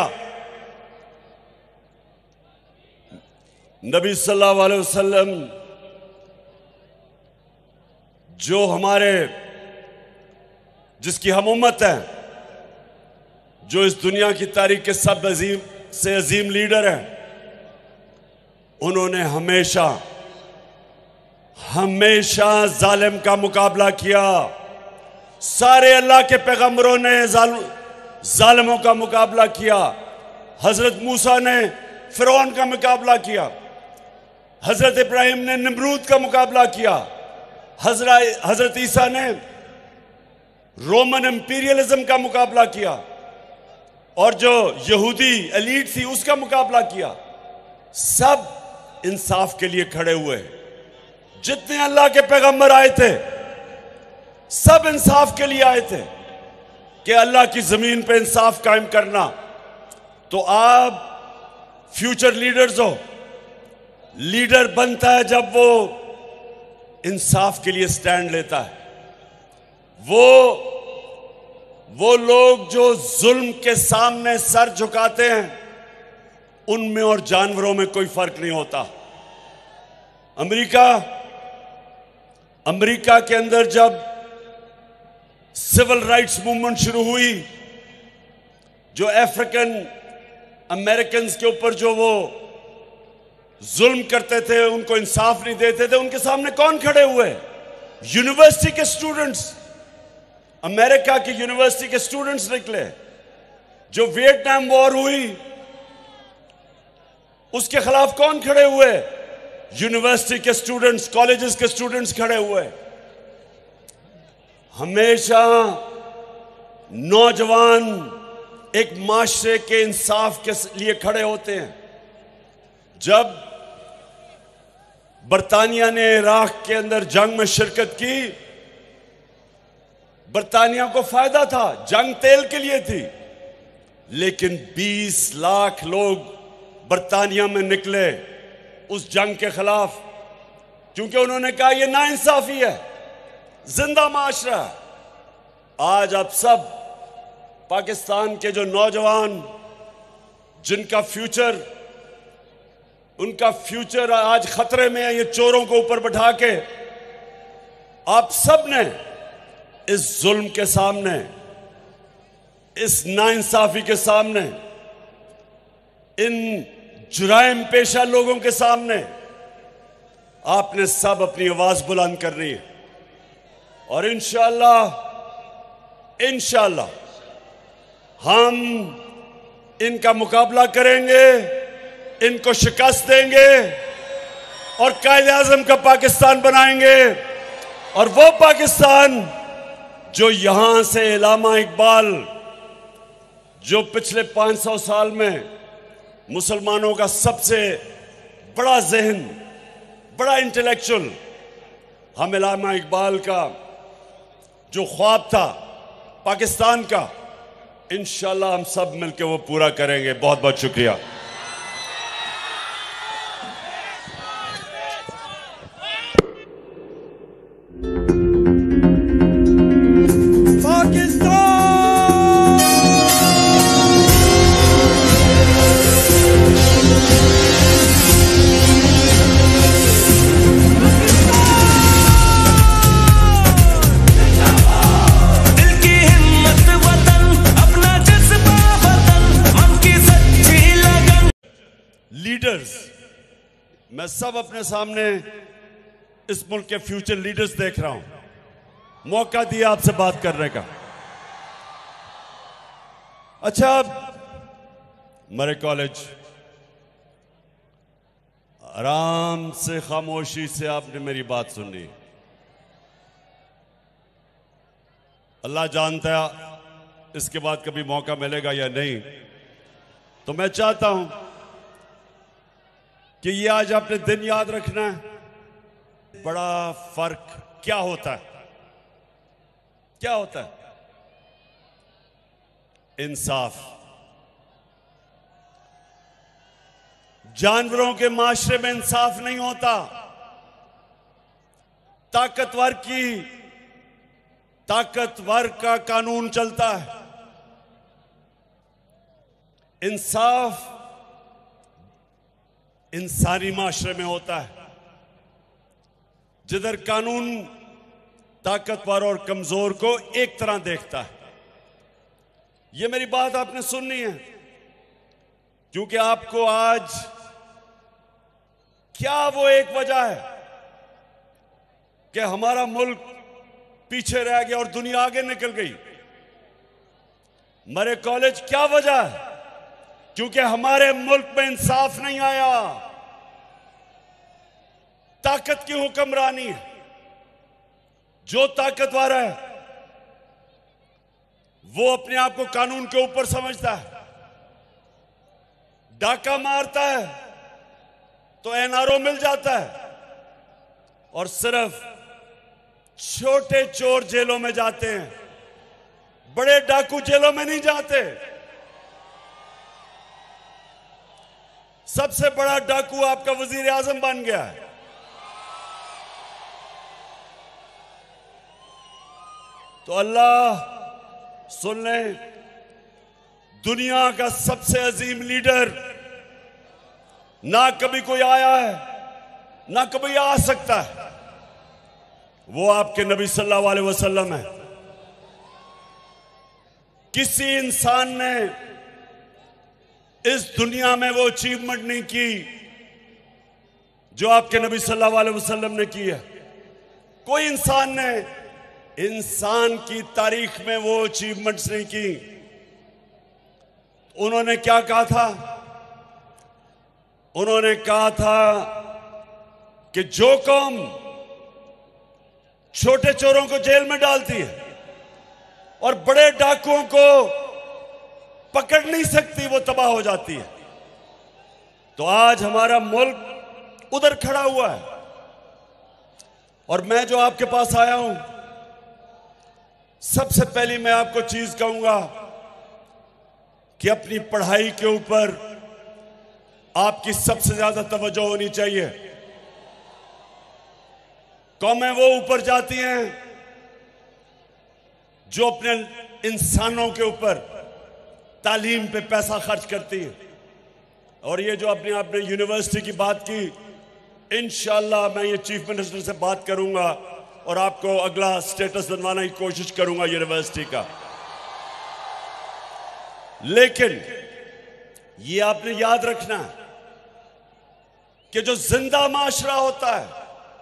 नबी सल्लल्लाहु अलैहि वसल्लम जो हमारे जिसकी हम उम्मत है, जो इस दुनिया की तारीख के सब से अजीम लीडर हैं, उन्होंने हमेशा हमेशा जालिम का मुकाबला किया। सारे अल्लाह के पैगंबरों ने जालिमों का मुकाबला किया। हजरत मूसा ने फिरौन का मुकाबला किया, हजरत इब्राहिम ने नमरूद का मुकाबला किया, हजरत ईसा ने रोमन इंपीरियलिज्म का मुकाबला किया, और जो यहूदी एलीट थी उसका मुकाबला किया। सब इंसाफ के लिए खड़े हुए। जितने अल्लाह के पैगंबर आए थे सब इंसाफ के लिए आए थे कि अल्लाह की जमीन पे इंसाफ कायम करना। तो आप फ्यूचर लीडर्स हो। लीडर बनता है जब वो इंसाफ के लिए स्टैंड लेता है। वो लोग जो जुल्म के सामने सर झुकाते हैं, उनमें और जानवरों में कोई फर्क नहीं होता। अमेरिका के अंदर जब सिविल राइट्स मूवमेंट शुरू हुई, जो अफ्रीकन अमेरिकन के ऊपर जो वो जुल्म करते थे, उनको इंसाफ नहीं देते थे, उनके सामने कौन खड़े हुए? यूनिवर्सिटी के स्टूडेंट्स। अमेरिका की यूनिवर्सिटी के स्टूडेंट्स निकले। जो वियतनाम वॉर हुई उसके खिलाफ कौन खड़े हुए? यूनिवर्सिटी के स्टूडेंट्स, कॉलेजेस के स्टूडेंट्स खड़े हुए। हमेशा नौजवान एक माशरे के इंसाफ के लिए खड़े होते हैं। जब बरतानिया ने इराक के अंदर जंग में शिरकत की, बरतानिया को फायदा था, जंग तेल के लिए थी, लेकिन 20 लाख लोग बरतानिया में निकले उस जंग के खिलाफ, क्योंकि उन्होंने कहा यह नाइंसाफी है, जिंदा माशरा। आज आप सब पाकिस्तान के जो नौजवान, जिनका फ्यूचर, उनका फ्यूचर आज खतरे में है, ये चोरों को ऊपर बैठा के, आप सब ने इस जुल्म के सामने, इस नाइंसाफी के सामने, इन जुराइम पेशा लोगों के सामने आपने सब अपनी आवाज बुलंद करनी है। और इंशाअल्लाह हम इनका मुकाबला करेंगे, इनको शिकस्त देंगे और कायद-ए-आज़म का पाकिस्तान बनाएंगे। और वो पाकिस्तान जो यहां से इलामा इकबाल, जो पिछले 500 साल में मुसलमानों का सबसे बड़ा ज़हन, बड़ा इंटेलेक्चुअल, हम इलामा इकबाल का जो ख्वाब था पाकिस्तान का, इंशाअल्लाह हम सब मिलकर वो पूरा करेंगे। बहुत बहुत शुक्रिया। लीडर्स, मैं सब अपने सामने इस मुल्क के फ्यूचर लीडर्स देख रहा हूं। मौका दिया आपसे बात करने का। अच्छा, मेरे कॉलेज, आराम से खामोशी से आपने मेरी बात सुनी। अल्लाह जानता है इसके बाद कभी मौका मिलेगा या नहीं। तो मैं चाहता हूं कि ये आज आपने दिन याद रखना है। बड़ा फर्क क्या होता है? क्या होता है? इंसाफ। जानवरों के माशरे में इंसाफ नहीं होता। ताकतवर का कानून चलता है। इंसाफ इंसानी माशरे में होता है, जिधर कानून ताकतवर और कमजोर को एक तरह देखता है। यह मेरी बात आपने सुननी है, क्योंकि आपको आज क्या वो एक वजह है कि हमारा मुल्क पीछे रह गया और दुनिया आगे निकल गई। मेरे कॉलेज क्या वजह है? क्योंकि हमारे मुल्क में इंसाफ नहीं आया। ताकत की हुक्मरानी है। जो ताकतवर है वो अपने आप को कानून के ऊपर समझता है। डाका मारता है तो एनआरओ मिल जाता है, और सिर्फ छोटे चोर जेलों में जाते हैं, बड़े डाकू जेलों में नहीं जाते। सबसे बड़ा डाकू आपका वजीर आजम बन गया है। तो अल्लाह सुन ले, दुनिया का सबसे अजीम लीडर ना कभी कोई आया है, ना कभी आ सकता है, वो आपके नबी सल्लल्लाहु अलैहि वसल्लम है। किसी इंसान ने इस दुनिया में वो अचीवमेंट नहीं की जो आपके नबी सल्लल्लाहु अलैहि वसल्लम ने की है। कोई इंसान ने इंसान की तारीख में वो अचीवमेंट्स नहीं की। उन्होंने क्या कहा था? उन्होंने कहा था कि जो कौम छोटे चोरों को जेल में डालती है और बड़े डाकुओं को पकड़ नहीं सकती, वो तबाह हो जाती है। तो आज हमारा मुल्क उधर खड़ा हुआ है। और मैं जो आपके पास आया हूं, सबसे पहली मैं आपको चीज कहूंगा कि अपनी पढ़ाई के ऊपर आपकी सबसे ज्यादा तवज्जो होनी चाहिए। कौमें वो ऊपर जाती हैं जो अपने इंसानों के ऊपर तालीम पे पैसा खर्च करती है। और ये जो अपने आपने यूनिवर्सिटी की बात की, इंशाल्लाह मैं ये चीफ मिनिस्टर से बात करूंगा और आपको अगला स्टेटस बनवाने की कोशिश करूंगा यूनिवर्सिटी का। लेकिन ये आपने याद रखना है कि जो जिंदा माशरा होता है,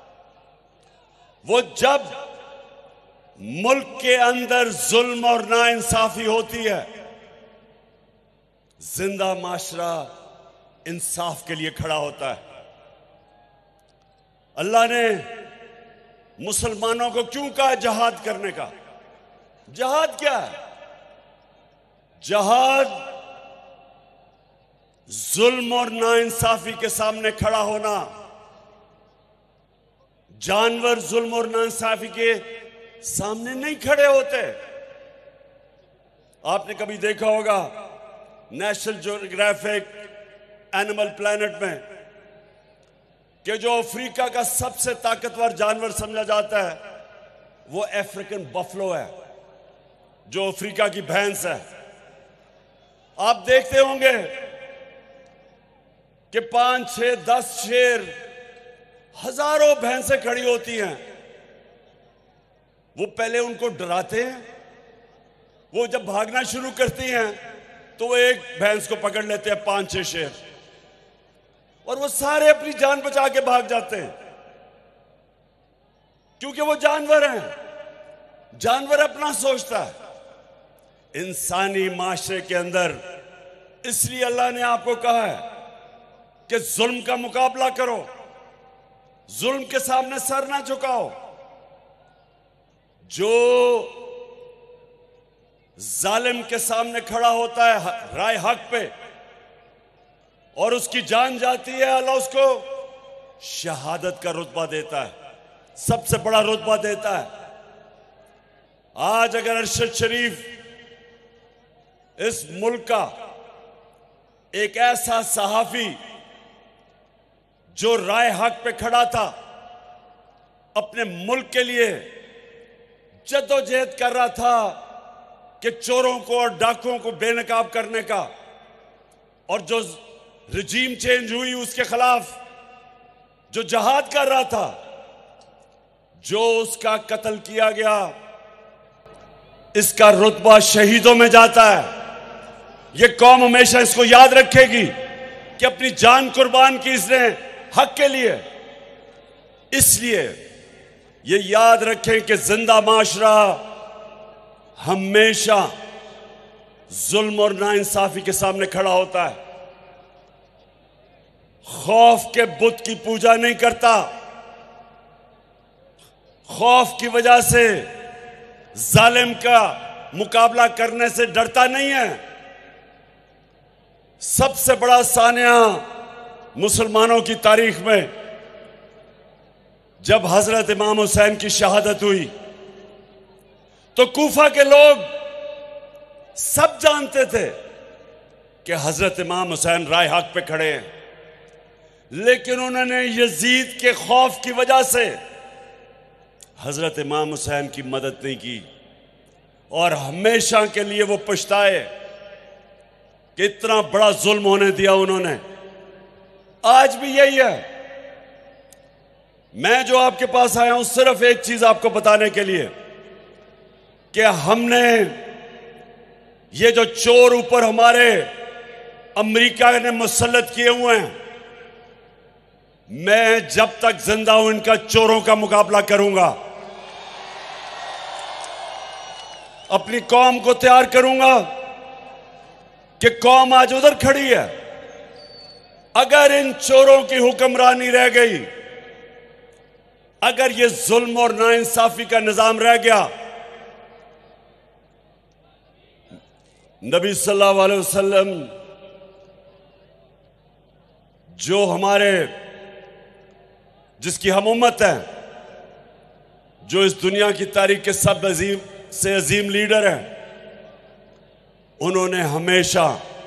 वो जब मुल्क के अंदर जुल्म और नाइंसाफी होती है, जिंदा माशरा इंसाफ के लिए खड़ा होता है। अल्लाह ने मुसलमानों को क्यों कहा जहाद करने का? जहाद क्या है? जहाद जुल्म और नाइंसाफी के सामने खड़ा होना। जानवर जुल्म और नाइंसाफी के सामने नहीं खड़े होते। आपने कभी देखा होगा नेशनल ज्योग्राफिक एनिमल प्लैनेट में कि जो अफ्रीका का सबसे ताकतवर जानवर समझा जाता है वो अफ्रीकन बफलो है, जो अफ्रीका की भैंस है। आप देखते होंगे कि 5, 6, 10 शेर, हजारों भैंसें खड़ी होती हैं। वो पहले उनको डराते हैं। वो जब भागना शुरू करती हैं तो वो एक भैंस को पकड़ लेते हैं 5, 6 शेर, और वो सारे अपनी जान बचा के भाग जाते हैं, क्योंकि वो जानवर हैं। जानवर अपना सोचता है। इंसानी माशरे के अंदर इसलिए अल्लाह ने आपको कहा है कि जुल्म का मुकाबला करो, जुल्म के सामने सर ना झुकाओ। जो जालिम के सामने खड़ा होता है राय हक पे और उसकी जान जाती है, अल्लाह उसको शहादत का रुतबा देता है, सबसे बड़ा रुतबा देता है। आज अगर अरशद शरीफ इस मुल्क का एक ऐसा सहाफी जो राय हक पे खड़ा था, अपने मुल्क के लिए जद्दोजहद कर रहा था कि चोरों को और डाकुओं को बेनकाब करने का, और जो रजीम चेंज हुई उसके खिलाफ जो जहाद कर रहा था, जो उसका कत्ल किया गया, इसका रुतबा शहीदों में जाता है। ये कौम हमेशा इसको याद रखेगी कि अपनी जान कुर्बान की इसने हक के लिए। इसलिए ये याद रखें कि जिंदा माशरा हमेशा जुल्म और नाइंसाफी के सामने खड़ा होता है। खौफ के बुत की पूजा नहीं करता, खौफ की वजह से जालिम का मुकाबला करने से डरता नहीं है। सबसे बड़ा सानिया मुसलमानों की तारीख में जब हजरत इमाम हुसैन की शहादत हुई तो कूफा के लोग सब जानते थे कि हजरत इमाम हुसैन राय हक पे खड़े हैं, लेकिन उन्होंने यजीद के खौफ की वजह से हजरत इमाम हुसैन की मदद नहीं की, और हमेशा के लिए वो पछताए कि इतना बड़ा जुल्म होने दिया उन्होंने। आज भी यही है। मैं जो आपके पास आया हूं सिर्फ एक चीज आपको बताने के लिए कि हमने ये जो चोर ऊपर हमारे अमेरिका ने मुसल्लत किए हुए हैं, मैं जब तक जिंदा हूं इनका चोरों का मुकाबला करूंगा। अपनी कौम को तैयार करूंगा कि कौम आज उधर खड़ी है। अगर इन चोरों की हुक्मरानी रह गई, अगर ये जुल्म और नाइंसाफी का निजाम रह गया, नबी सल्लल्लाहु अलैहि वसल्लम जो हमारे, जिसकी हम उम्मत है, जो इस दुनिया की तारीख के सब से अजीम लीडर हैं, उन्होंने हमेशा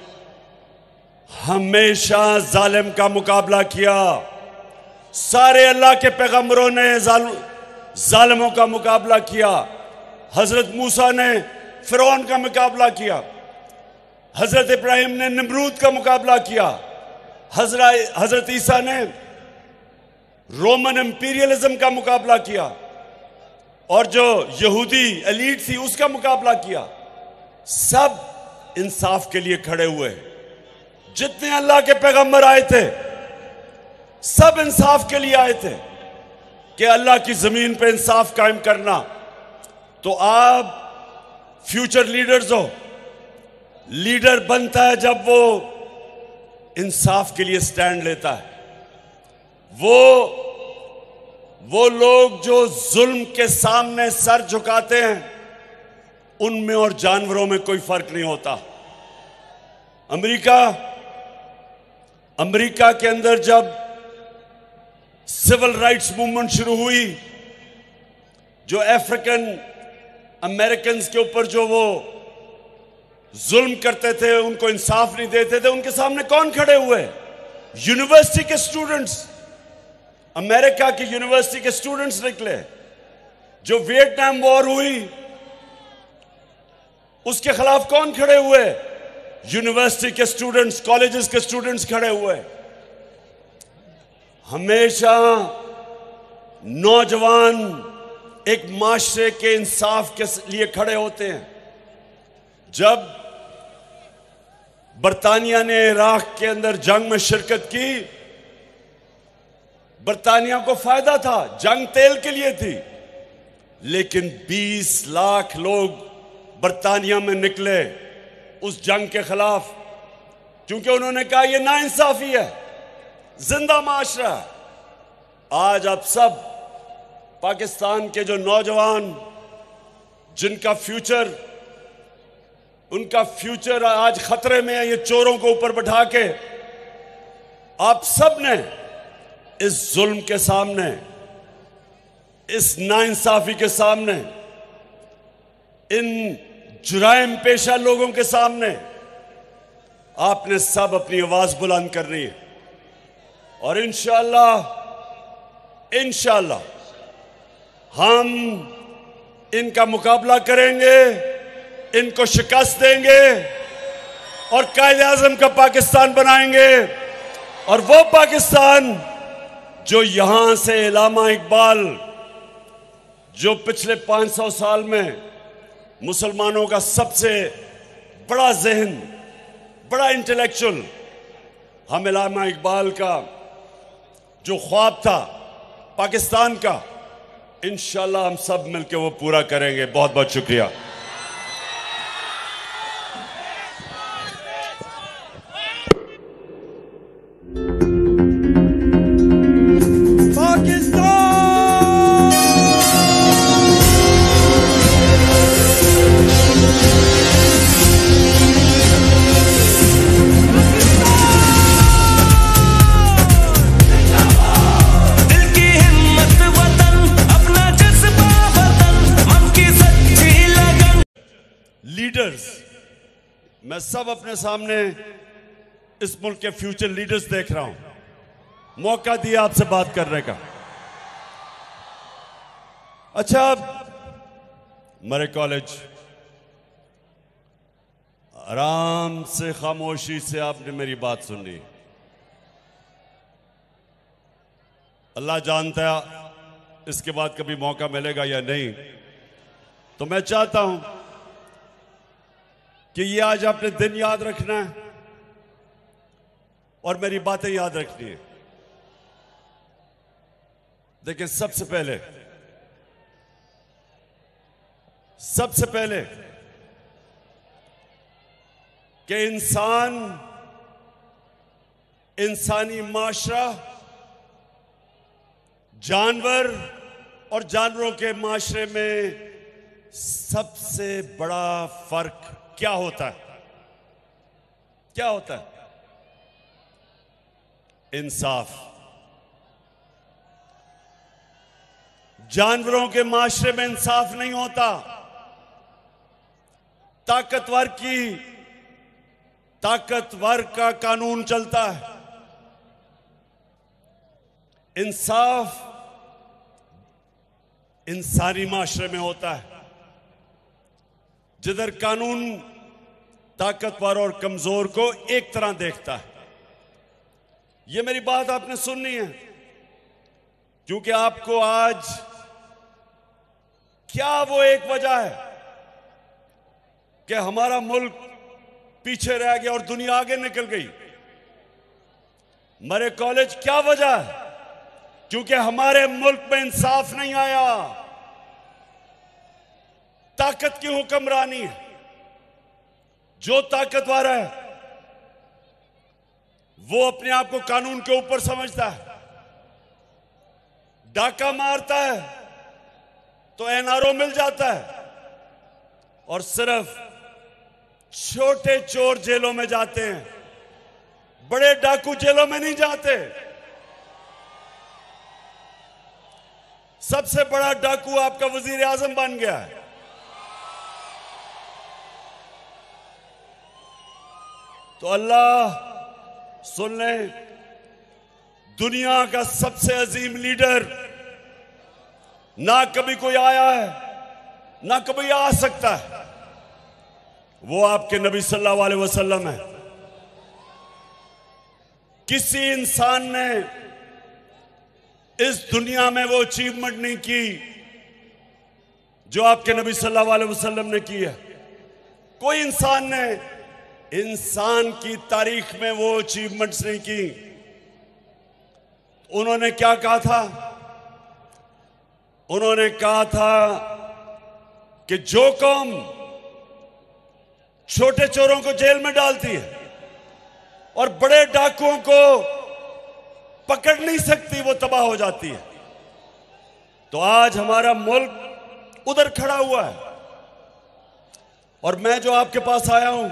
हमेशा जालिम का मुकाबला किया। सारे अल्लाह के पैगंबरों ने जालिमों का मुकाबला किया। हजरत मूसा ने फिरौन का मुकाबला किया, हजरत इब्राहिम ने नमरूद का मुकाबला किया, हजरत ईसा ने रोमन इंपीरियलिज्म का मुकाबला किया, और जो यहूदी एलीट थी उसका मुकाबला किया। सब इंसाफ के लिए खड़े हुए। जितने अल्लाह के पैगंबर आए थे सब इंसाफ के लिए आए थे कि अल्लाह की जमीन पे इंसाफ कायम करना। तो आप फ्यूचर लीडर्स हो। लीडर बनता है जब वो इंसाफ के लिए स्टैंड लेता है। वो लोग जो जुल्म के सामने सर झुकाते हैं, उनमें और जानवरों में कोई फर्क नहीं होता। अमेरिका के अंदर जब सिविल राइट्स मूवमेंट शुरू हुई, जो अफ्रीकन अमेरिकन के ऊपर जो वो जुल्म करते थे, उनको इंसाफ नहीं देते थे, उनके सामने कौन खड़े हुए? यूनिवर्सिटी के स्टूडेंट्स, अमेरिका की यूनिवर्सिटी के स्टूडेंट्स निकले। जो वियतनाम वॉर हुई उसके खिलाफ कौन खड़े हुए? यूनिवर्सिटी के स्टूडेंट्स, कॉलेजेस के स्टूडेंट्स खड़े हुए। हमेशा नौजवान एक माशरे के इंसाफ के लिए खड़े होते हैं। जब बरतानिया ने इराक के अंदर जंग में शिरकत की, बरतानिया को फायदा था, जंग तेल के लिए थी, लेकिन 20 लाख लोग बरतानिया में निकले उस जंग के खिलाफ, क्योंकि उन्होंने कहा यह नाइंसाफी है, जिंदा माशरा। आज अब सब पाकिस्तान के जो नौजवान, जिनका फ्यूचर, उनका फ्यूचर आज खतरे में है, ये चोरों को ऊपर बैठा के आप सब ने इस जुल्म के सामने, इस नाइंसाफी के सामने, इन जुराइम पेशा लोगों के सामने आपने सब अपनी आवाज बुलंद करनी है। और इंशाअल्लाह हम इनका मुकाबला करेंगे, इनको शिकस्त देंगे और कायदे आज़म का पाकिस्तान बनाएंगे। और वो पाकिस्तान जो यहां से इलामा इकबाल, जो पिछले 500 साल में मुसलमानों का सबसे बड़ा जहन, बड़ा इंटेलेक्चुअल, हम इलामा इकबाल का जो ख्वाब था पाकिस्तान का, इंशाल्लाह हम सब मिलकर वो पूरा करेंगे। बहुत बहुत शुक्रिया। लीडर्स, मैं सब अपने सामने इस मुल्क के फ्यूचर लीडर्स देख रहा हूं। मौका दिया आपसे बात करने का। अच्छा, मेरे कॉलेज, आराम से खामोशी से आपने मेरी बात सुनी। अल्लाह जानता है इसके बाद कभी मौका मिलेगा या नहीं। तो मैं चाहता हूं कि ये आज आपने दिन याद रखना है और मेरी बातें याद रखनी है। देखिए, सबसे पहले कि इंसानी माशरा, जानवर और जानवरों के माशरे में सबसे बड़ा फर्क क्या होता है? क्या होता है? इंसाफ। जानवरों के माशरे में इंसाफ नहीं होता। ताकतवर का कानून चलता है। इंसाफ इंसानी माशरे में होता है, जिधर कानून ताकतवर और कमजोर को एक तरह देखता है। ये मेरी बात आपने सुननी है, क्योंकि आपको आज क्या वो एक वजह है कि हमारा मुल्क पीछे रह गया और दुनिया आगे निकल गई। मरे कॉलेज क्या वजह है? क्योंकि हमारे मुल्क में इंसाफ नहीं आया। ताकत की हुक्मरानी है। जो ताकतवर है वो अपने आप को कानून के ऊपर समझता है। डाका मारता है तो एनआरओ मिल जाता है, और सिर्फ छोटे चोर जेलों में जाते हैं, बड़े डाकू जेलों में नहीं जाते। सबसे बड़ा डाकू आपका वजीर आजम बन गया है। तो अल्लाह सुन ले, दुनिया का सबसे अजीम लीडर ना कभी कोई आया है, ना कभी आ सकता है। वो आपके नबी सल्लल्लाहु अलैहि वसल्लम है। किसी इंसान ने इस दुनिया में वो अचीवमेंट नहीं की जो आपके नबी सल्लल्लाहु अलैहि वसल्लम ने की है। कोई इंसान ने इंसान की तारीख में वो अचीवमेंट्स नहीं की। उन्होंने क्या कहा था? उन्होंने कहा था कि जो कौम छोटे चोरों को जेल में डालती है और बड़े डाकुओं को पकड़ नहीं सकती, वो तबाह हो जाती है। तो आज हमारा मुल्क उधर खड़ा हुआ है, और मैं जो आपके पास आया हूं,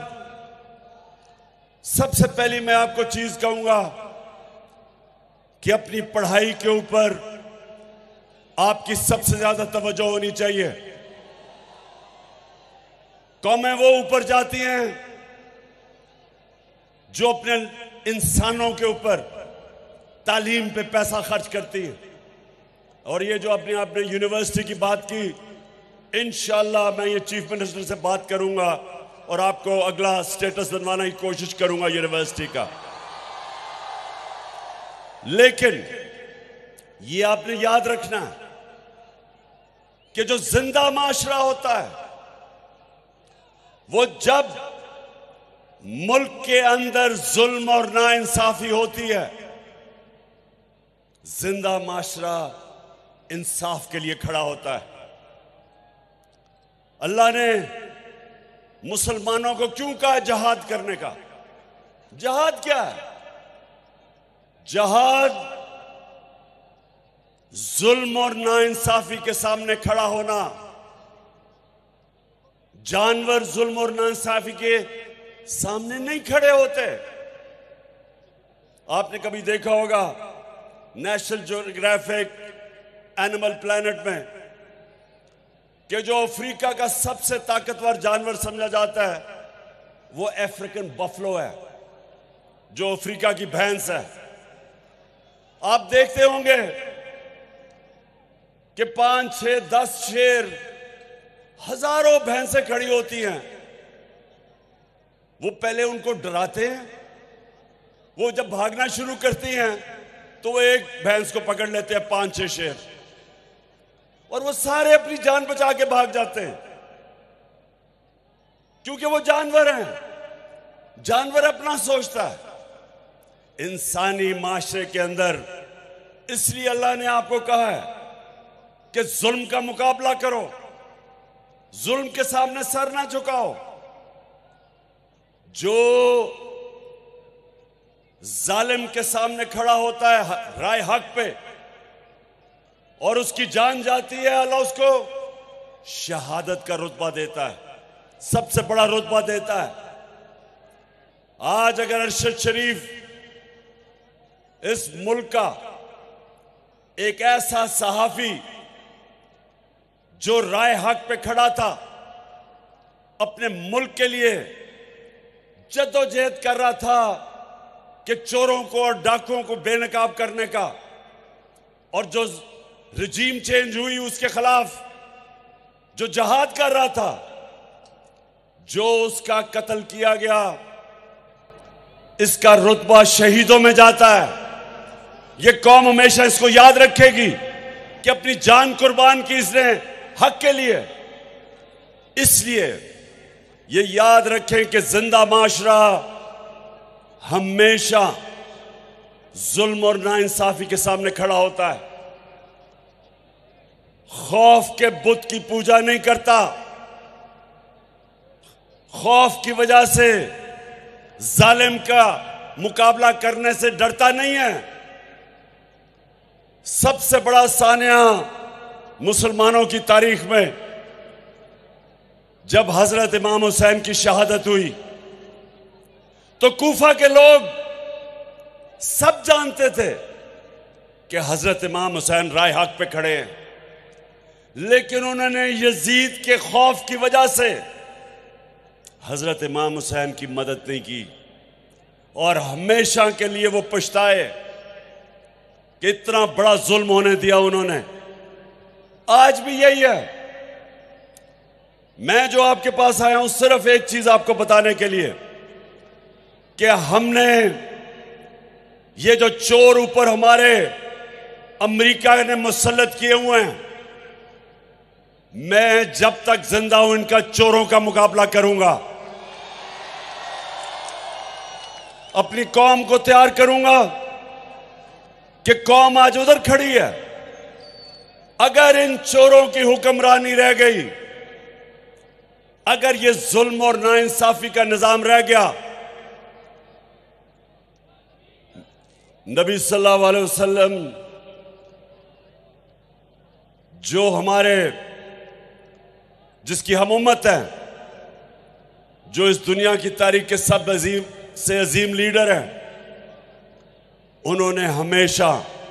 सबसे पहली मैं आपको चीज कहूंगा कि अपनी पढ़ाई के ऊपर आपकी सबसे ज्यादा तवज्जो होनी चाहिए। कौमें वो ऊपर जाती हैं जो अपने इंसानों के ऊपर तालीम पे पैसा खर्च करती है। और ये जो आपने यूनिवर्सिटी की बात की, इंशाल्लाह मैं ये चीफ मिनिस्टर से बात करूंगा और आपको अगला स्टेटस बनवाने की कोशिश करूंगा यूनिवर्सिटी का। लेकिन ये आपने याद रखना कि जो जिंदा माशरा होता है, वो जब मुल्क के अंदर जुल्म और नाइंसाफी होती है, जिंदा माशरा इंसाफ के लिए खड़ा होता है। अल्लाह ने मुसलमानों को क्यों कहा जहाद करने का? जहाद क्या है? जहाद जुल्म और नाइंसाफी के सामने खड़ा होना। जानवर जुल्म और नाइंसाफी के सामने नहीं खड़े होते। आपने कभी देखा होगा नेशनल ज्योग्राफिक एनिमल प्लैनेट में कि जो अफ्रीका का सबसे ताकतवर जानवर समझा जाता है वो अफ्रीकन बफलो है, जो अफ्रीका की भैंस है। आप देखते होंगे कि 5, 6, 10 शेर, हजारों भैंसें खड़ी होती हैं। वो पहले उनको डराते हैं। वो जब भागना शुरू करती हैं तो वो एक भैंस को पकड़ लेते हैं 5, 6 शेर, और वो सारे अपनी जान बचा के भाग जाते हैं, क्योंकि वो जानवर हैं। जानवर अपना सोचता है। इंसानी माशरे के अंदर इसलिए अल्लाह ने आपको कहा है कि जुल्म का मुकाबला करो, जुल्म के सामने सर ना झुकाओ। जो जालिम के सामने खड़ा होता है राय हक पे और उसकी जान जाती है, अल्लाह उसको शहादत का रुतबा देता है, सबसे बड़ा रुतबा देता है। आज अगर अरशद शरीफ इस मुल्क का एक ऐसा सहाफी जो राय हक पे खड़ा था, अपने मुल्क के लिए जद्दोजहद कर रहा था कि चोरों को और डाकुओं को बेनकाब करने का, और जो रजीम चेंज हुई उसके खिलाफ जो जहाद कर रहा था, जो उसका कत्ल किया गया, इसका रुतबा शहीदों में जाता है। ये कौम हमेशा इसको याद रखेगी कि अपनी जान कुर्बान की इसने हक के लिए। इसलिए ये याद रखें कि जिंदा माशरा हमेशा जुल्म और नाइंसाफी के सामने खड़ा होता है, खौफ के बुत की पूजा नहीं करता, खौफ की वजह से जालिम का मुकाबला करने से डरता नहीं है। सबसे बड़ा सानिया मुसलमानों की तारीख में जब हजरत इमाम हुसैन की शहादत हुई तो कूफा के लोग सब जानते थे कि हजरत इमाम हुसैन राय हक पे खड़े हैं, लेकिन उन्होंने यजीद के खौफ की वजह से हजरत इमाम हुसैन की मदद नहीं की और हमेशा के लिए वो पछताए कि इतना बड़ा जुल्म होने दिया उन्होंने। आज भी यही है। मैं जो आपके पास आया हूं सिर्फ एक चीज आपको बताने के लिए कि हमने ये जो चोर ऊपर हमारे अमेरिका ने मुसल्लत किए हुए हैं, मैं जब तक जिंदा हूं इनका चोरों का मुकाबला करूंगा, अपनी कौम को तैयार करूंगा कि कौम आज उधर खड़ी है। अगर इन चोरों की हुक्मरानी रह गई, अगर ये जुल्म और नाइंसाफी का निजाम रह गया, नबी सल्लल्लाहु अलैहि वसल्लम जो हमारे जिसकी हम उम्मत है, जो इस दुनिया की तारीख के सब अजीम से अजीम लीडर हैं, उन्होंने हमेशा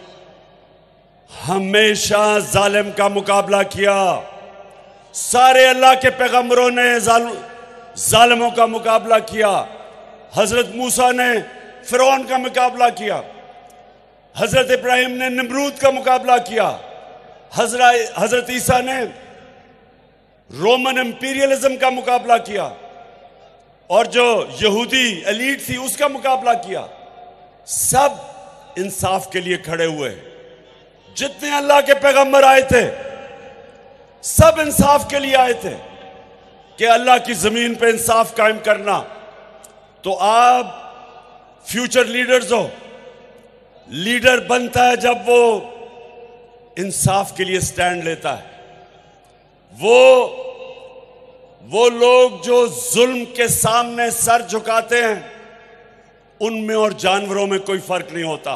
हमेशा जालिम का मुकाबला किया। सारे अल्लाह के पैगंबरों ने जालिमों का मुकाबला किया। हजरत मूसा ने फिरौन का मुकाबला किया, हजरत इब्राहिम ने नमरूद का मुकाबला किया, हजरत ईसा ने रोमन इंपीरियलिज्म का मुकाबला किया, और जो यहूदी एलीट थी उसका मुकाबला किया। सब इंसाफ के लिए खड़े हुए। जितने अल्लाह के पैगंबर आए थे सब इंसाफ के लिए आए थे कि अल्लाह की जमीन पे इंसाफ कायम करना। तो आप फ्यूचर लीडर्स हो। लीडर बनता है जब वो इंसाफ के लिए स्टैंड लेता है। वो लोग जो जुल्म के सामने सर झुकाते हैं, उनमें और जानवरों में कोई फर्क नहीं होता।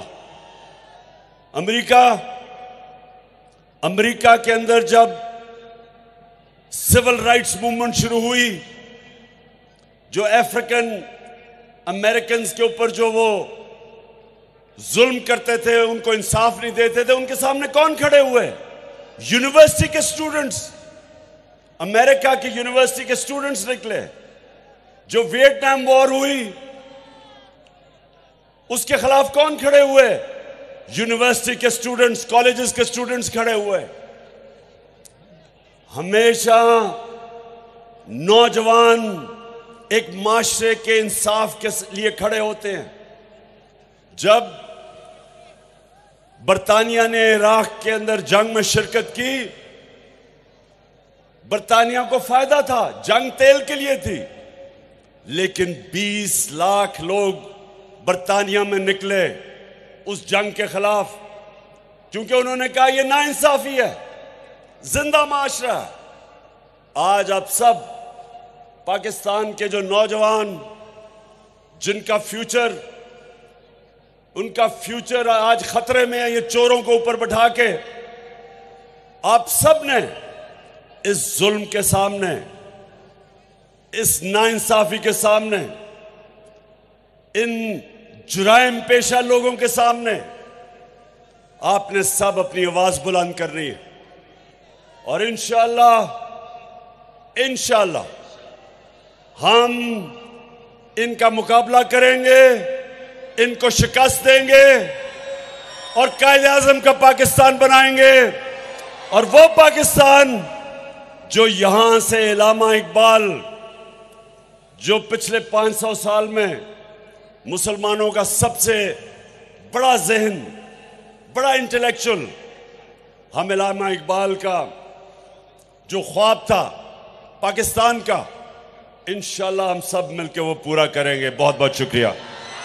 अमेरिका के अंदर जब सिविल राइट्स मूवमेंट शुरू हुई, जो अफ्रीकन अमेरिकन के ऊपर जो वो जुल्म करते थे, उनको इंसाफ नहीं देते थे, उनके सामने कौन खड़े हुए? यूनिवर्सिटी के स्टूडेंट्स, अमेरिका की यूनिवर्सिटी के स्टूडेंट्स निकले। जो वियतनाम वॉर हुई उसके खिलाफ कौन खड़े हुए? यूनिवर्सिटी के स्टूडेंट्स, कॉलेजेस के स्टूडेंट्स खड़े हुए। हमेशा नौजवान एक माशरे के इंसाफ के लिए खड़े होते हैं। जब बरतानिया ने इराक के अंदर जंग में शिरकत की, बरतानिया को फायदा था, जंग तेल के लिए थी, लेकिन 20 लाख लोग बरतानिया में निकले उस जंग के खिलाफ, क्योंकि उन्होंने कहा यह नाइंसाफी है, जिंदा माशरा। आज आप सब पाकिस्तान के जो नौजवान जिनका फ्यूचर, उनका फ्यूचर आज खतरे में है, ये चोरों को ऊपर बैठा के आप सब ने इस जुल्म के सामने, इस नाइंसाफी के सामने, इन जुराइम पेशा लोगों के सामने आपने सब अपनी आवाज बुलंद करनी है। और इंशाअल्लाह हम इनका मुकाबला करेंगे, इनको शिकस्त देंगे और कायदे आज़म का पाकिस्तान बनाएंगे। और वो पाकिस्तान जो यहां से इल्लामा इकबाल, जो पिछले 500 साल में मुसलमानों का सबसे बड़ा ज़हन, बड़ा इंटेलेक्चुअल, हम इल्लामा इकबाल का जो ख्वाब था पाकिस्तान का, इंशाअल्लाह हम सब मिलकर वो पूरा करेंगे। बहुत बहुत शुक्रिया।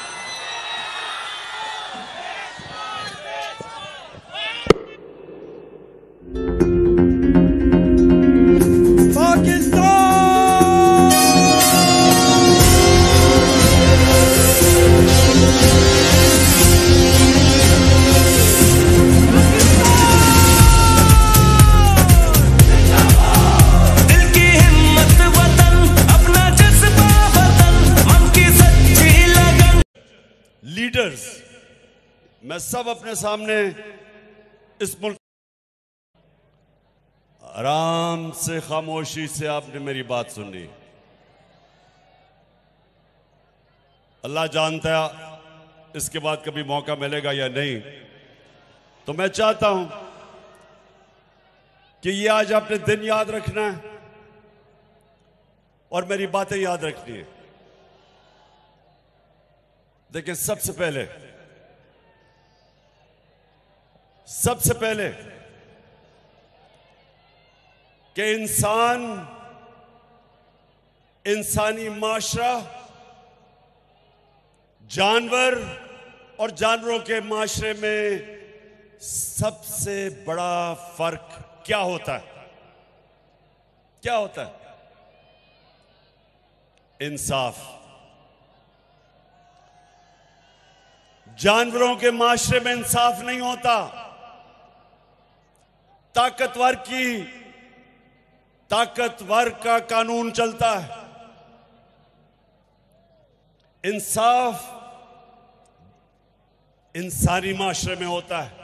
लीडर्स, मैं सब अपने सामने इस मुल्क, आराम से खामोशी से आपने मेरी बात सुनी। अल्लाह जानता है इसके बाद कभी मौका मिलेगा या नहीं। तो मैं चाहता हूं कि ये आज आपने दिन याद रखना है और मेरी बातें याद रखनी है। देखिए, सबसे पहले कि इंसानी माशरा, जानवर और जानवरों के माशरे में सबसे बड़ा फर्क क्या होता है? क्या होता है? इंसाफ। जानवरों के माशरे में इंसाफ नहीं होता। ताकतवर का कानून चलता है। इंसाफ इंसानी माशरे में होता है,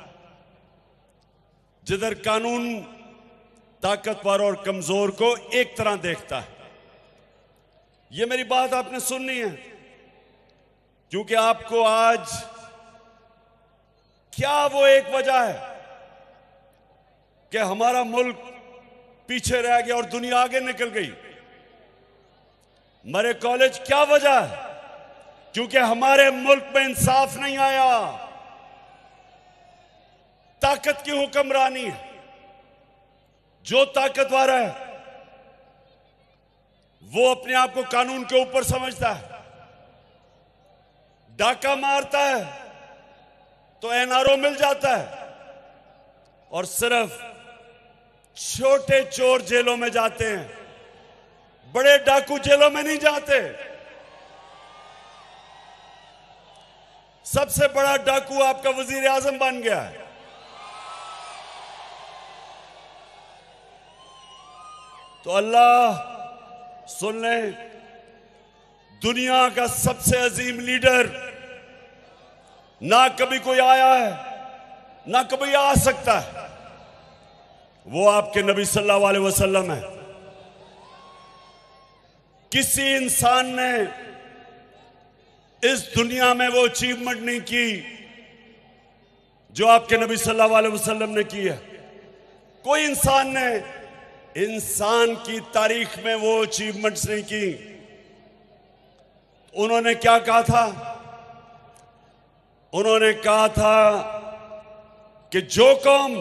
जिधर कानून ताकतवर और कमजोर को एक तरह देखता है। यह मेरी बात आपने सुननी है, क्योंकि आपको आज क्या वो एक वजह है कि हमारा मुल्क पीछे रह गया और दुनिया आगे निकल गई? मरे कॉलेज क्या वजह है? क्योंकि हमारे मुल्क में इंसाफ नहीं आया। ताकत की हुक्मरानी है। जो ताकतवर है वो अपने आप को कानून के ऊपर समझता है। डाका मारता है तो एनआरओ मिल जाता है, और सिर्फ छोटे चोर जेलों में जाते हैं, बड़े डाकू जेलों में नहीं जाते। सबसे बड़ा डाकू आपका वजीर आजम बन गया है। तो अल्लाह सुन ले, दुनिया का सबसे अजीम लीडर ना कभी कोई आया है, ना कभी आ सकता है। वो आपके नबी सल्लल्लाहु अलैहि वसल्लम है। किसी इंसान ने इस दुनिया में वो अचीवमेंट नहीं की जो आपके नबी सल्लल्लाहु अलैहि वसल्लम ने की है। कोई इंसान ने इंसान की तारीख में वो अचीवमेंट्स नहीं की। उन्होंने क्या कहा था? उन्होंने कहा था कि जो कौम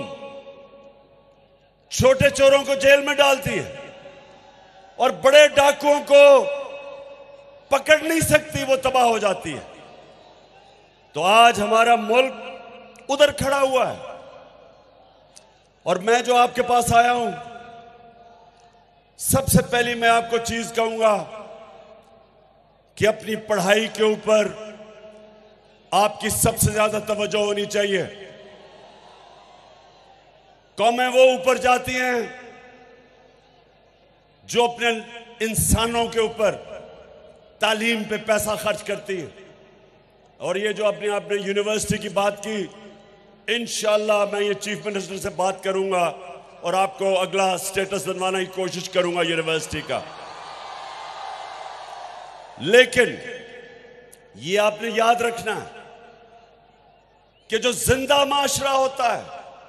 छोटे चोरों को जेल में डालती है और बड़े डाकुओं को पकड़ नहीं सकती, वो तबाह हो जाती है। तो आज हमारा मुल्क उधर खड़ा हुआ है, और मैं जो आपके पास आया हूं, सबसे पहली मैं आपको चीज कहूंगा कि अपनी पढ़ाई के ऊपर आपकी सबसे ज्यादा तवज्जो होनी चाहिए। कौमें वो ऊपर जाती हैं जो अपने इंसानों के ऊपर तालीम पे पैसा खर्च करती हैं। और ये जो आपने यूनिवर्सिटी की बात की, इंशाल्लाह मैं ये चीफ मिनिस्टर से बात करूंगा और आपको अगला स्टेटस बनवाने की कोशिश करूंगा यूनिवर्सिटी का। लेकिन ये आपने याद रखना है कि जो जिंदा माशरा होता है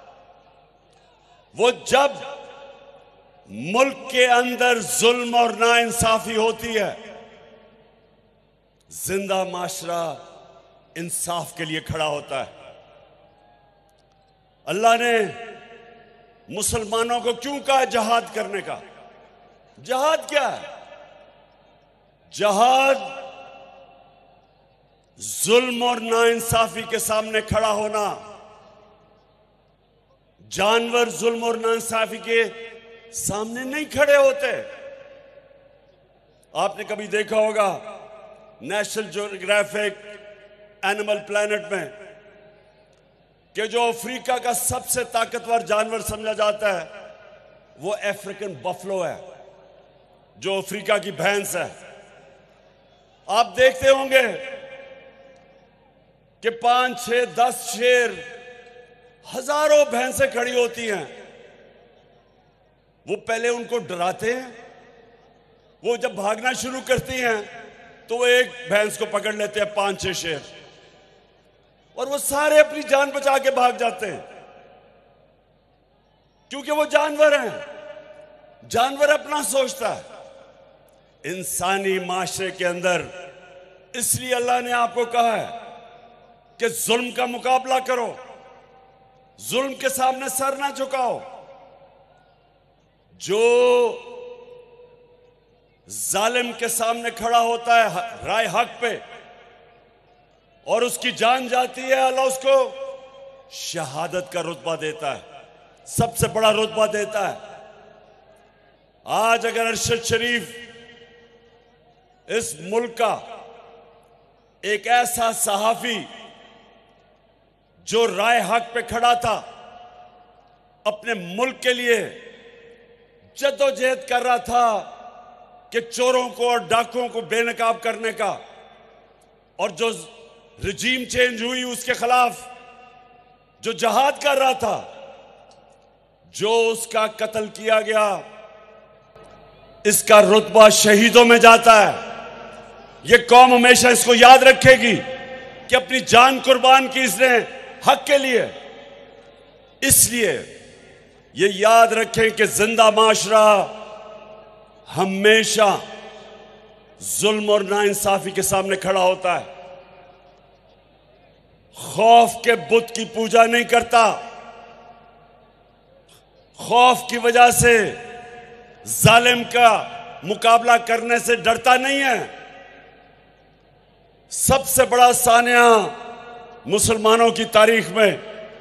वो जब मुल्क के अंदर जुल्म और नाइंसाफी होती है, जिंदा माशरा इंसाफ के लिए खड़ा होता है। अल्लाह ने मुसलमानों को क्यों कहा जहाद करने का? जहाद क्या है? जहाद जुल्म और नाइंसाफी के सामने खड़ा होना। जानवर जुल्म और नाइंसाफी के सामने नहीं खड़े होते। आपने कभी देखा होगा नेशनल ज्योग्राफिक एनिमल प्लैनेट में कि जो अफ्रीका का सबसे ताकतवर जानवर समझा जाता है वो अफ्रीकन बफलो है, जो अफ्रीका की भैंस है। आप देखते होंगे कि 5, 6, 10 शेर, हजारों भैंसें खड़ी होती हैं। वो पहले उनको डराते हैं, वो जब भागना शुरू करती हैं तो वो एक भैंस को पकड़ लेते हैं 5, 6 शेर, और वो सारे अपनी जान बचा के भाग जाते हैं, क्योंकि वो जानवर हैं। जानवर अपना सोचता है। इंसानी माशरे के अंदर इसलिए अल्लाह ने आपको कहा है कि जुल्म का मुकाबला करो, जुल्म के सामने सर ना झुकाओ। जो जालिम के सामने खड़ा होता है राय हक पे और उसकी जान जाती है, अल्लाह उसको शहादत का रुतबा देता है, सबसे बड़ा रुतबा देता है। आज अगर अरशद शरीफ इस मुल्क का एक ऐसा सहाफी जो राय हक पे खड़ा था, अपने मुल्क के लिए जद्दोजहद कर रहा था कि चोरों को और डाकुओं को बेनकाब करने का, और जो रिजीम चेंज हुई उसके खिलाफ जो जहाद कर रहा था, जो उसका कत्ल किया गया, इसका रुतबा शहीदों में जाता है। ये कौम हमेशा इसको याद रखेगी कि अपनी जान कुर्बान की इसने हक के लिए। इसलिए ये याद रखें कि जिंदा माशरा हमेशा जुल्म और नाइंसाफी के सामने खड़ा होता है। खौफ के बुत की पूजा नहीं करता, खौफ की वजह से जालिम का मुकाबला करने से डरता नहीं है। सबसे बड़ा सानिया मुसलमानों की तारीख में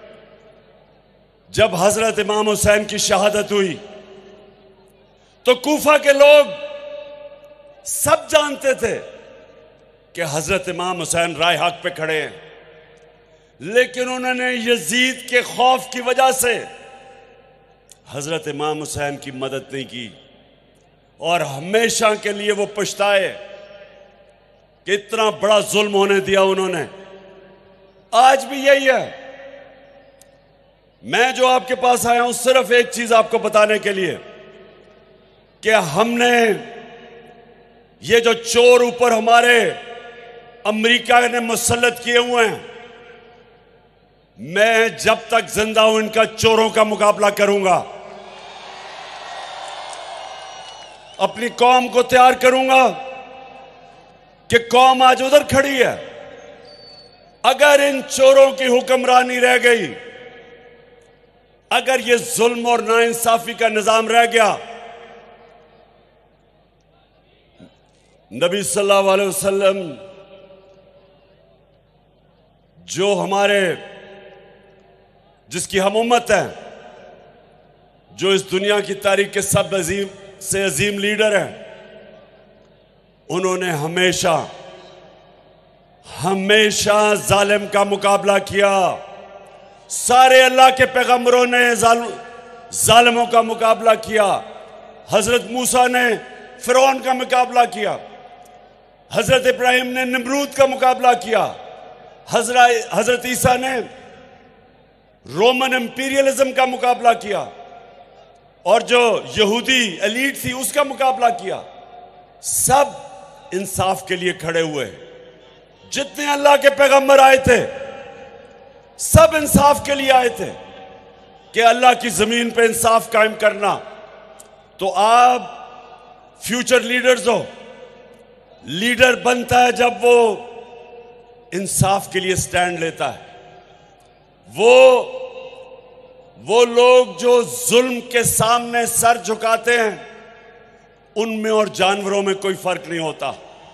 जब हजरत इमाम हुसैन की शहादत हुई तो कूफा के लोग सब जानते थे कि हजरत इमाम हुसैन राय हक पे खड़े हैं, लेकिन उन्होंने यजीद के खौफ की वजह से हजरत इमाम हुसैन की मदद नहीं की, और हमेशा के लिए वो पछताए कि इतना बड़ा जुल्म होने दिया उन्होंने। आज भी यही है। मैं जो आपके पास आया हूं सिर्फ एक चीज आपको बताने के लिए कि हमने ये जो चोर ऊपर हमारे अमेरिका ने मुसल्लत किए हुए हैं, मैं जब तक जिंदा हूं इनका चोरों का मुकाबला करूंगा, अपनी कौम को तैयार करूंगा कि कौम आज उधर खड़ी है। अगर इन चोरों की हुक्मरानी रह गई, अगर ये जुल्म और नाइंसाफी का निजाम रह गया, नबी सल्लल्लाहु अलैहि वसल्लम जो हमारे जिसकी हम उम्मत है, जो इस दुनिया की तारीख के सब अजीम से अजीम लीडर हैं, उन्होंने हमेशा हमेशा जालिम का मुकाबला किया। सारे अल्लाह के पैगंबरों ने जालिमों का मुकाबला किया। हजरत मूसा ने फिरौन का मुकाबला किया, हजरत इब्राहिम ने नमरूद का मुकाबला किया, हजरत ईसा ने रोमन इंपीरियलिज्म का मुकाबला किया, और जो यहूदी एलीट थी उसका मुकाबला किया। सब इंसाफ के लिए खड़े हुए। जितने अल्लाह के पैगंबर आए थे सब इंसाफ के लिए आए थे कि अल्लाह की जमीन पे इंसाफ कायम करना। तो आप फ्यूचर लीडर्स हो। लीडर बनता है जब वो इंसाफ के लिए स्टैंड लेता है। वो लोग जो जुल्म के सामने सर झुकाते हैं, उनमें और जानवरों में कोई फर्क नहीं होता।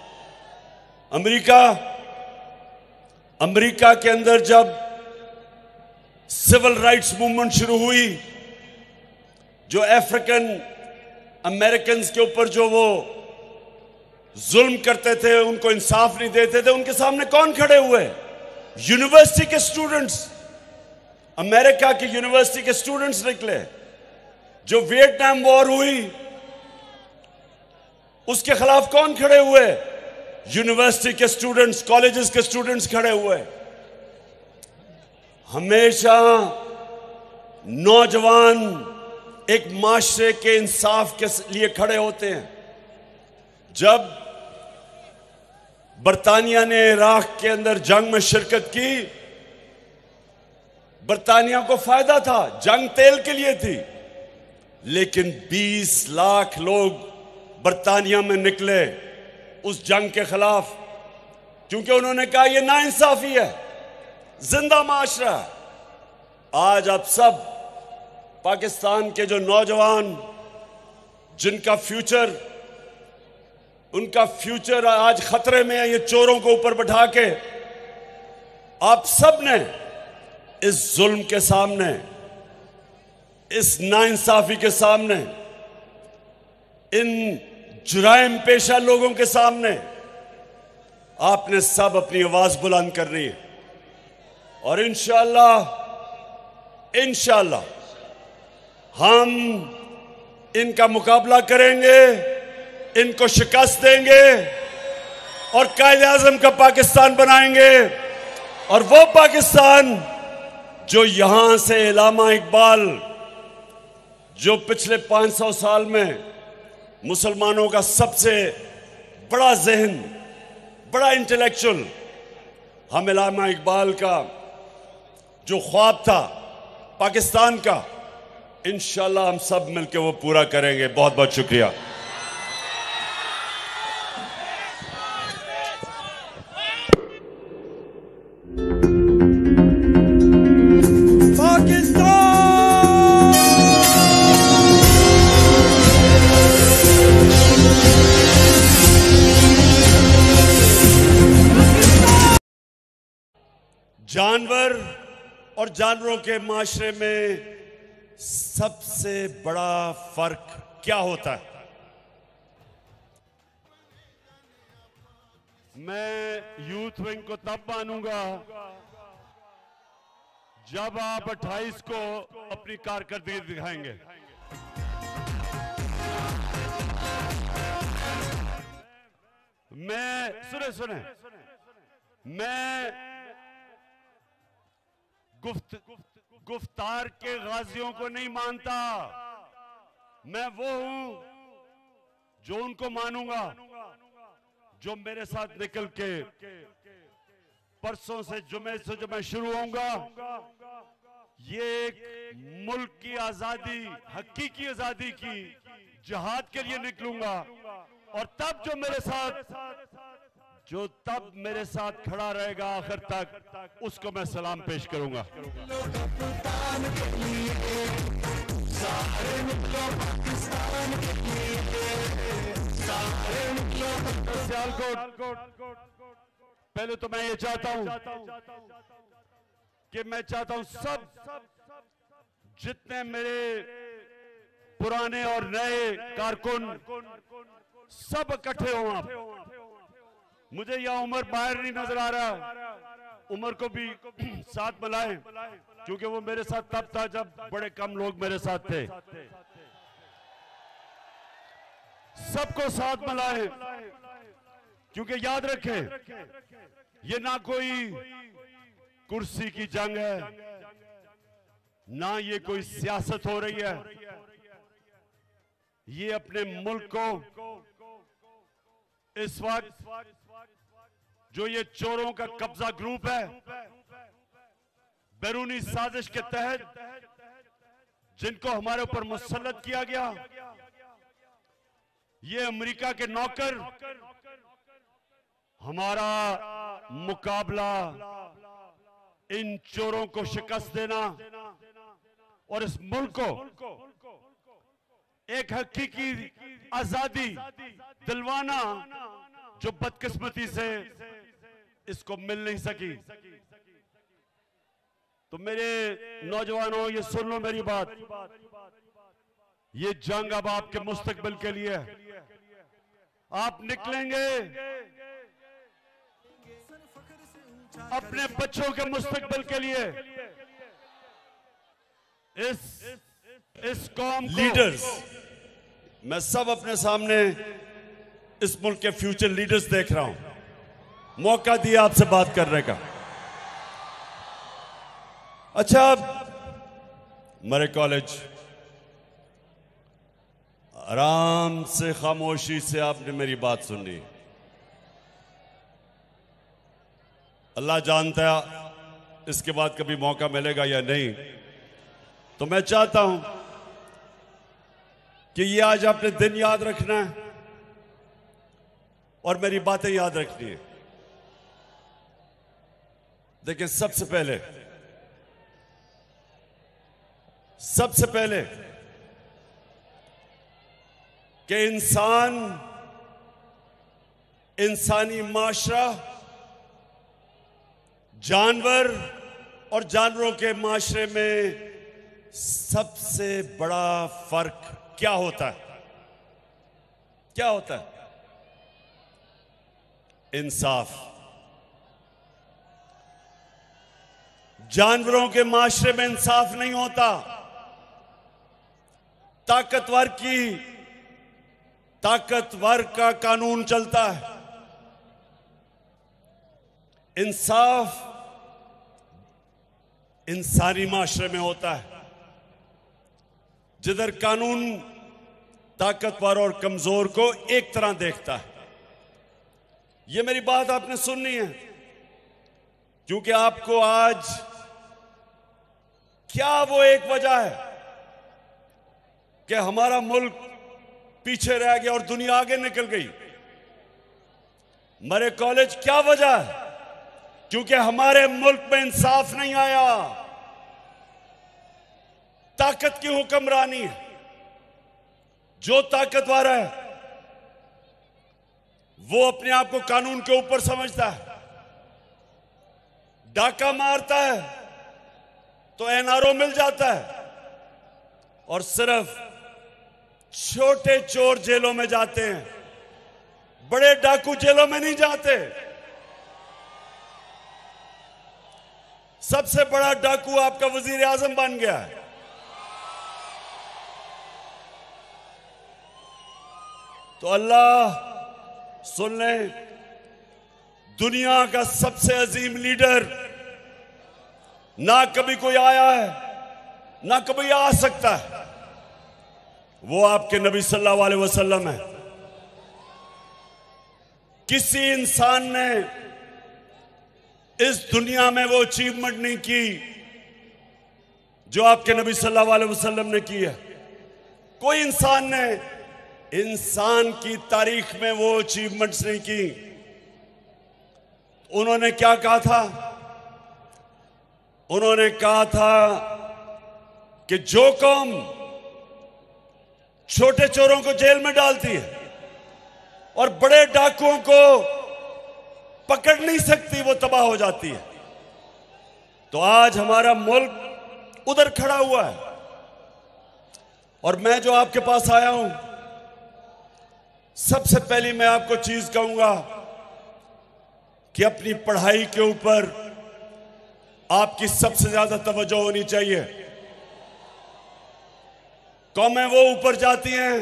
अमेरिका के अंदर जब सिविल राइट्स मूवमेंट शुरू हुई, जो अफ्रीकन अमेरिकन के ऊपर जो वो जुल्म करते थे, उनको इंसाफ नहीं देते थे, उनके सामने कौन खड़े हुए? यूनिवर्सिटी के स्टूडेंट्स, अमेरिका की यूनिवर्सिटी के स्टूडेंट्स निकले। जो वियतनाम वॉर हुई उसके खिलाफ कौन खड़े हुए? यूनिवर्सिटी के स्टूडेंट्स, कॉलेजेस के स्टूडेंट्स खड़े हुए। हमेशा नौजवान एक माशरे के इंसाफ के लिए खड़े होते हैं। जब बरतानिया ने इराक के अंदर जंग में शिरकत की, बरतानिया को फायदा था, जंग तेल के लिए थी, लेकिन 20 लाख लोग बरतानिया में निकले उस जंग के खिलाफ, क्योंकि उन्होंने कहा यह नाइंसाफी है, जिंदा माशरा। आज आप सब पाकिस्तान के जो नौजवान जिनका फ्यूचर, उनका फ्यूचर आज खतरे में है, ये चोरों को ऊपर बैठा के आप सब ने इस जुल्म के सामने, इस नाइंसाफी के सामने, इन जुराइम पेशा लोगों के सामने आपने सब अपनी आवाज बुलंद करनी है। और इंशाअल्लाह हम इनका मुकाबला करेंगे, इनको शिकस्त देंगे और कायद-ए-आज़म का पाकिस्तान बनाएंगे। और वो पाकिस्तान जो यहां से इल्लामा इकबाल, जो पिछले 500 साल में मुसलमानों का सबसे बड़ा ज़हन, बड़ा इंटेलेक्चुअल, हम इल्लामा इकबाल का जो ख्वाब था पाकिस्तान का, इंशाअल्लाह हम सब मिलकर वो पूरा करेंगे। बहुत बहुत शुक्रिया। जानवर और जानवरों के माशरे में सबसे बड़ा फर्क क्या होता है? मैं यूथ विंग को तब मानूंगा जब आप 28 को अपनी कारकर्दगी दिखाएंगे। सुने मैं गुफ्तार के गाजियों को नहीं मानता। मैं वो हूं जो उनको मानूंगा जो मेरे साथ निकल के परसों से, जुमे से जो मैं शुरू होऊंगा, ये एक मुल्क की आजादी, हकीकी आजादी की जिहाद के लिए निकलूंगा। और तब तब मेरे साथ खड़ा रहेगा आखिर तक, उसको मैं सलाम पेश करूंगा। सियालकोट, पहले तो मैं ये चाहता हूं कि सब जितने मेरे पुराने और नए कारकुन सब इकट्ठे हो आप। मुझे यह उमर बाहर नहीं नजर आ रहा, उमर को भी साथ मिलाएं, क्योंकि वो मेरे साथ तब था जब बड़े कम लोग मेरे साथ थे। सबको साथ मिलाएं, क्योंकि याद रखें ये ना कोई कुर्सी की जंग है, ना ये कोई सियासत हो रही है। ये अपने मुल्क को इस वक्त जो ये चोरों का कब्जा ग्रुप है, बैरूनी साजिश के तहत जिनको हमारे ऊपर मुसल्लत किया गया, ये अमेरिका के नौकर हमारा मुकाबला इन चोरों को शिकस्त देना और इस मुल्क को एक हकीकी आजादी दिलवाना जो बदकिस्मती से इसको मिल नहीं सकी। तो मेरे नौजवानों, ये सुन लो मेरी बात, ये जंग अब आपके मुस्तकबिल के लिए है। आप निकलेंगे अपने बच्चों के मुस्तकबिल के लिए। इस कौम लीडर्स, मैं सब अपने सामने इस मुल्क के फ्यूचर लीडर्स देख रहा हूं, मौका दिया आपसे बात करने का। अच्छा, मेरे कॉलेज आराम से खामोशी से आपने मेरी बात सुनी। अल्लाह जानता है इसके बाद कभी मौका मिलेगा या नहीं। तो मैं चाहता हूं कि ये आज आपने दिन याद रखना है और मेरी बातें याद रखनी है। देखिए, सबसे पहले कि इंसानी माशरा जानवर और जानवरों के माशरे में सबसे बड़ा फर्क क्या होता है? क्या होता है? इंसाफ। जानवरों के माशरे में इंसाफ नहीं होता। ताकतवर का कानून चलता है। इंसाफ इंसानी माशरे में होता है, जिधर कानून ताकतवर और कमजोर को एक तरह देखता है। ये मेरी बात आपने सुननी है, क्योंकि आपको आज क्या वो एक वजह है कि हमारा मुल्क पीछे रह गया और दुनिया आगे निकल गई। मेरे कॉलेज क्या वजह है? क्योंकि हमारे मुल्क में इंसाफ नहीं आया। ताकत की हुक्मरानी है। जो ताकतवर है वो अपने आप को कानून के ऊपर समझता है। डाका मारता है तो एनआरओ मिल जाता है, और सिर्फ छोटे चोर जेलों में जाते हैं, बड़े डाकू जेलों में नहीं जाते। सबसे बड़ा डाकू आपका वजीर आजम बन गया है। तो अल्लाह सुन ले, दुनिया का सबसे अजीम लीडर ना कभी कोई आया है, ना कभी आ सकता है। वो आपके नबी सल्लल्लाहु अलैहि वसल्लम है। किसी इंसान ने इस दुनिया में वो अचीवमेंट नहीं की जो आपके नबी सल्लल्लाहु अलैहि वसल्लम ने की है। कोई इंसान ने इंसान की तारीख में वो अचीवमेंट्स नहीं की। उन्होंने क्या कहा था? उन्होंने कहा था कि जो कौम छोटे चोरों को जेल में डालती है और बड़े डाकुओं को पकड़ नहीं सकती, वो तबाह हो जाती है। तो आज हमारा मुल्क उधर खड़ा हुआ है, और मैं जो आपके पास आया हूं, सबसे पहली मैं आपको चीज कहूंगा कि अपनी पढ़ाई के ऊपर आपकी सबसे ज्यादा तवज्जो होनी चाहिए। कौमें वो ऊपर जाती हैं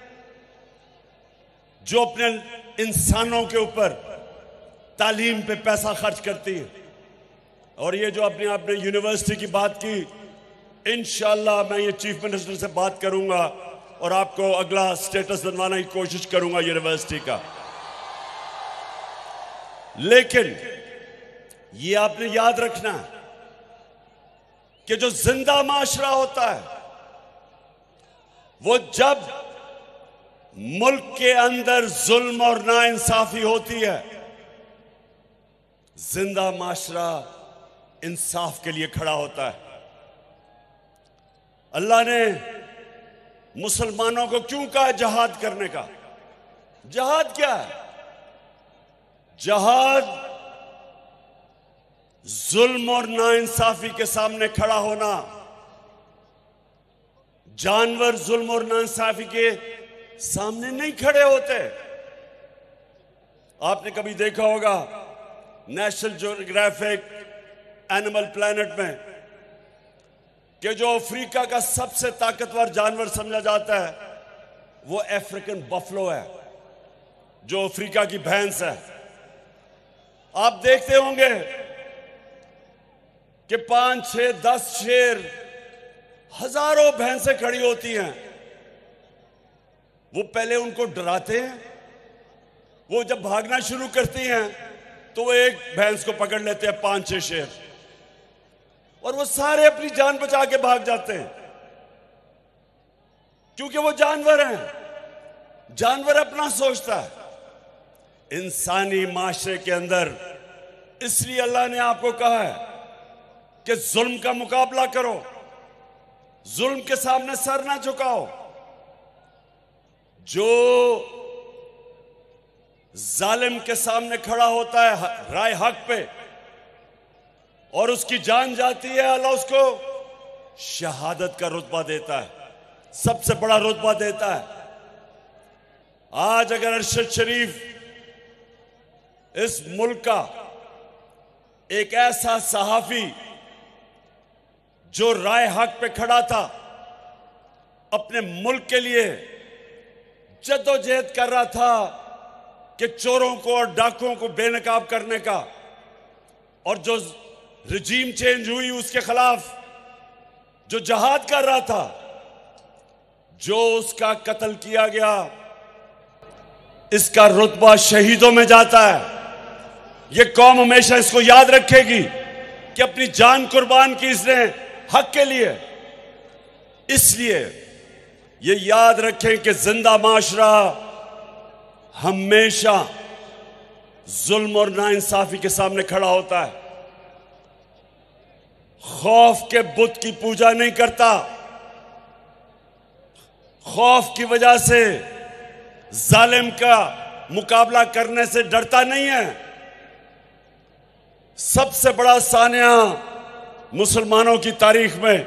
जो अपने इंसानों के ऊपर तालीम पे पैसा खर्च करती है। और ये जो अपने आपने यूनिवर्सिटी की बात की, इंशाअल्लाह मैं ये चीफ मिनिस्टर से बात करूंगा और आपको अगला स्टेटस बनवाने की कोशिश करूंगा यूनिवर्सिटी का। लेकिन ये आपने याद रखना है कि जो जिंदा माशरा होता है वो जब मुल्क के अंदर जुल्म और नाइंसाफी होती है, जिंदा माशरा इंसाफ के लिए खड़ा होता है। अल्लाह ने मुसलमानों को क्यों कहा जहाद करने का? जहाद क्या है? जहाद जुल्म और नाइंसाफी के सामने खड़ा होना। जानवर जुल्म और नाइंसाफी के सामने नहीं खड़े होते। आपने कभी देखा होगा नेशनल ज्योग्राफिक एनिमल प्लैनेट में कि जो अफ्रीका का सबसे ताकतवर जानवर समझा जाता है वो अफ्रीकन बफलो है, जो अफ्रीका की भैंस है। आप देखते होंगे कि 5, 6, 10 शेर, हजारों भैंसें खड़ी होती हैं। वो पहले उनको डराते हैं, वो जब भागना शुरू करती हैं तो वो एक भैंस को पकड़ लेते हैं 5, 6 शेर, और वो सारे अपनी जान बचा के भाग जाते हैं, क्योंकि वो जानवर हैं। जानवर अपना सोचता है। इंसानी माशरे के अंदर इसलिए अल्लाह ने आपको कहा है कि जुल्म का मुकाबला करो, जुल्म के सामने सर ना झुकाओ। जो जालिम के सामने खड़ा होता है राय हक पे और उसकी जान जाती है, अल्लाह उसको शहादत का रुतबा देता है, सबसे बड़ा रुतबा देता है। आज अगर अरशद शरीफ इस मुल्क का एक ऐसा सहाफी जो राय हक पे खड़ा था, अपने मुल्क के लिए जद्दोजहद कर रहा था कि चोरों को और डाकुओं को बेनकाब करने का, और जो रजीम चेंज हुई उसके खिलाफ जो जहाद कर रहा था, जो उसका कत्ल किया गया, इसका रुतबा शहीदों में जाता है। ये कौम हमेशा इसको याद रखेगी कि अपनी जान कुर्बान की इसने हक के लिए। इसलिए ये याद रखें कि जिंदा माशरा हमेशा जुल्म और नाइंसाफी के सामने खड़ा होता है। खौफ के बुत की पूजा नहीं करता, खौफ की वजह से जालिम का मुकाबला करने से डरता नहीं है। सबसे बड़ा सानिया मुसलमानों की तारीख में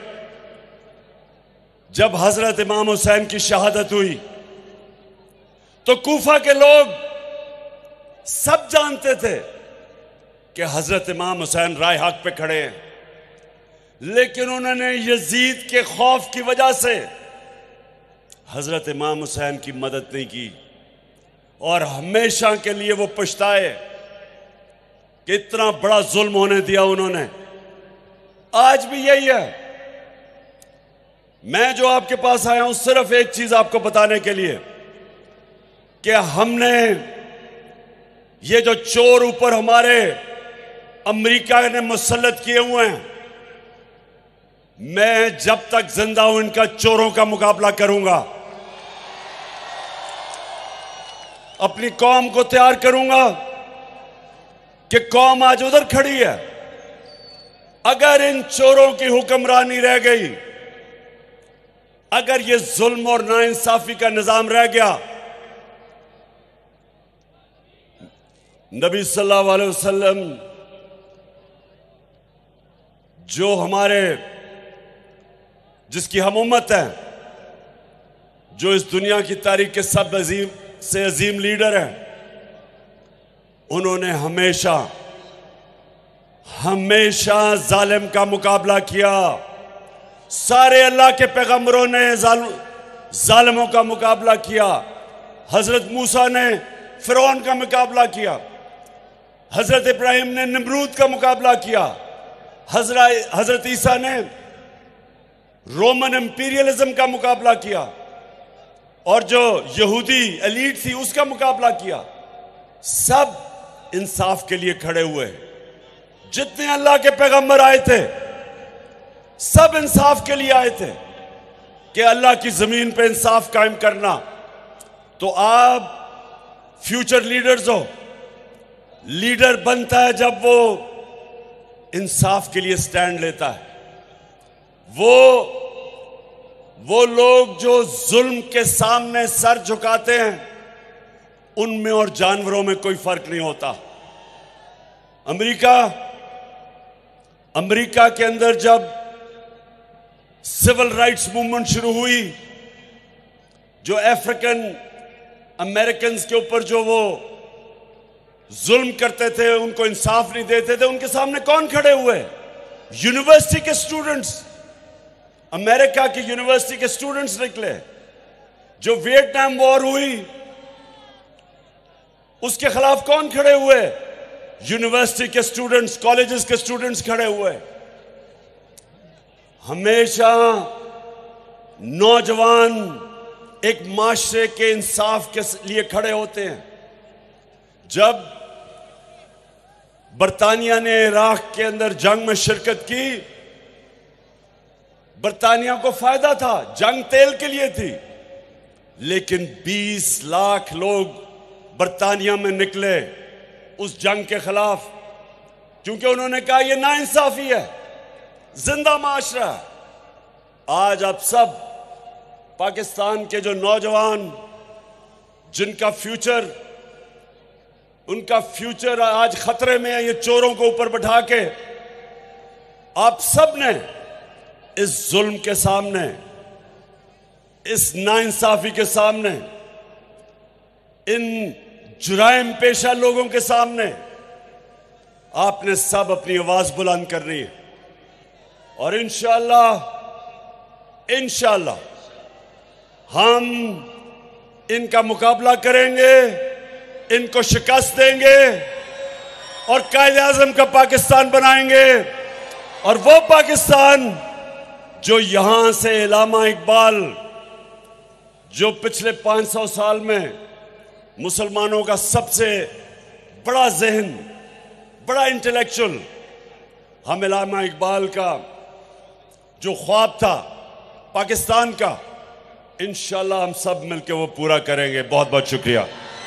जब हजरत इमाम हुसैन की शहादत हुई तो कूफा के लोग सब जानते थे कि हजरत इमाम हुसैन राय हक पे खड़े हैं, लेकिन उन्होंने यजीद के खौफ की वजह से हजरत इमाम हुसैन की मदद नहीं की, और हमेशा के लिए वो पछताए कि इतना बड़ा जुल्म होने दिया उन्होंने। आज भी यही है। मैं जो आपके पास आया हूं सिर्फ एक चीज आपको बताने के लिए कि हमने ये जो चोर ऊपर हमारे अमेरिका ने मुसल्लत किए हुए हैं, मैं जब तक जिंदा हूं इनका चोरों का मुकाबला करूंगा, अपनी कौम को तैयार करूंगा कि कौम आज उधर खड़ी है। अगर इन चोरों की हुक्मरानी रह गई, अगर ये जुल्म और नाइंसाफी का निजाम रह गया, नबी सल्लल्लाहु अलैहि वसल्लम जो हमारे जिसकी हम उम्मत है, जो इस दुनिया की तारीख के से अजीम लीडर हैं, उन्होंने हमेशा हमेशा जालिम का मुकाबला किया। सारे अल्लाह के पैगंबरों ने जालिमों का मुकाबला किया। हजरत मूसा ने फिरौन का मुकाबला किया, हजरत इब्राहिम ने नमरूद का मुकाबला किया, हजरत ईसा ने रोमन इंपीरियलिज्म का मुकाबला किया, और जो यहूदी एलीट थी उसका मुकाबला किया। सब इंसाफ के लिए खड़े हुए। जितने अल्लाह के पैगंबर आए थे सब इंसाफ के लिए आए थे कि अल्लाह की जमीन पे इंसाफ कायम करना। तो आप फ्यूचर लीडर्स हो। लीडर बनता है जब वो इंसाफ के लिए स्टैंड लेता है। वो लोग जो जुल्म के सामने सर झुकाते हैं, उनमें और जानवरों में कोई फर्क नहीं होता। अमेरिका के अंदर जब सिविल राइट्स मूवमेंट शुरू हुई, जो अफ्रीकन अमेरिकन के ऊपर जो वो जुल्म करते थे, उनको इंसाफ नहीं देते थे, उनके सामने कौन खड़े हुए? यूनिवर्सिटी के स्टूडेंट्स, अमेरिका की यूनिवर्सिटी के स्टूडेंट्स निकले। जो वियतनाम वॉर हुई उसके खिलाफ कौन खड़े हुए? यूनिवर्सिटी के स्टूडेंट्स, कॉलेजेस के स्टूडेंट्स खड़े हुए। हमेशा नौजवान एक माशरे के इंसाफ के लिए खड़े होते हैं। जब बरतानिया ने इराक के अंदर जंग में शिरकत की, बरतानिया को फायदा था, जंग तेल के लिए थी, लेकिन 20 लाख लोग बरतानिया में निकले उस जंग के खिलाफ, क्योंकि उन्होंने कहा यह नाइंसाफी है, जिंदा माशरा। आज आप सब पाकिस्तान के जो नौजवान, जिनका फ्यूचर, उनका फ्यूचर आज खतरे में है, ये चोरों को ऊपर बैठा के, आप सब ने इस जुल्म के सामने, इस नाइंसाफी के सामने, इन जुराइम पेशा लोगों के सामने आपने सब अपनी आवाज बुलंद करनी है। और इंशाअल्लाह हम इनका मुकाबला करेंगे, इनको शिकस्त देंगे और कायद-ए-आज़म का पाकिस्तान बनाएंगे। और वो पाकिस्तान जो यहां से इलामा इकबाल, जो पिछले 500 साल में मुसलमानों का सबसे बड़ा ज़हन, बड़ा इंटेलेक्चुअल, हम इलामा इकबाल का जो ख्वाब था पाकिस्तान का, इंशाअल्लाह हम सब मिलकर वो पूरा करेंगे। बहुत बहुत शुक्रिया।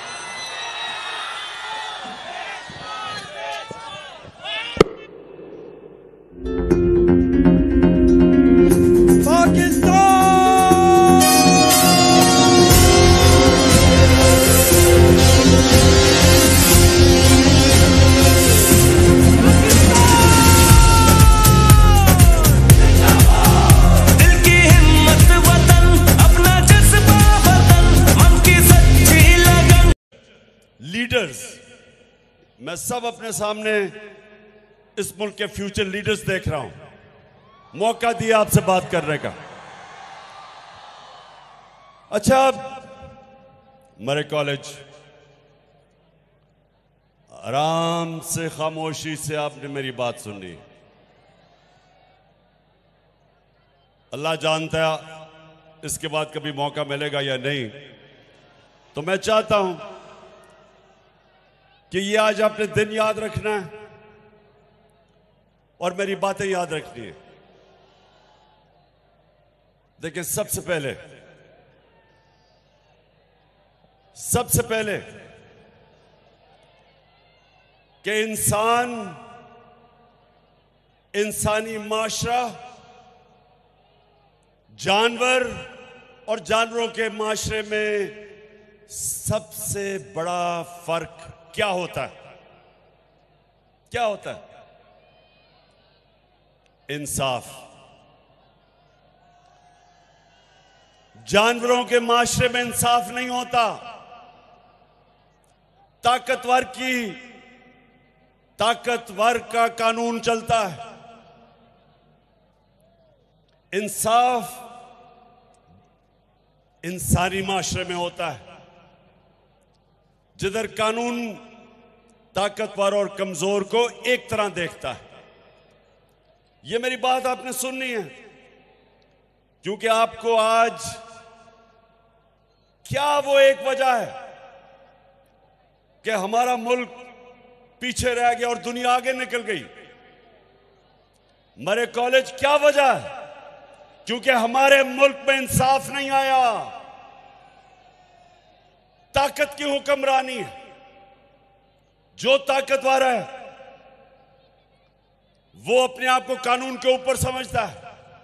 लीडर्स, मैं सब अपने सामने इस मुल्क के फ्यूचर लीडर्स देख रहा हूं। मौका दिया आपसे बात करने का। अच्छा, मरे कॉलेज, आराम से खामोशी से आपने मेरी बात सुनी। अल्लाह जानता है इसके बाद कभी मौका मिलेगा या नहीं। तो मैं चाहता हूं कि ये आज आपने दिन याद रखना है और मेरी बातें याद रखनी है। देखिए, सबसे पहले कि इंसानी माशरा, जानवर और जानवरों के माशरे में सबसे बड़ा फर्क क्या होता है? क्या होता है? इंसाफ। जानवरों के माशरे में इंसाफ नहीं होता। ताकतवर का कानून चलता है। इंसाफ इंसानी माशरे में होता है, जिधर कानून ताकतवर और कमजोर को एक तरह देखता है। ये मेरी बात आपने सुननी है, क्योंकि आपको आज क्या वो एक वजह है कि हमारा मुल्क पीछे रह गया और दुनिया आगे निकल गई। मरे कॉलेज क्या वजह है? क्योंकि हमारे मुल्क में इंसाफ नहीं आया, ताकत की हुक्मरानी है। जो ताकतवर है वो अपने आप को कानून के ऊपर समझता है,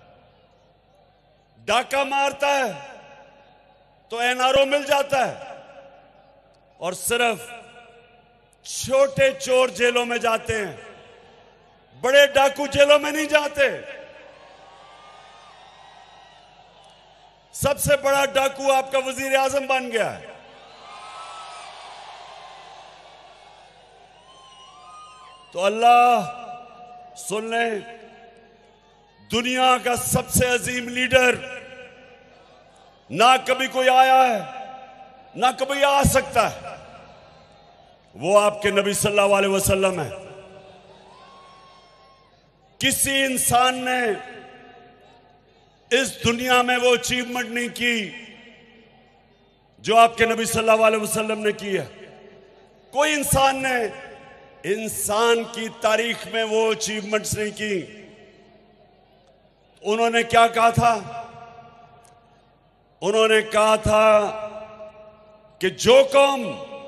डाका मारता है तो एनआरओ मिल जाता है, और सिर्फ छोटे चोर जेलों में जाते हैं, बड़े डाकू जेलों में नहीं जाते। सबसे बड़ा डाकू आपका वजीर आजम बन गया है। तो अल्लाह सुन ले, दुनिया का सबसे अजीम लीडर ना कभी कोई आया है, ना कभी आ सकता है, वो आपके नबी सल्लल्लाहु अलैहि वसल्लम है। किसी इंसान ने इस दुनिया में वो अचीवमेंट नहीं की जो आपके नबी सल्लल्लाहु अलैहि वसल्लम ने की है। कोई इंसान ने इंसान की तारीख में वो अचीवमेंट्स नहीं की। उन्होंने क्या कहा था? उन्होंने कहा था कि जो कौम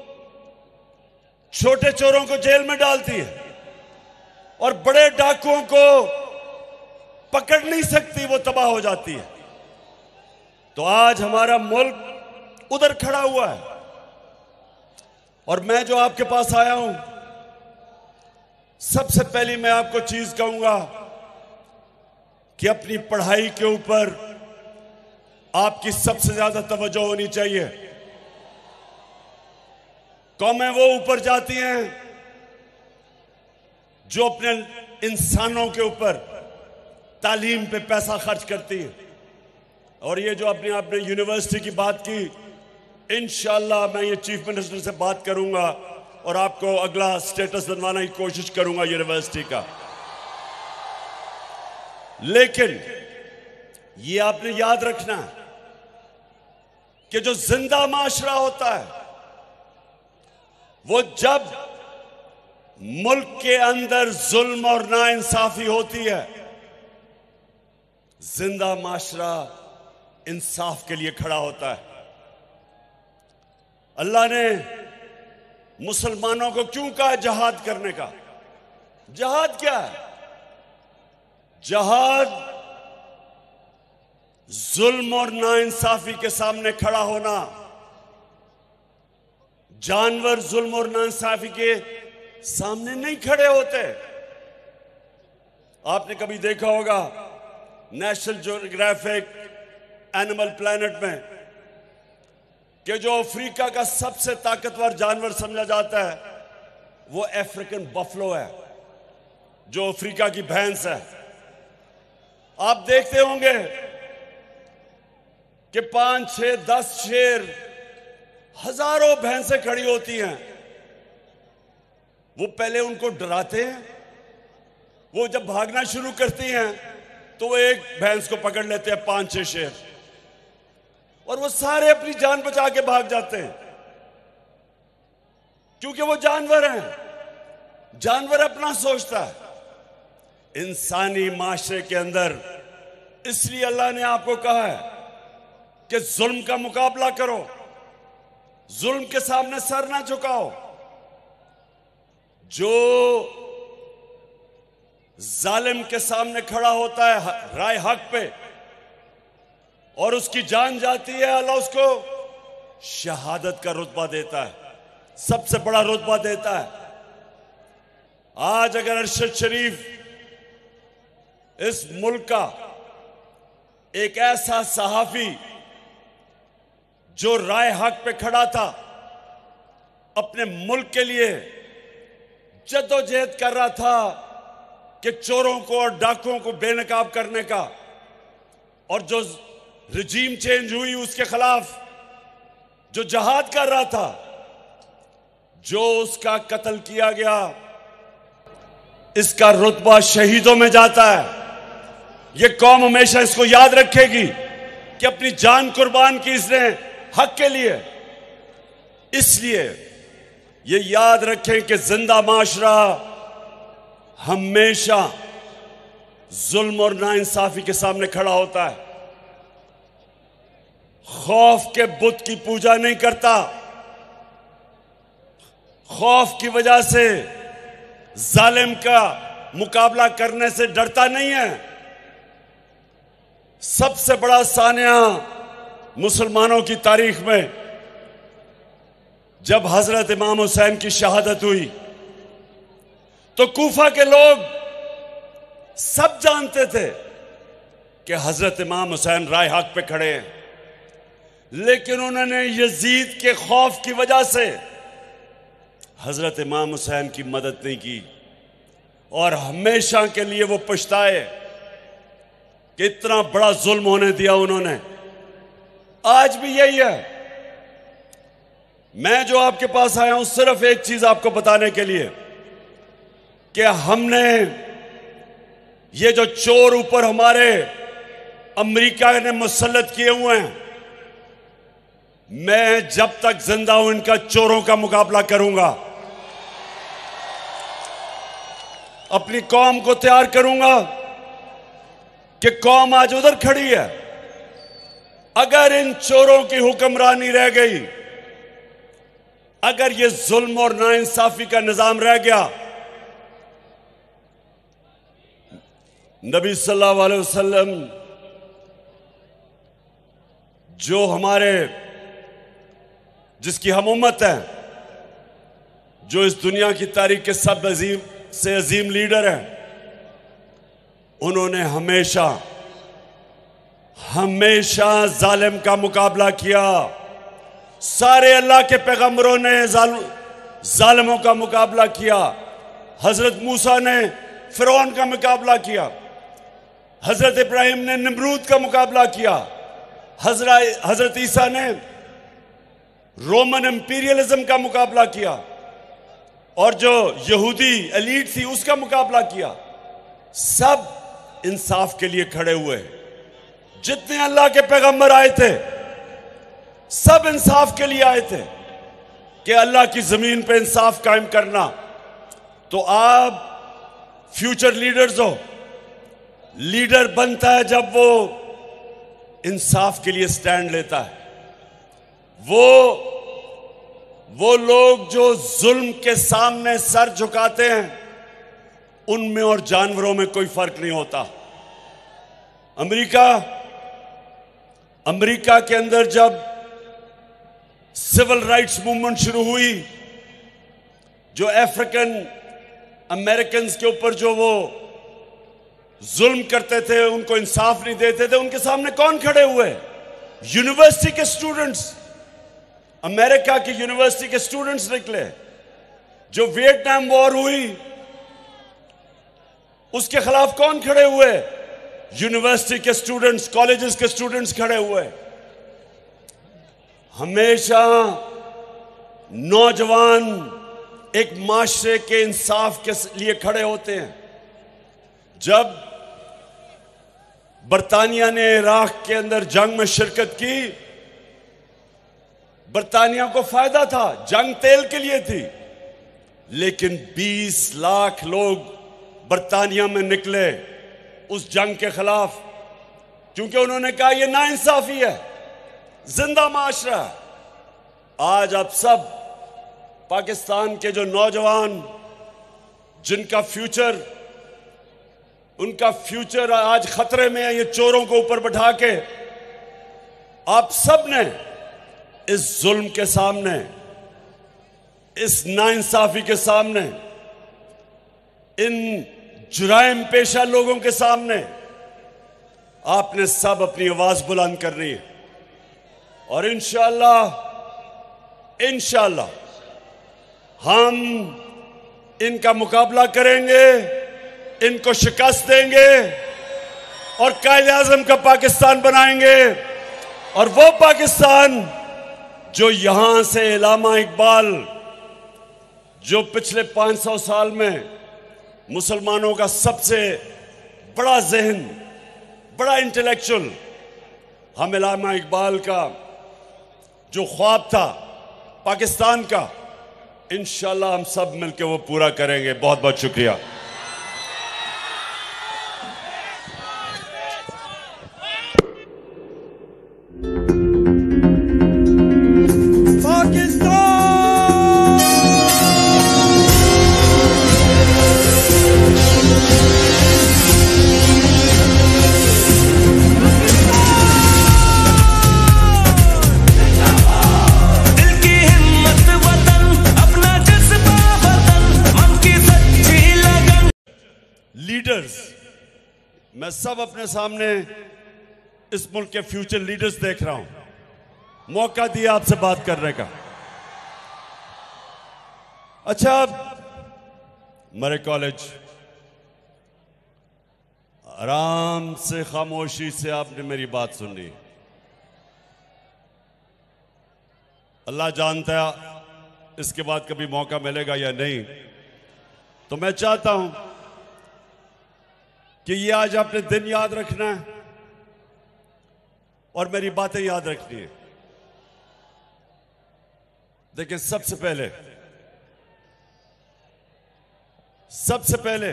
छोटे चोरों को जेल में डालती है और बड़े डाकुओं को पकड़ नहीं सकती, वो तबाह हो जाती है। तो आज हमारा मुल्क उधर खड़ा हुआ है, और मैं जो आपके पास आया हूं, सबसे पहली मैं आपको चीज कहूंगा कि अपनी पढ़ाई के ऊपर आपकी सबसे ज्यादा तवज्जो होनी चाहिए। कौमें वो ऊपर जाती हैं जो अपने इंसानों के ऊपर तालीम पे पैसा खर्च करती है। और ये जो अपने आपने यूनिवर्सिटी की बात की, इंशाअल्लाह मैं ये चीफ मिनिस्टर से बात करूंगा और आपको अगला स्टेटस बनवाने की कोशिश करूंगा यूनिवर्सिटी का। लेकिन ये आपने याद रखना कि जो जिंदा माशरा होता है, वो जब मुल्क के अंदर जुल्म और नाइंसाफी होती है, जिंदा माशरा इंसाफ के लिए खड़ा होता है। अल्लाह ने मुसलमानों को क्यों कहा जहाद करने का? जहाद क्या है? जहाद जुल्म और नाइंसाफी के सामने खड़ा होना। जानवर जुल्म और नाइंसाफी के सामने नहीं खड़े होते। आपने कभी देखा होगा नेशनल ज्योग्राफिक एनिमल प्लैनेट में कि जो अफ्रीका का सबसे ताकतवर जानवर समझा जाता है वो अफ्रीकन बफलो है, जो अफ्रीका की भैंस है। आप देखते होंगे कि 5, 6, 10 शेर, हजारों भैंसें खड़ी होती हैं। वो पहले उनको डराते हैं, वो जब भागना शुरू करती हैं तो वो एक भैंस को पकड़ लेते हैं 5, 6 शेर, और वो सारे अपनी जान बचा के भाग जाते हैं, क्योंकि वो जानवर हैं। जानवर अपना सोचता है। इंसानी माशरे के अंदर इसलिए अल्लाह ने आपको कहा है कि जुल्म का मुकाबला करो, जुल्म के सामने सर ना झुकाओ। जो जालिम के सामने खड़ा होता है राय हक पे और उसकी जान जाती है, अल्लाह उसको शहादत का रुतबा देता है, सबसे बड़ा रुतबा देता है। आज अगर अरशद शरीफ इस मुल्क का एक ऐसा सहाफी जो राय हक पे खड़ा था, अपने मुल्क के लिए जद्दोजहद कर रहा था कि चोरों को और डाकुओं को बेनकाब करने का, और जो रजीम चेंज हुई उसके खिलाफ जो जहाद कर रहा था, जो उसका कत्ल किया गया, इसका रुतबा शहीदों में जाता है। ये कौम हमेशा इसको याद रखेगी कि अपनी जान कुर्बान की इसने हक के लिए। इसलिए ये याद रखें कि जिंदा माशरा हमेशा जुल्म और नाइंसाफी के सामने खड़ा होता है। खौफ के बुत की पूजा नहीं करता, खौफ की वजह से जालिम का मुकाबला करने से डरता नहीं है। सबसे बड़ा सानिया मुसलमानों की तारीख में जब हजरत इमाम हुसैन की शहादत हुई तो कूफा के लोग सब जानते थे कि हजरत इमाम हुसैन राय हक पे खड़े हैं, लेकिन उन्होंने यजीद के खौफ की वजह से हजरत इमाम हुसैन की मदद नहीं की और हमेशा के लिए वो पछताए कि इतना बड़ा जुल्म होने दिया उन्होंने। आज भी यही है। मैं जो आपके पास आया हूं सिर्फ एक चीज आपको बताने के लिए कि हमने ये जो चोर ऊपर हमारे अमेरिका ने मुसल्लत किए हुए हैं, मैं जब तक जिंदा हूं इनका चोरों का मुकाबला करूंगा, अपनी कौम को तैयार करूंगा कि कौम आज उधर खड़ी है। अगर इन चोरों की हुक्मरानी रह गई, अगर ये जुल्म और नाइंसाफी का निजाम रह गया, नबी सल्लल्लाहु अलैहि वसल्लम जो हमारे जिसकी हम उम्मत है, जो इस दुनिया की तारीख के सब अजीम से अजीम लीडर हैं, उन्होंने हमेशा हमेशा जालिम का मुकाबला किया। सारे अल्लाह के पैगंबरों ने जालिमों का मुकाबला किया। हजरत मूसा ने फिरौन का मुकाबला किया, हजरत इब्राहिम ने नमरूद का मुकाबला किया, हजरत ईसा ने रोमन इंपीरियलिज्म का मुकाबला किया, और जो यहूदी एलीट थी उसका मुकाबला किया। सब इंसाफ के लिए खड़े हुए। जितने अल्लाह के पैगंबर आए थे सब इंसाफ के लिए आए थे कि अल्लाह की जमीन पे इंसाफ कायम करना। तो आप फ्यूचर लीडर्स हो। लीडर बनता है जब वो इंसाफ के लिए स्टैंड लेता है। वो लोग जो जुल्म के सामने सर झुकाते हैं, उनमें और जानवरों में कोई फर्क नहीं होता। अमेरिका के अंदर जब सिविल राइट्स मूवमेंट शुरू हुई, जो अफ्रीकन अमेरिकन के ऊपर जो वो जुल्म करते थे, उनको इंसाफ नहीं देते थे, उनके सामने कौन खड़े हुए? यूनिवर्सिटी के स्टूडेंट्स, अमेरिका की यूनिवर्सिटी के स्टूडेंट्स निकले। जो वियतनाम वॉर हुई उसके खिलाफ कौन खड़े हुए? यूनिवर्सिटी के स्टूडेंट्स, कॉलेजेस के स्टूडेंट्स खड़े हुए। हमेशा नौजवान एक माशरे के इंसाफ के लिए खड़े होते हैं। जब बरतानिया ने इराक के अंदर जंग में शिरकत की, बरतानिया को फायदा था, जंग तेल के लिए थी, लेकिन 20 लाख लोग बरतानिया में निकले उस जंग के खिलाफ, क्योंकि उन्होंने कहा यह नाइंसाफी है, जिंदा माशरा। आज आप सब पाकिस्तान के जो नौजवान जिनका फ्यूचर, उनका फ्यूचर आज खतरे में है, ये चोरों को ऊपर बैठा के आप सब ने इस जुल्म के सामने, इस नाइंसाफी के सामने, इन जुराइम पेशा लोगों के सामने आपने सब अपनी आवाज बुलंद करनी है। और इंशाअल्लाह हम इनका मुकाबला करेंगे, इनको शिकस्त देंगे और कायद-ए-आज़म का पाकिस्तान बनाएंगे। और वो पाकिस्तान जो यहां से इल्लामा इकबाल, जो पिछले 500 साल में मुसलमानों का सबसे बड़ा ज़हन, बड़ा इंटेलेक्चुअल, हम इल्लामा इकबाल का जो ख्वाब था पाकिस्तान का, इंशाल्लाह हम सब मिलकर वो पूरा करेंगे। बहुत बहुत शुक्रिया। लीडर्स, मैं सब अपने सामने इस मुल्क के फ्यूचर लीडर्स देख रहा हूं। मौका दिया आपसे बात करने का। अच्छा, मेरे कॉलेज, आराम से खामोशी से आपने मेरी बात सुनी। अल्लाह जानता है इसके बाद कभी मौका मिलेगा या नहीं। तो मैं चाहता हूं कि ये आज आपने दिन याद रखना है और मेरी बातें याद रखनी है। देखिए, सबसे पहले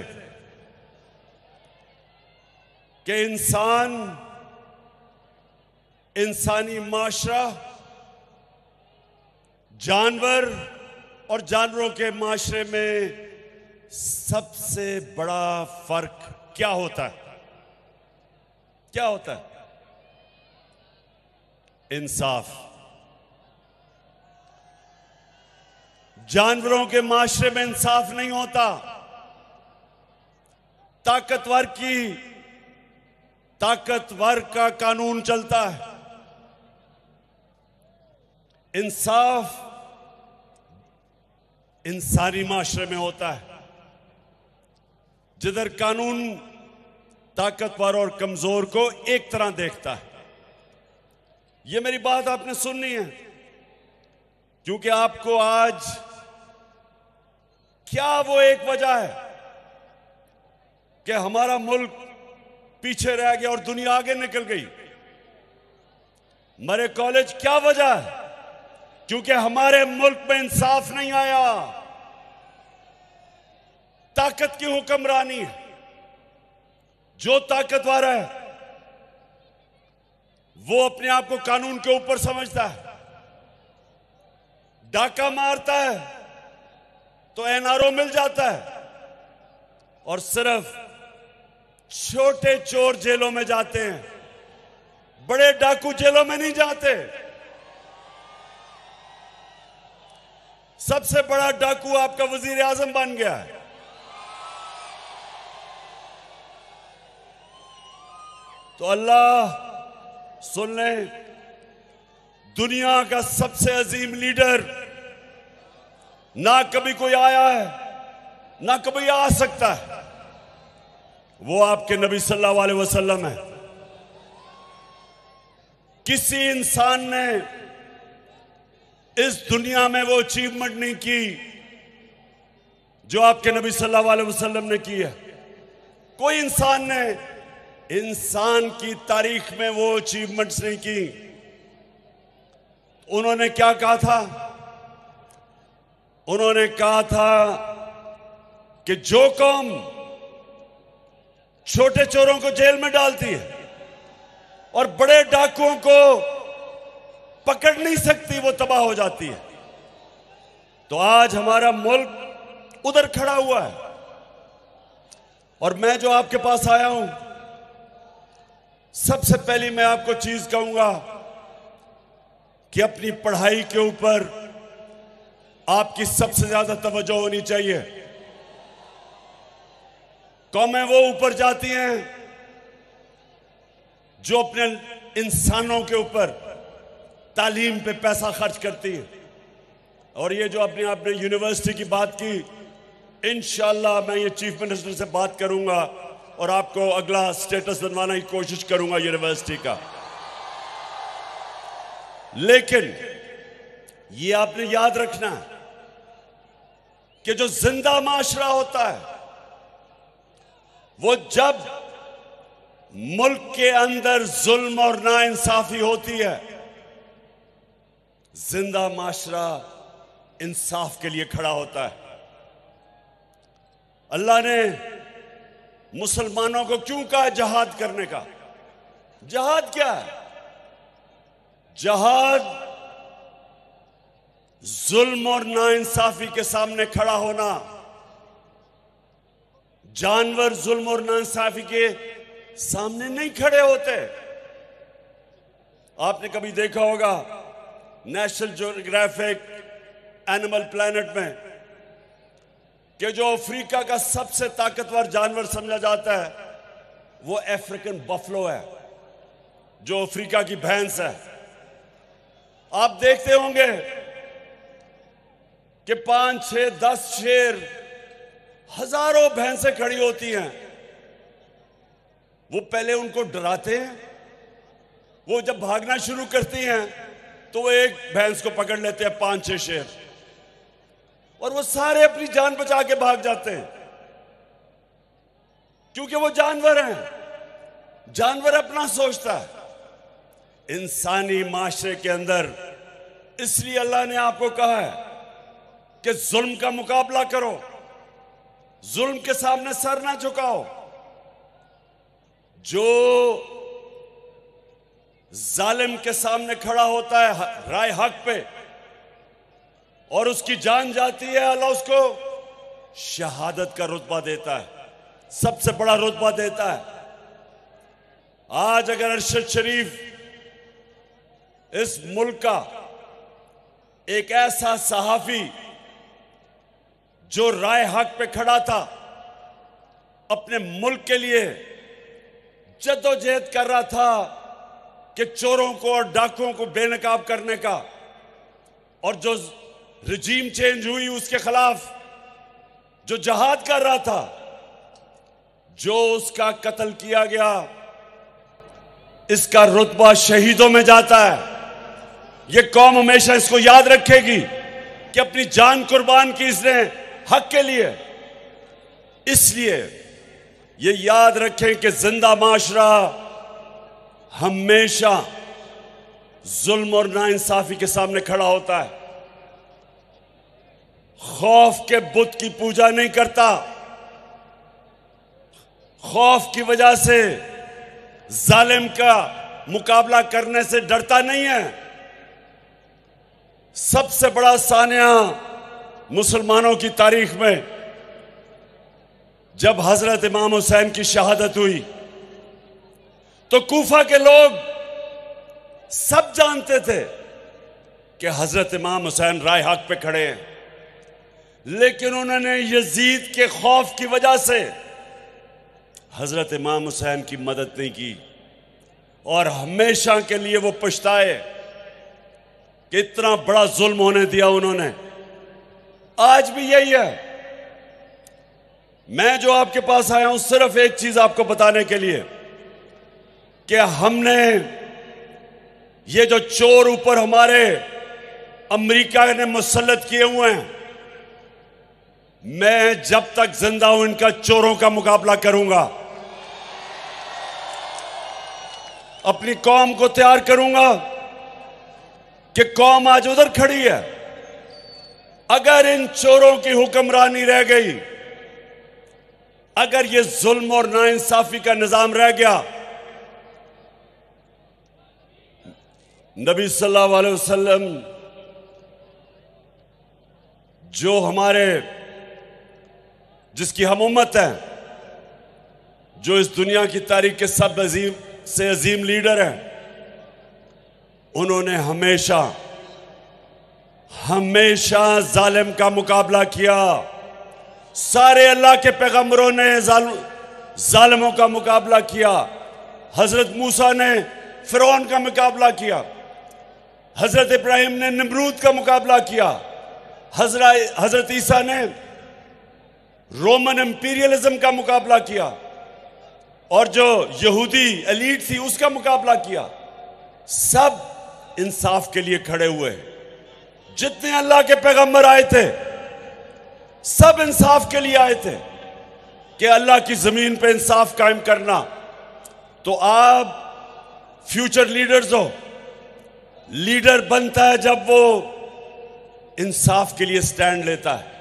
कि इंसानी माशरा, जानवर और जानवरों के माशरे में सबसे बड़ा फर्क क्या होता है? क्या होता है? इंसाफ। जानवरों के माशरे में इंसाफ नहीं होता। ताकतवर का कानून चलता है। इंसाफ इंसानी माशरे में होता है, जिधर कानून ताकतवर और कमजोर को एक तरह देखता है। ये मेरी बात आपने सुननी है, क्योंकि आपको आज क्या वो एक वजह है कि हमारा मुल्क पीछे रह गया और दुनिया आगे निकल गई। मेरे कॉलेज, क्या वजह है? क्योंकि हमारे मुल्क में इंसाफ नहीं आया। ताकत की हुक्मरानी है। जो ताकतवर है वो अपने आप को कानून के ऊपर समझता है। डाका मारता है तो एनआरओ मिल जाता है, और सिर्फ छोटे चोर जेलों में जाते हैं, बड़े डाकू जेलों में नहीं जाते। सबसे बड़ा डाकू आपका वजीर आजम बन गया है। तो अल्लाह सुन ले, दुनिया का सबसे अजीम लीडर ना कभी कोई आया है, ना कभी आ सकता है। वो आपके नबी सल्लल्लाहु अलैहि वसल्लम है। किसी इंसान ने इस दुनिया में वो अचीवमेंट नहीं की जो आपके नबी सल्लल्लाहु अलैहि वसल्लम ने की है। कोई इंसान ने इंसान की तारीख में वो अचीवमेंट्स नहीं की। उन्होंने क्या कहा था? उन्होंने कहा था कि जो कौम छोटे चोरों को जेल में डालती है और बड़े डाकुओं को पकड़ नहीं सकती, वो तबाह हो जाती है। तो आज हमारा मुल्क उधर खड़ा हुआ है, और मैं जो आपके पास आया हूं, सबसे पहली मैं आपको चीज कहूंगा कि अपनी पढ़ाई के ऊपर आपकी सबसे ज्यादा तवज्जो होनी चाहिए। कौमें वो ऊपर जाती हैं जो अपने इंसानों के ऊपर तालीम पे पैसा खर्च करती है। और ये जो अपने आपने यूनिवर्सिटी की बात की, इंशाल्लाह मैं ये चीफ मिनिस्टर से बात करूंगा और आपको अगला स्टेटस बनवाने की कोशिश करूंगा यूनिवर्सिटी का। लेकिन ये आपने याद रखना है कि जो जिंदा माशरा होता है वो जब मुल्क के अंदर जुल्म और नाइंसाफी होती है, जिंदा माशरा इंसाफ के लिए खड़ा होता है। अल्लाह ने मुसलमानों को क्यों कहा जहाद करने का? जहाद क्या है? जहाद जुल्म और नाइंसाफी के सामने खड़ा होना। जानवर जुल्म और नाइंसाफी के सामने नहीं खड़े होते। आपने कभी देखा होगा नेशनल ज्योग्राफिक एनिमल प्लैनेट में कि जो अफ्रीका का सबसे ताकतवर जानवर समझा जाता है वो अफ्रीकन बफलो है, जो अफ्रीका की भैंस है। आप देखते होंगे कि 5, 6, 10 शेर, हजारों भैंसें खड़ी होती हैं। वो पहले उनको डराते हैं, वो जब भागना शुरू करती हैं तो वो एक भैंस को पकड़ लेते हैं 5, 6 शेर, और वो सारे अपनी जान बचा के भाग जाते हैं, क्योंकि वो जानवर हैं। जानवर अपना सोचता है। इंसानी माशरे के अंदर इसलिए अल्लाह ने आपको कहा है कि जुल्म का मुकाबला करो, जुल्म के सामने सर ना झुकाओ। जो जालिम के सामने खड़ा होता है राय हक पे और उसकी जान जाती है, अल्लाह उसको शहादत का रुतबा देता है, सबसे बड़ा रुतबा देता है। आज अगर अरशद शरीफ इस मुल्क का एक ऐसा सहाफी जो राय हक पे खड़ा था, अपने मुल्क के लिए जद्दोजहद कर रहा था कि चोरों को और डाकुओं को बेनकाब करने का, और जो रजीम चेंज हुई उसके खिलाफ जो जहाद कर रहा था, जो उसका कत्ल किया गया, इसका रुतबा शहीदों में जाता है। ये कौम हमेशा इसको याद रखेगी कि अपनी जान कुर्बान की इसने हक के लिए। इसलिए ये याद रखें कि जिंदा माशरा हमेशा जुल्म और नाइंसाफी के सामने खड़ा होता है। खौफ के बुत की पूजा नहीं करता, खौफ की वजह से जालिम का मुकाबला करने से डरता नहीं है। सबसे बड़ा सानिया मुसलमानों की तारीख में जब हजरत इमाम हुसैन की शहादत हुई तो कूफा के लोग सब जानते थे कि हजरत इमाम हुसैन राय हक पे खड़े हैं, लेकिन उन्होंने यजीद के खौफ की वजह से हजरत इमाम हुसैन की मदद नहीं की, और हमेशा के लिए वो पछताए कि इतना बड़ा जुल्म होने दिया उन्होंने। आज भी यही है। मैं जो आपके पास आया हूं सिर्फ एक चीज आपको बताने के लिए कि हमने ये जो चोर ऊपर हमारे अमेरिका ने मुसल्लत किए हुए हैं, मैं जब तक जिंदा हूं इनका चोरों का मुकाबला करूंगा, अपनी कौम को तैयार करूंगा कि कौम आज उधर खड़ी है। अगर इन चोरों की हुक्मरानी रह गई, अगर ये जुल्म और नाइंसाफी का निजाम रह गया, नबी सल्लल्लाहु अलैहि वसल्लम जो हमारे जिसकी हम उम्मत है, जो इस दुनिया की तारीख के सब अजीम से अजीम लीडर हैं, उन्होंने हमेशा हमेशा जालिम का मुकाबला किया। सारे अल्लाह के पैगंबरों ने जालिमों का मुकाबला किया। हजरत मूसा ने फिरौन का मुकाबला किया, हजरत इब्राहिम ने नमरूद का मुकाबला किया, हजरत ईसा ने रोमन इंपीरियलिज्म का मुकाबला किया और जो यहूदी एलीट थी उसका मुकाबला किया। सब इंसाफ के लिए खड़े हुए। जितने अल्लाह के पैगंबर आए थे सब इंसाफ के लिए आए थे कि अल्लाह की जमीन पे इंसाफ कायम करना। तो आप फ्यूचर लीडर्स हो। लीडर बनता है जब वो इंसाफ के लिए स्टैंड लेता है।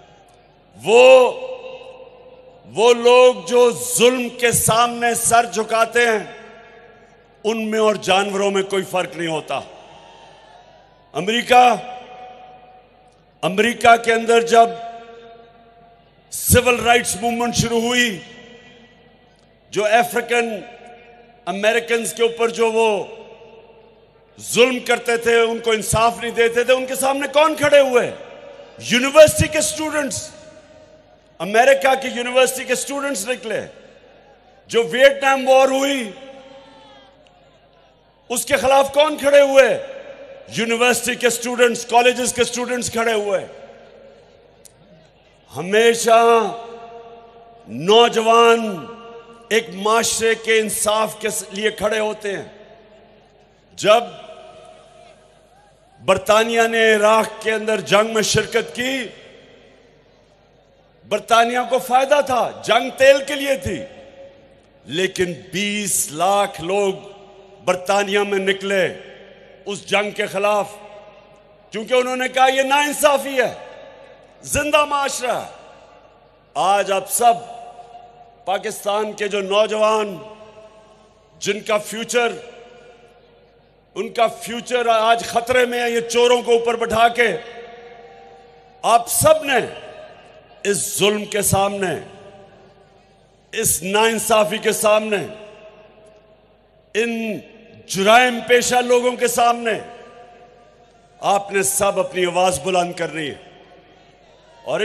वो लोग जो जुल्म के सामने सर झुकाते हैं उनमें और जानवरों में कोई फर्क नहीं होता। अमेरिका के अंदर जब सिविल राइट्स मूवमेंट शुरू हुई, जो अफ्रीकन अमेरिकन्स के ऊपर जो वो जुल्म करते थे, उनको इंसाफ नहीं देते थे, उनके सामने कौन खड़े हुए? यूनिवर्सिटी के स्टूडेंट्स। अमेरिका की यूनिवर्सिटी के स्टूडेंट्स निकले। जो वियतनाम वॉर हुई उसके खिलाफ कौन खड़े हुए? यूनिवर्सिटी के स्टूडेंट्स, कॉलेजेस के स्टूडेंट्स खड़े हुए। हमेशा नौजवान एक माशरे के इंसाफ के लिए खड़े होते हैं। जब बरतानिया ने इराक के अंदर जंग में शिरकत की, बरतानिया को फायदा था, जंग तेल के लिए थी, लेकिन 20 लाख लोग बरतानिया में निकले उस जंग के खिलाफ, क्योंकि उन्होंने कहा यह नाइंसाफी है, जिंदा माशरा। आज आप सब पाकिस्तान के जो नौजवान जिनका फ्यूचर, उनका फ्यूचर आज खतरे में है, ये चोरों को ऊपर बैठा के आप सब ने इस जुल्म के सामने, इस नाइंसाफी के सामने, इन जुराइम पेशा लोगों के सामने आपने सब अपनी आवाज बुलंद करनी है। और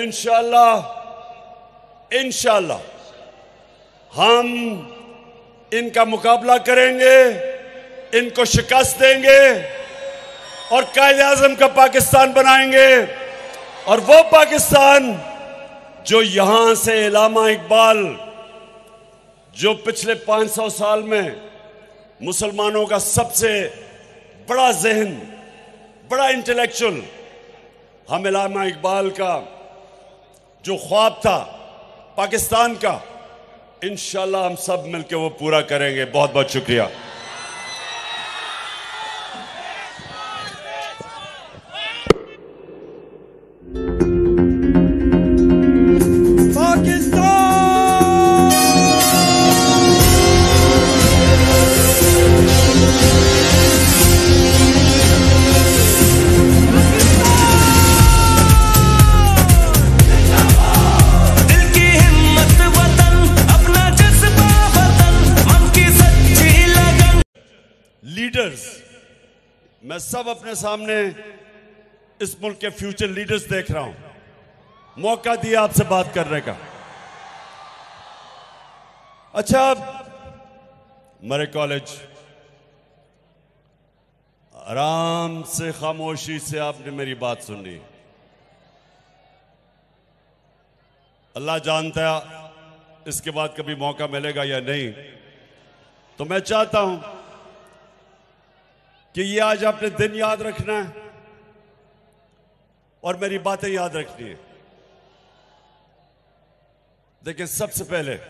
इंशाअल्लाह हम इनका मुकाबला करेंगे, इनको शिकस्त देंगे और कायदे आज़म का पाकिस्तान बनाएंगे। और वो पाकिस्तान जो यहां से इलामा इकबाल, जो पिछले 500 साल में मुसलमानों का सबसे बड़ा जहन, बड़ा इंटेलेक्चुअल, हम इलामा इकबाल का जो ख्वाब था पाकिस्तान का, इंशाल्लाह हम सब मिलकर वो पूरा करेंगे। बहुत बहुत शुक्रिया। लीडर्स, मैं सब अपने सामने इस मुल्क के फ्यूचर लीडर्स देख रहा हूं। मौका दिया आपसे बात करने का। अच्छा, मरे कॉलेज, आराम से खामोशी से आपने मेरी बात सुनी। अल्लाह जानता है इसके बाद कभी मौका मिलेगा या नहीं। तो मैं चाहता हूं कि ये आज आपने दिन याद रखना है और मेरी बातें याद रखनी है। देखिए, सबसे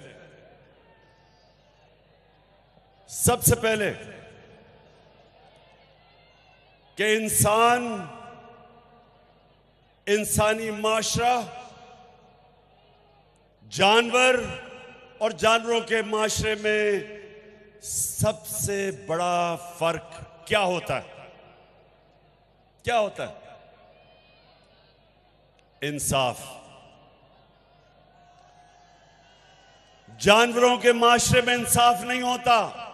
पहले कि इंसानी माशरा, जानवर और जानवरों के माशरे में सबसे बड़ा फर्क क्या होता है? क्या होता है? इंसाफ। जानवरों के माशरे में इंसाफ नहीं होता।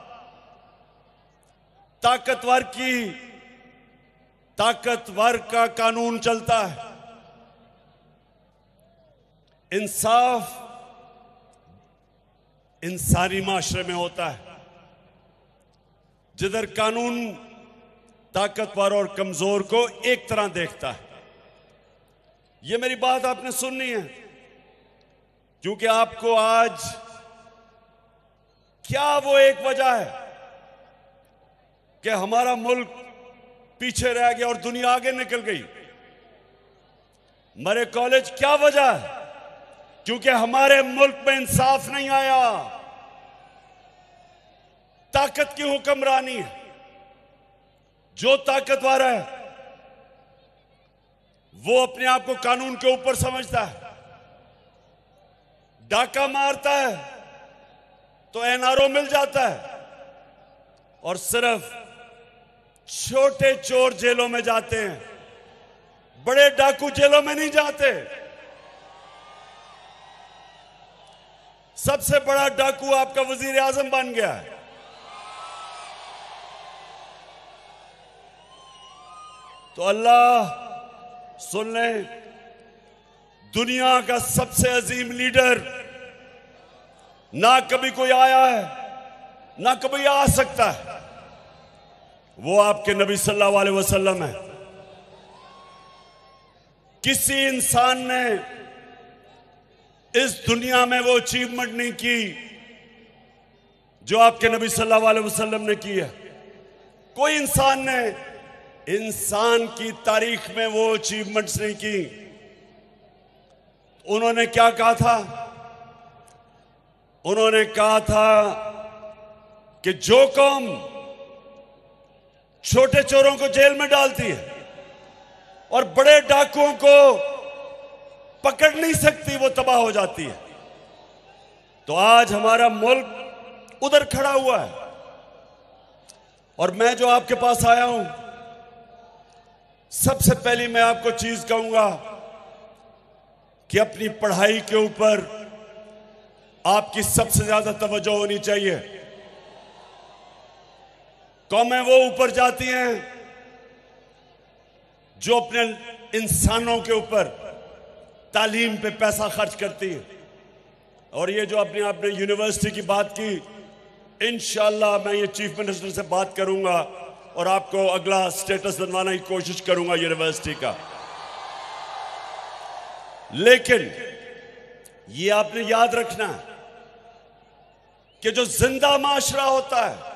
ताकतवर का कानून चलता है। इंसाफ इंसानी माशरे में होता है, जिधर कानून ताकतवर और कमजोर को एक तरह देखता है। ये मेरी बात आपने सुननी है, क्योंकि आपको आज क्या वो एक वजह है कि हमारा मुल्क पीछे रह गया और दुनिया आगे निकल गई। मरे कॉलेज क्या वजह है? क्योंकि हमारे मुल्क में इंसाफ नहीं आया, ताकत की हुक्मरानी है। जो ताकतवर है वो अपने आप को कानून के ऊपर समझता है, डाका मारता है तो एनआरओ मिल जाता है, और सिर्फ छोटे चोर जेलों में जाते हैं, बड़े डाकू जेलों में नहीं जाते। सबसे बड़ा डाकू आपका वजीर आजम बन गया है। तो अल्लाह सुन ले, दुनिया का सबसे अजीम लीडर ना कभी कोई आया है ना कभी आ सकता है, वो आपके नबी सल्लल्लाहु अलैहि वसल्लम है। किसी इंसान ने इस दुनिया में वो अचीवमेंट नहीं की जो आपके नबी सल्लल्लाहु अलैहि वसल्लम ने की है। कोई इंसान ने इंसान की तारीख में वो अचीवमेंट्स नहीं की। उन्होंने क्या कहा था? उन्होंने कहा था कि जो कौम छोटे चोरों को जेल में डालती है और बड़े डाकुओं को पकड़ नहीं सकती, वो तबाह हो जाती है। तो आज हमारा मुल्क उधर खड़ा हुआ है, और मैं जो आपके पास आया हूं, सबसे पहली मैं आपको चीज कहूंगा कि अपनी पढ़ाई के ऊपर आपकी सबसे ज्यादा तवज्जो होनी चाहिए। कौमें वो ऊपर जाती हैं जो अपने इंसानों के ऊपर तालीम पे पैसा खर्च करती है। और ये जो अपने आपने यूनिवर्सिटी की बात की, इंशाअल्लाह मैं ये चीफ मिनिस्टर से बात करूंगा और आपको अगला स्टेटस बनवाने की कोशिश करूंगा यूनिवर्सिटी का। लेकिन ये आपने याद रखना कि जो जिंदा माशरा होता है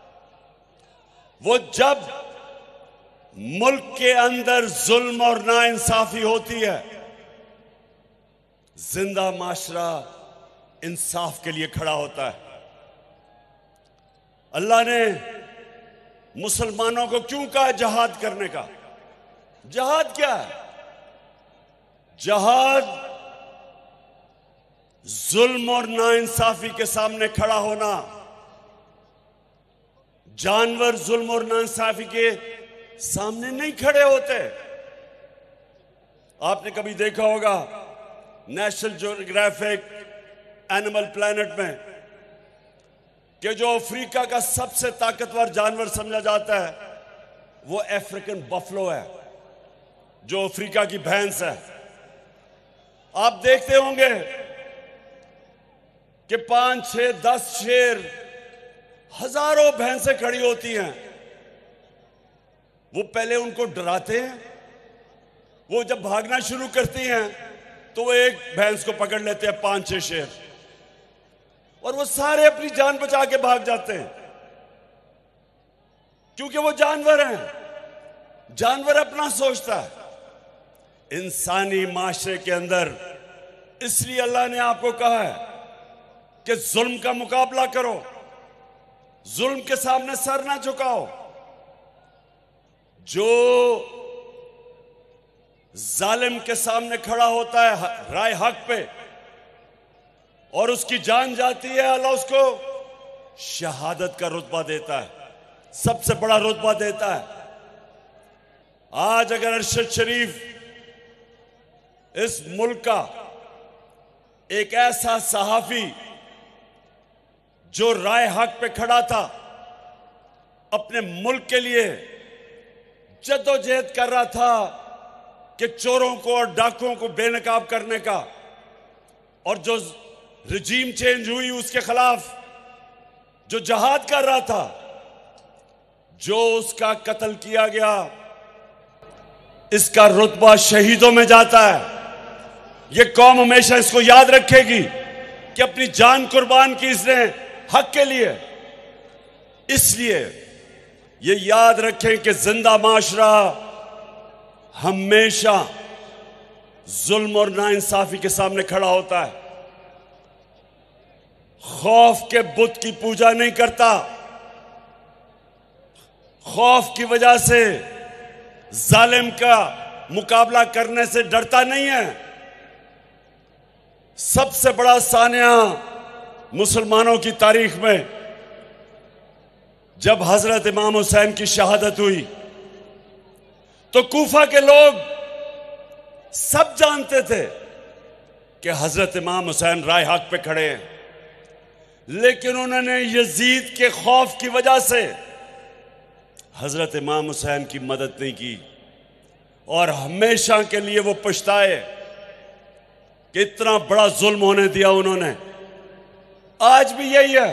वो जब मुल्क के अंदर जुल्म और नाइंसाफी होती है, जिंदा माशरा इंसाफ के लिए खड़ा होता है। अल्लाह ने मुसलमानों को क्यों कहा जहाद करने का? जहाद क्या है? जहाद जुल्म और नाइंसाफी के सामने खड़ा होना। जानवर जुल्म और नाइंसाफी के सामने नहीं खड़े होते। आपने कभी देखा होगा नेशनल ज्योग्राफिक एनिमल प्लैनेट में कि जो अफ्रीका का सबसे ताकतवर जानवर समझा जाता है वो अफ्रीकन बफलो है, जो अफ्रीका की भैंस है। आप देखते होंगे कि 5, 6, 10 शेर, हजारों भैंसें खड़ी होती हैं। वो पहले उनको डराते हैं, वो जब भागना शुरू करती हैं तो वो एक भैंस को पकड़ लेते हैं 5, 6 शेर, और वो सारे अपनी जान बचा के भाग जाते हैं, क्योंकि वो जानवर हैं। जानवर अपना सोचता है। इंसानी माशरे के अंदर इसलिए अल्लाह ने आपको कहा है कि जुल्म का मुकाबला करो, जुल्म के सामने सर ना झुकाओ। जो जालिम के सामने खड़ा होता है राय हक पे और उसकी जान जाती है, अल्लाह उसको शहादत का रुतबा देता है, सबसे बड़ा रुतबा देता है। आज अगर अरशद शरीफ इस मुल्क का एक ऐसा सहाफी जो राय हक पे खड़ा था, अपने मुल्क के लिए जद्दोजहद कर रहा था कि चोरों को और डाकुओं को बेनकाब करने का, और जो रजीम चेंज हुई उसके खिलाफ जो जहाद कर रहा था, जो उसका कत्ल किया गया, इसका रुतबा शहीदों में जाता है। ये कौम हमेशा इसको याद रखेगी कि अपनी जान कुर्बान की इसने हक के लिए। इसलिए ये याद रखें कि जिंदा माशरा हमेशा जुल्म और नाइंसाफी के सामने खड़ा होता है, खौफ के बुत की पूजा नहीं करता, खौफ की वजह से जालिम का मुकाबला करने से डरता नहीं है। सबसे बड़ा सानिया मुसलमानों की तारीख में जब हजरत इमाम हुसैन की शहादत हुई तो कूफा के लोग सब जानते थे कि हजरत इमाम हुसैन राय हक पे खड़े हैं, लेकिन उन्होंने यजीद के खौफ की वजह से हजरत इमाम हुसैन की मदद नहीं की और हमेशा के लिए वो पछताए कि इतना बड़ा जुल्म होने दिया उन्होंने। आज भी यही है।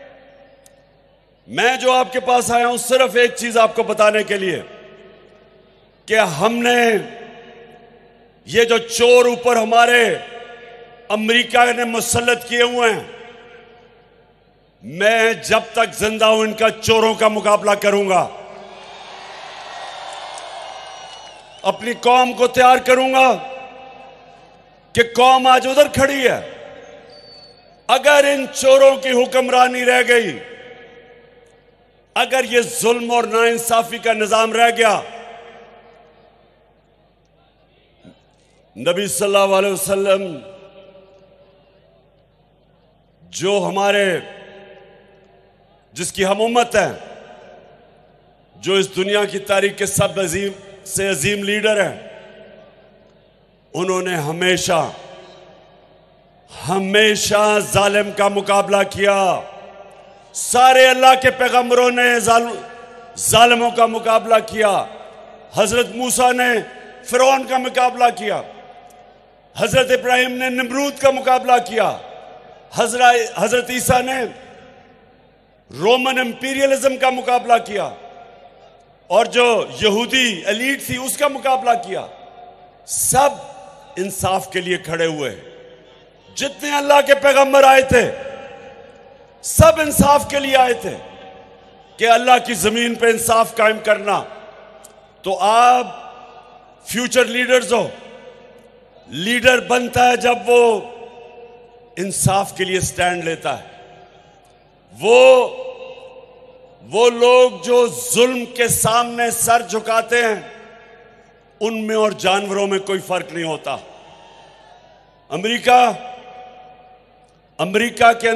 मैं जो आपके पास आया हूं सिर्फ एक चीज आपको बताने के लिए कि हमने ये जो चोर ऊपर हमारे अमेरिका ने मुसल्लत किए हुए हैं, मैं जब तक जिंदा हूं इनका चोरों का मुकाबला करूंगा, अपनी कौम को तैयार करूंगा कि कौम आज उधर खड़ी है। अगर इन चोरों की हुक्मरानी रह गई, अगर ये जुल्म और नाइंसाफी का निजाम रह गया, नबी सल्लल्लाहु अलैहि वसल्लम जो हमारे जिसकी हम उम्मत है, जो इस दुनिया की तारीख के सब अजीम से अजीम लीडर हैं, उन्होंने हमेशा हमेशा जालिम का मुकाबला किया। सारे अल्लाह के पैगंबरों ने जालिमों का मुकाबला किया। हजरत मूसा ने फिरौन का मुकाबला किया, हजरत इब्राहिम ने नमरूद का मुकाबला किया, हजरत ईसा ने रोमन इंपीरियलिज्म का मुकाबला किया और जो यहूदी एलीट थी उसका मुकाबला किया। सब इंसाफ के लिए खड़े हुए। जितने अल्लाह के पैगंबर आए थे सब इंसाफ के लिए आए थे कि अल्लाह की जमीन पे इंसाफ कायम करना। तो आप फ्यूचर लीडर्स हो। लीडर बनता है जब वो इंसाफ के लिए स्टैंड लेता है। वो लोग जो जुल्म के सामने सर झुकाते हैं, उनमें और जानवरों में कोई फर्क नहीं होता। अमेरिका के